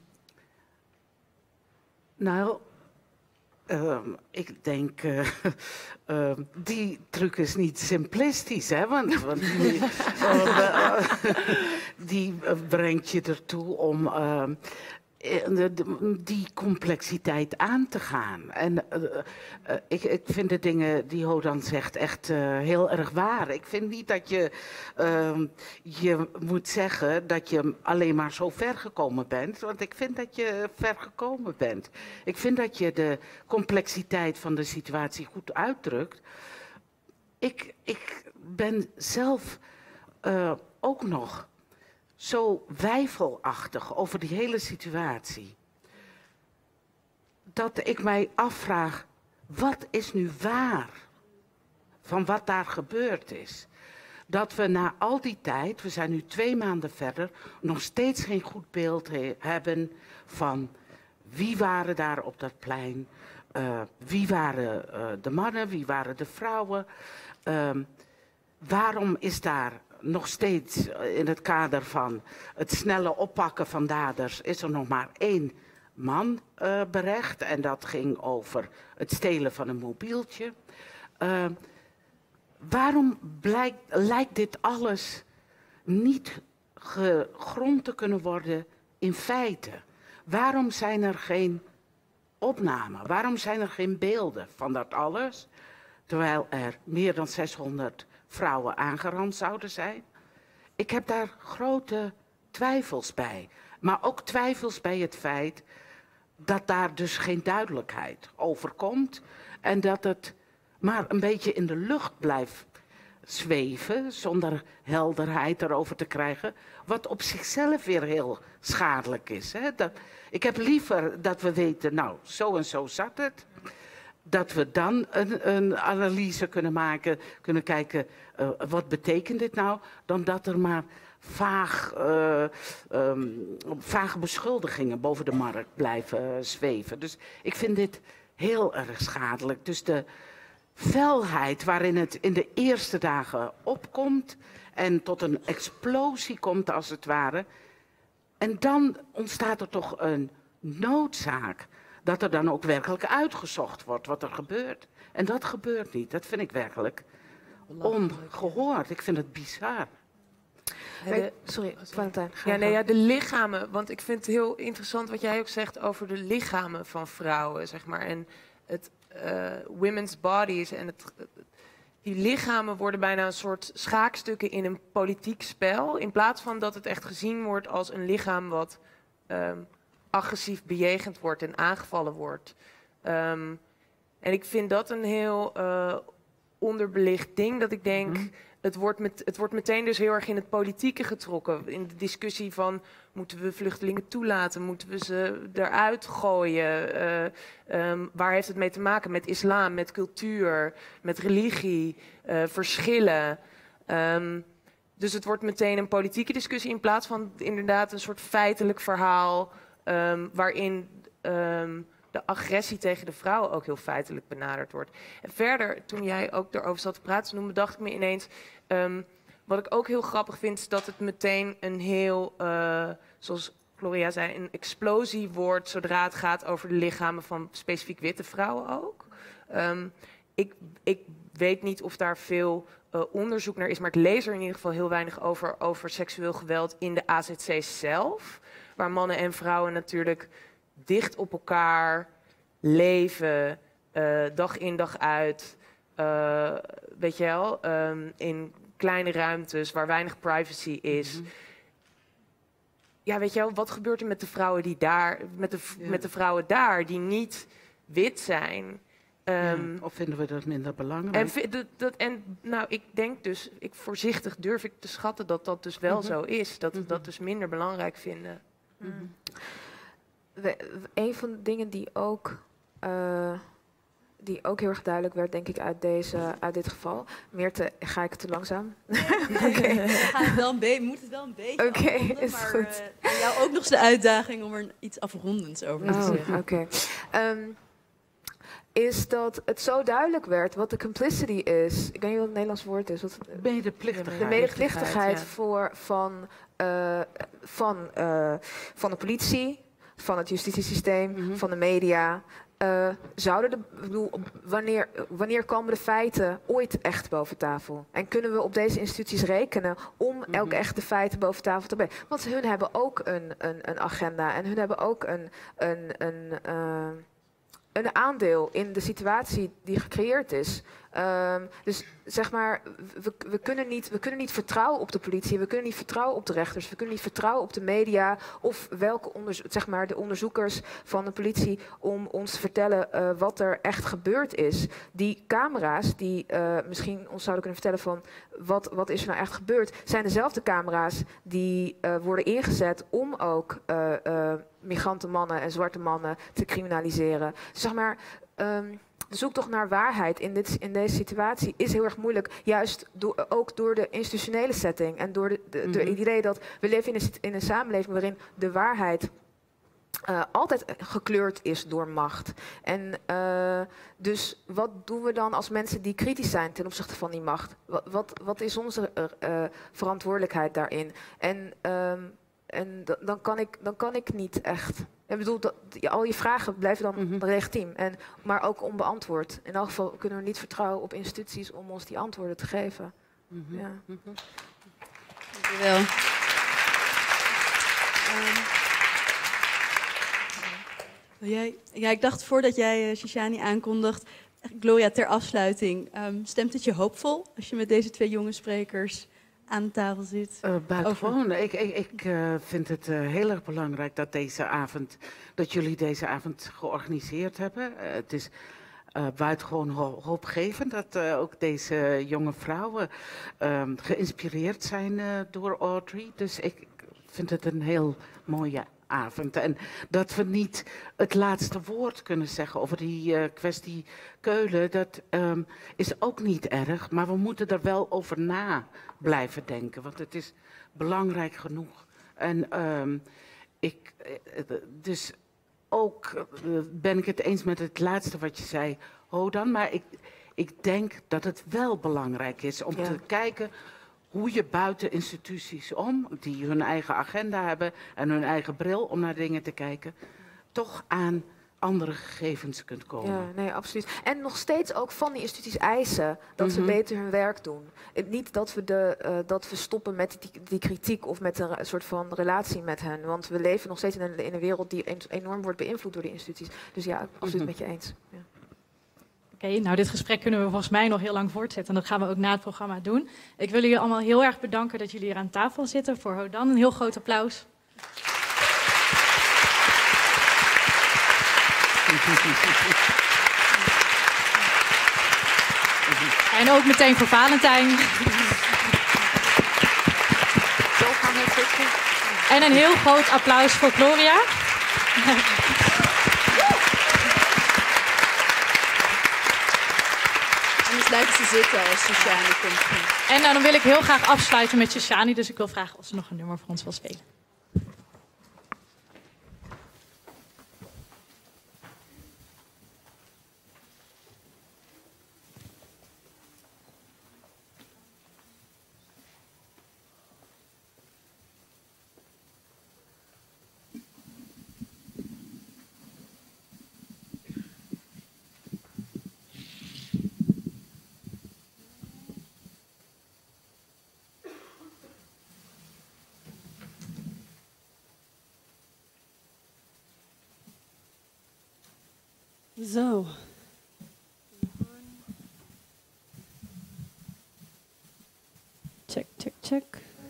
S4: nou, um, ik denk, uh, uh, die truc is niet simplistisch, hè, want, want die, uh, uh, die brengt je ertoe om uh, die complexiteit aan te gaan. En uh, uh, ik, ik vind de dingen die Hodan zegt echt uh, heel erg waar. Ik vind niet dat je, uh, je moet zeggen dat je alleen maar zo ver gekomen bent. Want ik vind dat je ver gekomen bent. Ik vind dat je de complexiteit van de situatie goed uitdrukt. Ik, ik ben zelf uh, ook nog zo weifelachtig over die hele situatie, dat ik mij afvraag, wat is nu waar van wat daar gebeurd is? Dat we na al die tijd, we zijn nu twee maanden verder, nog steeds geen goed beeld he- hebben van wie waren daar op dat plein, uh, wie waren uh, de mannen, wie waren de vrouwen, uh, waarom is daar nog steeds in het kader van het snelle oppakken van daders is er nog maar één man uh, berecht. En dat ging over het stelen van een mobieltje. Uh, waarom blijkt, lijkt dit alles niet gegrond te kunnen worden in feiten? Waarom zijn er geen opnamen? Waarom zijn er geen beelden van dat alles? Terwijl er meer dan zeshonderd vrouwen aangerand zouden zijn. Ik heb daar grote twijfels bij. Maar ook twijfels bij het feit dat daar dus geen duidelijkheid over komt. En dat het maar een beetje in de lucht blijft zweven, zonder helderheid erover te krijgen. Wat op zichzelf weer heel schadelijk is. Hè? Dat, ik heb liever dat we weten, nou, zo en zo zat het. Dat we dan een, een analyse kunnen maken, kunnen kijken, uh, wat betekent dit nou? Dan dat er maar vaag, uh, um, vage beschuldigingen boven de markt blijven uh, zweven. Dus ik vind dit heel erg schadelijk. Dus de felheid waarin het in de eerste dagen opkomt en tot een explosie komt als het ware. En dan ontstaat er toch een noodzaak dat er dan ook werkelijk uitgezocht wordt wat er gebeurt. En dat gebeurt niet. Dat vind ik werkelijk ongehoord. Ik vind het bizar.
S15: De, sorry, Valentijn.
S16: Ja, nee, ja, de lichamen. Want ik vind het heel interessant wat jij ook zegt over de lichamen van vrouwen, zeg maar. En het uh, women's bodies. En het, die lichamen worden bijna een soort schaakstukken in een politiek spel. In plaats van dat het echt gezien wordt als een lichaam wat Um, agressief bejegend wordt en aangevallen wordt. Um, en ik vind dat een heel uh, onderbelicht ding dat ik denk... Mm-hmm. Het wordt, met, het wordt meteen dus heel erg in het politieke getrokken. In de discussie van, moeten we vluchtelingen toelaten? Moeten we ze eruit gooien? Uh, um, waar heeft het mee te maken? Met islam, met cultuur, met religie, uh, verschillen. Um, dus het wordt meteen een politieke discussie... in plaats van inderdaad een soort feitelijk verhaal... Um, waarin... Um, de agressie tegen de vrouwen ook heel feitelijk benaderd wordt. En verder, toen jij ook erover zat te praten, toen bedacht ik me ineens... Um, wat ik ook heel grappig vind, is dat het meteen een heel, uh, zoals Gloria zei, een explosie wordt zodra het gaat over de lichamen van specifiek witte vrouwen ook. Um, ik, ik weet niet of daar veel uh, onderzoek naar is, maar ik lees er in ieder geval heel weinig over, over seksueel geweld in de A Z C zelf. Waar mannen en vrouwen natuurlijk dicht op elkaar leven, uh, dag in dag uit, uh, weet je wel, um, in kleine ruimtes waar weinig privacy is. Mm-hmm. Ja, weet je wel, wat gebeurt er met de vrouwen die daar, met de, ja. met de vrouwen daar die niet wit zijn? Um,
S4: ja, of vinden we dat minder belangrijk?
S16: En, dat, dat, en nou, ik denk dus, ik voorzichtig durf ik te schatten dat dat dus wel mm-hmm. zo is, dat we mm-hmm. dat dus minder belangrijk vinden.
S15: Mm-hmm. We, een van de dingen die ook, uh, die ook heel erg duidelijk werd, denk ik, uit, deze, uit dit geval. Meerte, ga ik te langzaam?
S3: Okay. Ga wel een be- moet het wel een beetje
S15: Oké, okay,
S3: afronden,
S15: is
S3: maar
S15: goed.
S3: Uh, voor jou ook nog eens de uitdaging om er iets afrondends over te
S15: oh,
S3: zeggen.
S15: Oké. Okay. Um, is dat het zo duidelijk werd wat de complicity is. Ik weet niet wat het Nederlands woord is. Wat,
S4: medeplichtigheid.
S15: De medeplichtigheid
S4: ja.
S15: voor, van, uh, van, uh, van de politie, van het justitiesysteem, mm-hmm. van de media. Uh, zouden de, ik bedoel, wanneer, wanneer komen de feiten ooit echt boven tafel? En kunnen we op deze instituties rekenen om mm-hmm. elke echte feiten boven tafel te brengen? Want hun hebben ook een, een, een agenda en hun hebben ook een... een, een uh, een aandeel in de situatie die gecreëerd is. Um, dus zeg maar, we, we, kunnen niet, we kunnen niet vertrouwen op de politie, we kunnen niet vertrouwen op de rechters, we kunnen niet vertrouwen op de media of welke onderzo- zeg maar, de onderzoekers van de politie om ons te vertellen uh, wat er echt gebeurd is. Die camera's die uh, misschien ons zouden kunnen vertellen van wat, wat is er nou echt gebeurd, zijn dezelfde camera's die uh, worden ingezet om ook uh, uh, migrantenmannen en zwarte mannen te criminaliseren. Dus zeg maar, um, de zoektocht naar waarheid in, dit, in deze situatie is heel erg moeilijk. Juist do, ook door de institutionele setting en door de, de, mm-hmm. de idee dat we leven in een, in een samenleving waarin de waarheid uh, altijd gekleurd is door macht. En uh, dus wat doen we dan als mensen die kritisch zijn ten opzichte van die macht? Wat, wat, wat is onze uh, verantwoordelijkheid daarin? En... Um, En d- dan, kan ik, dan kan ik niet echt... Ik bedoel, dat, ja, al je vragen blijven dan mm-hmm. legitiem, en, maar ook onbeantwoord. In elk geval kunnen we niet vertrouwen op instituties om ons die antwoorden te geven. Mm-hmm. Ja. Mm-hmm.
S3: Dankjewel. Um, jij, ja, ik dacht voordat jij uh, Shishani aankondigt, Gloria, ter afsluiting, um, stemt het je hoopvol als je met deze twee jonge sprekers aan tafel zit?
S4: Uh, buitengewoon. Ik, ik, ik uh, vind het uh, heel erg belangrijk dat deze avond, dat jullie deze avond georganiseerd hebben. Uh, het is uh, buitengewoon ho- hoopgevend dat uh, ook deze jonge vrouwen uh, geïnspireerd zijn uh, door Audrey. Dus ik vind het een heel mooie avond. En dat we niet het laatste woord kunnen zeggen over die uh, kwestie Keulen, dat um, is ook niet erg, maar we moeten er wel over na blijven denken, want het is belangrijk genoeg. En um, ik, dus ook uh, ben ik het eens met het laatste wat je zei, Hodan, maar ik, ik denk dat het wel belangrijk is om ja. te kijken hoe je buiten instituties om, die hun eigen agenda hebben en hun eigen bril om naar dingen te kijken, toch aan andere gegevens kunt komen.
S15: Ja, nee, absoluut. En nog steeds ook van die instituties eisen dat mm-hmm. ze beter hun werk doen. Het, niet dat we, de, uh, dat we stoppen met die, die kritiek of met een, een soort van relatie met hen. Want we leven nog steeds in een, in een wereld die enorm wordt beïnvloed door die instituties. Dus ja, absoluut mm-hmm. met je eens. Ja.
S2: Oké, okay, nou dit gesprek kunnen we volgens mij nog heel lang voortzetten. En dat gaan we ook na het programma doen. Ik wil jullie allemaal heel erg bedanken dat jullie hier aan tafel zitten. Voor Hodan een heel groot applaus.
S4: Thank you.
S2: En ook meteen voor Valentijn. En een heel groot applaus voor Gloria.
S3: Anders blijven ze zitten als Shoshani komt.
S2: En nou, dan wil ik heel graag afsluiten met Shoshani. Dus ik wil vragen of ze nog een nummer voor ons wil spelen.
S1: Zo. Check, check, check.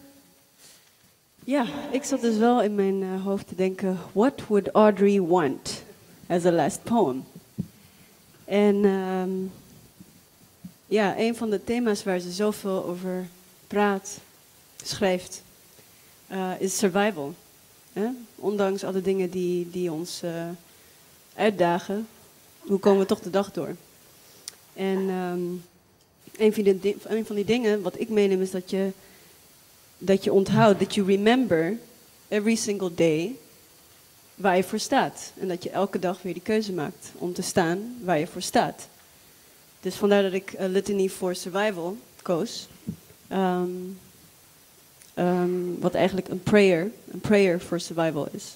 S1: Ja, ik zat dus wel in mijn uh, hoofd te denken, what would Audrey want as a last poem? En um, ja, een van de thema's waar ze zoveel over praat, schrijft, uh, is survival. Eh? Ondanks alle dingen die, die ons uh, uitdagen, hoe komen we toch de dag door? En um, een, van die, een van die dingen wat ik meeneem is dat je, dat je onthoudt, dat je remember every single day waar je voor staat. En dat je elke dag weer die keuze maakt om te staan waar je voor staat. Dus vandaar dat ik A Litany for Survival koos. Um, um, wat eigenlijk een prayer, een prayer for survival is.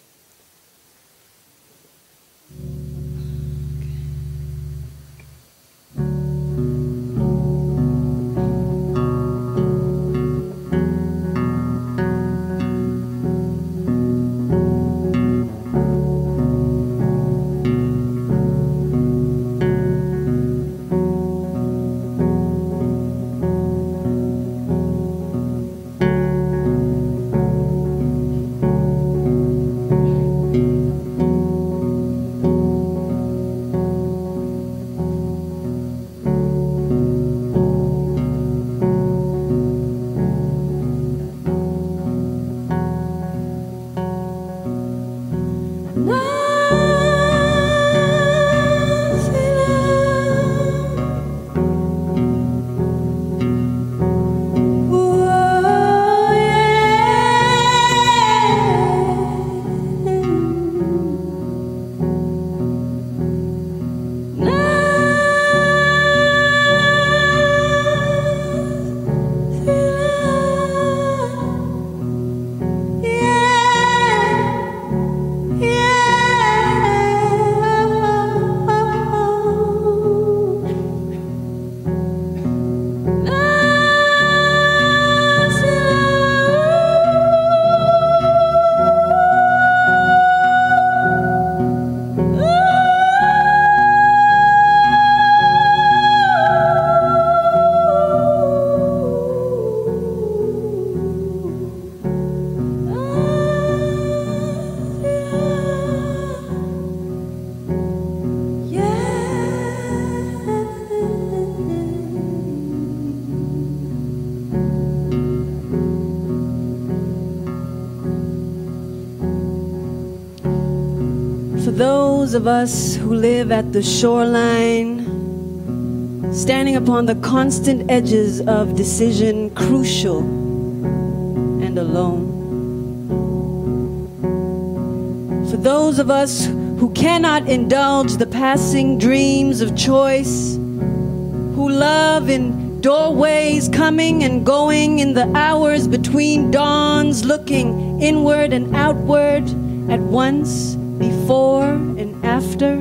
S1: Those of us who live at the shoreline, standing upon the constant edges of decision, crucial and alone. For those of us who cannot indulge the passing dreams of choice, who love in doorways coming and going in the hours between dawns, looking inward and outward at once, before and after.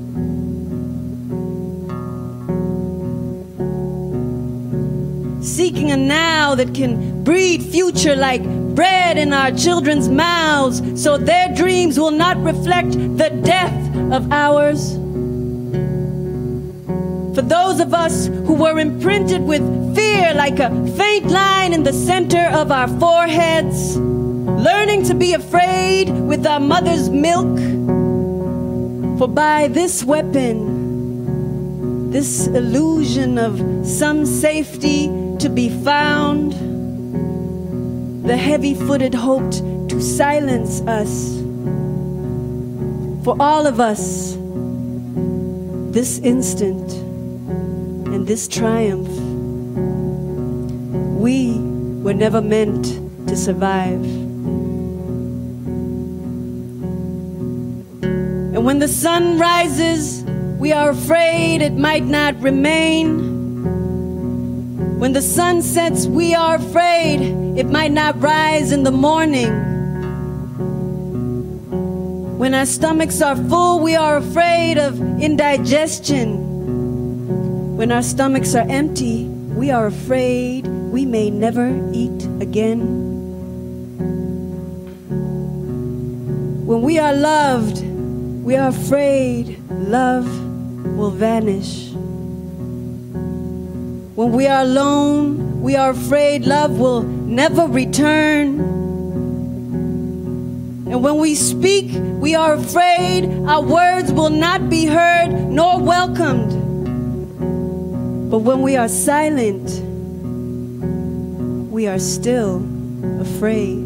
S1: Seeking a now that can breed future like bread in our children's mouths, so their dreams will not reflect the death of ours. For those of us who were imprinted with fear like a faint line in the center of our foreheads, learning to be afraid with our mother's milk. For by this weapon, this illusion of some safety to be found. The heavy-footed hoped to silence us. For all of us, this instant and this triumph, we were never meant to survive. And when the sun rises, we are afraid it might not remain. When the sun sets, we are afraid it might not rise in the morning. When our stomachs are full, we are afraid of indigestion. When our stomachs are empty, we are afraid we may never eat again. When we are loved, we are afraid love will vanish. When we are alone, we are afraid love will never return. And when we speak, we are afraid our words will not be heard nor welcomed. But when we are silent, we are still afraid.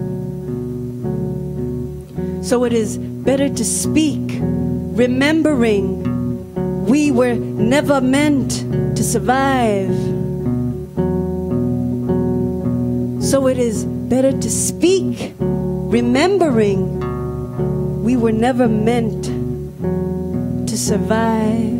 S1: So it is better to speak, remembering we were never meant to survive. So it is better to speak, remembering we were never meant to survive.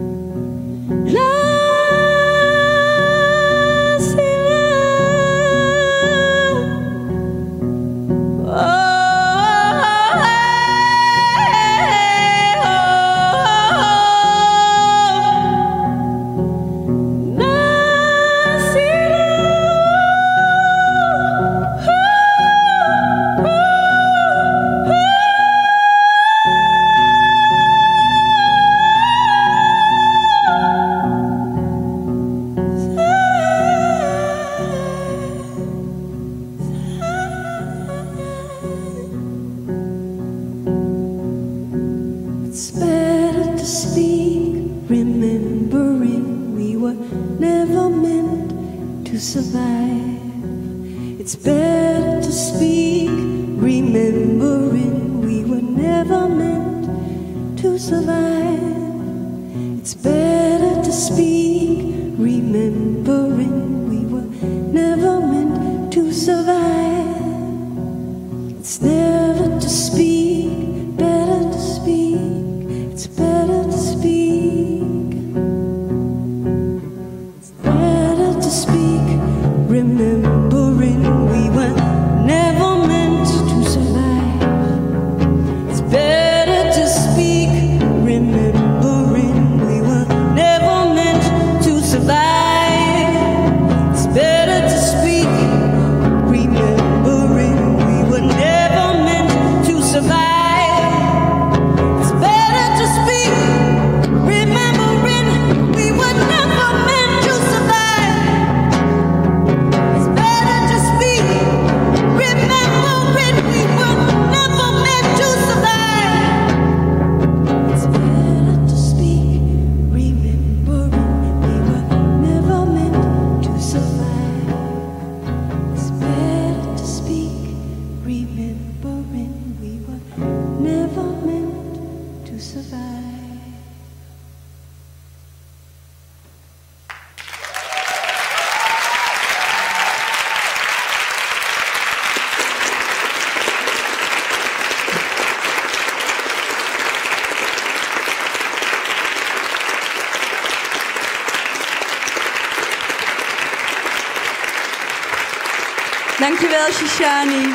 S3: Dankjewel, Shishani.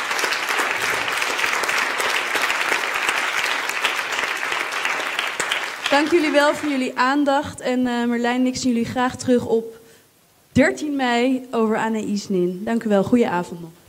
S3: Dank jullie wel voor jullie aandacht. En uh, Merlijn en ik zien jullie graag terug op dertien mei over Anaïs Nin. Dank u wel. Goeie avond nog.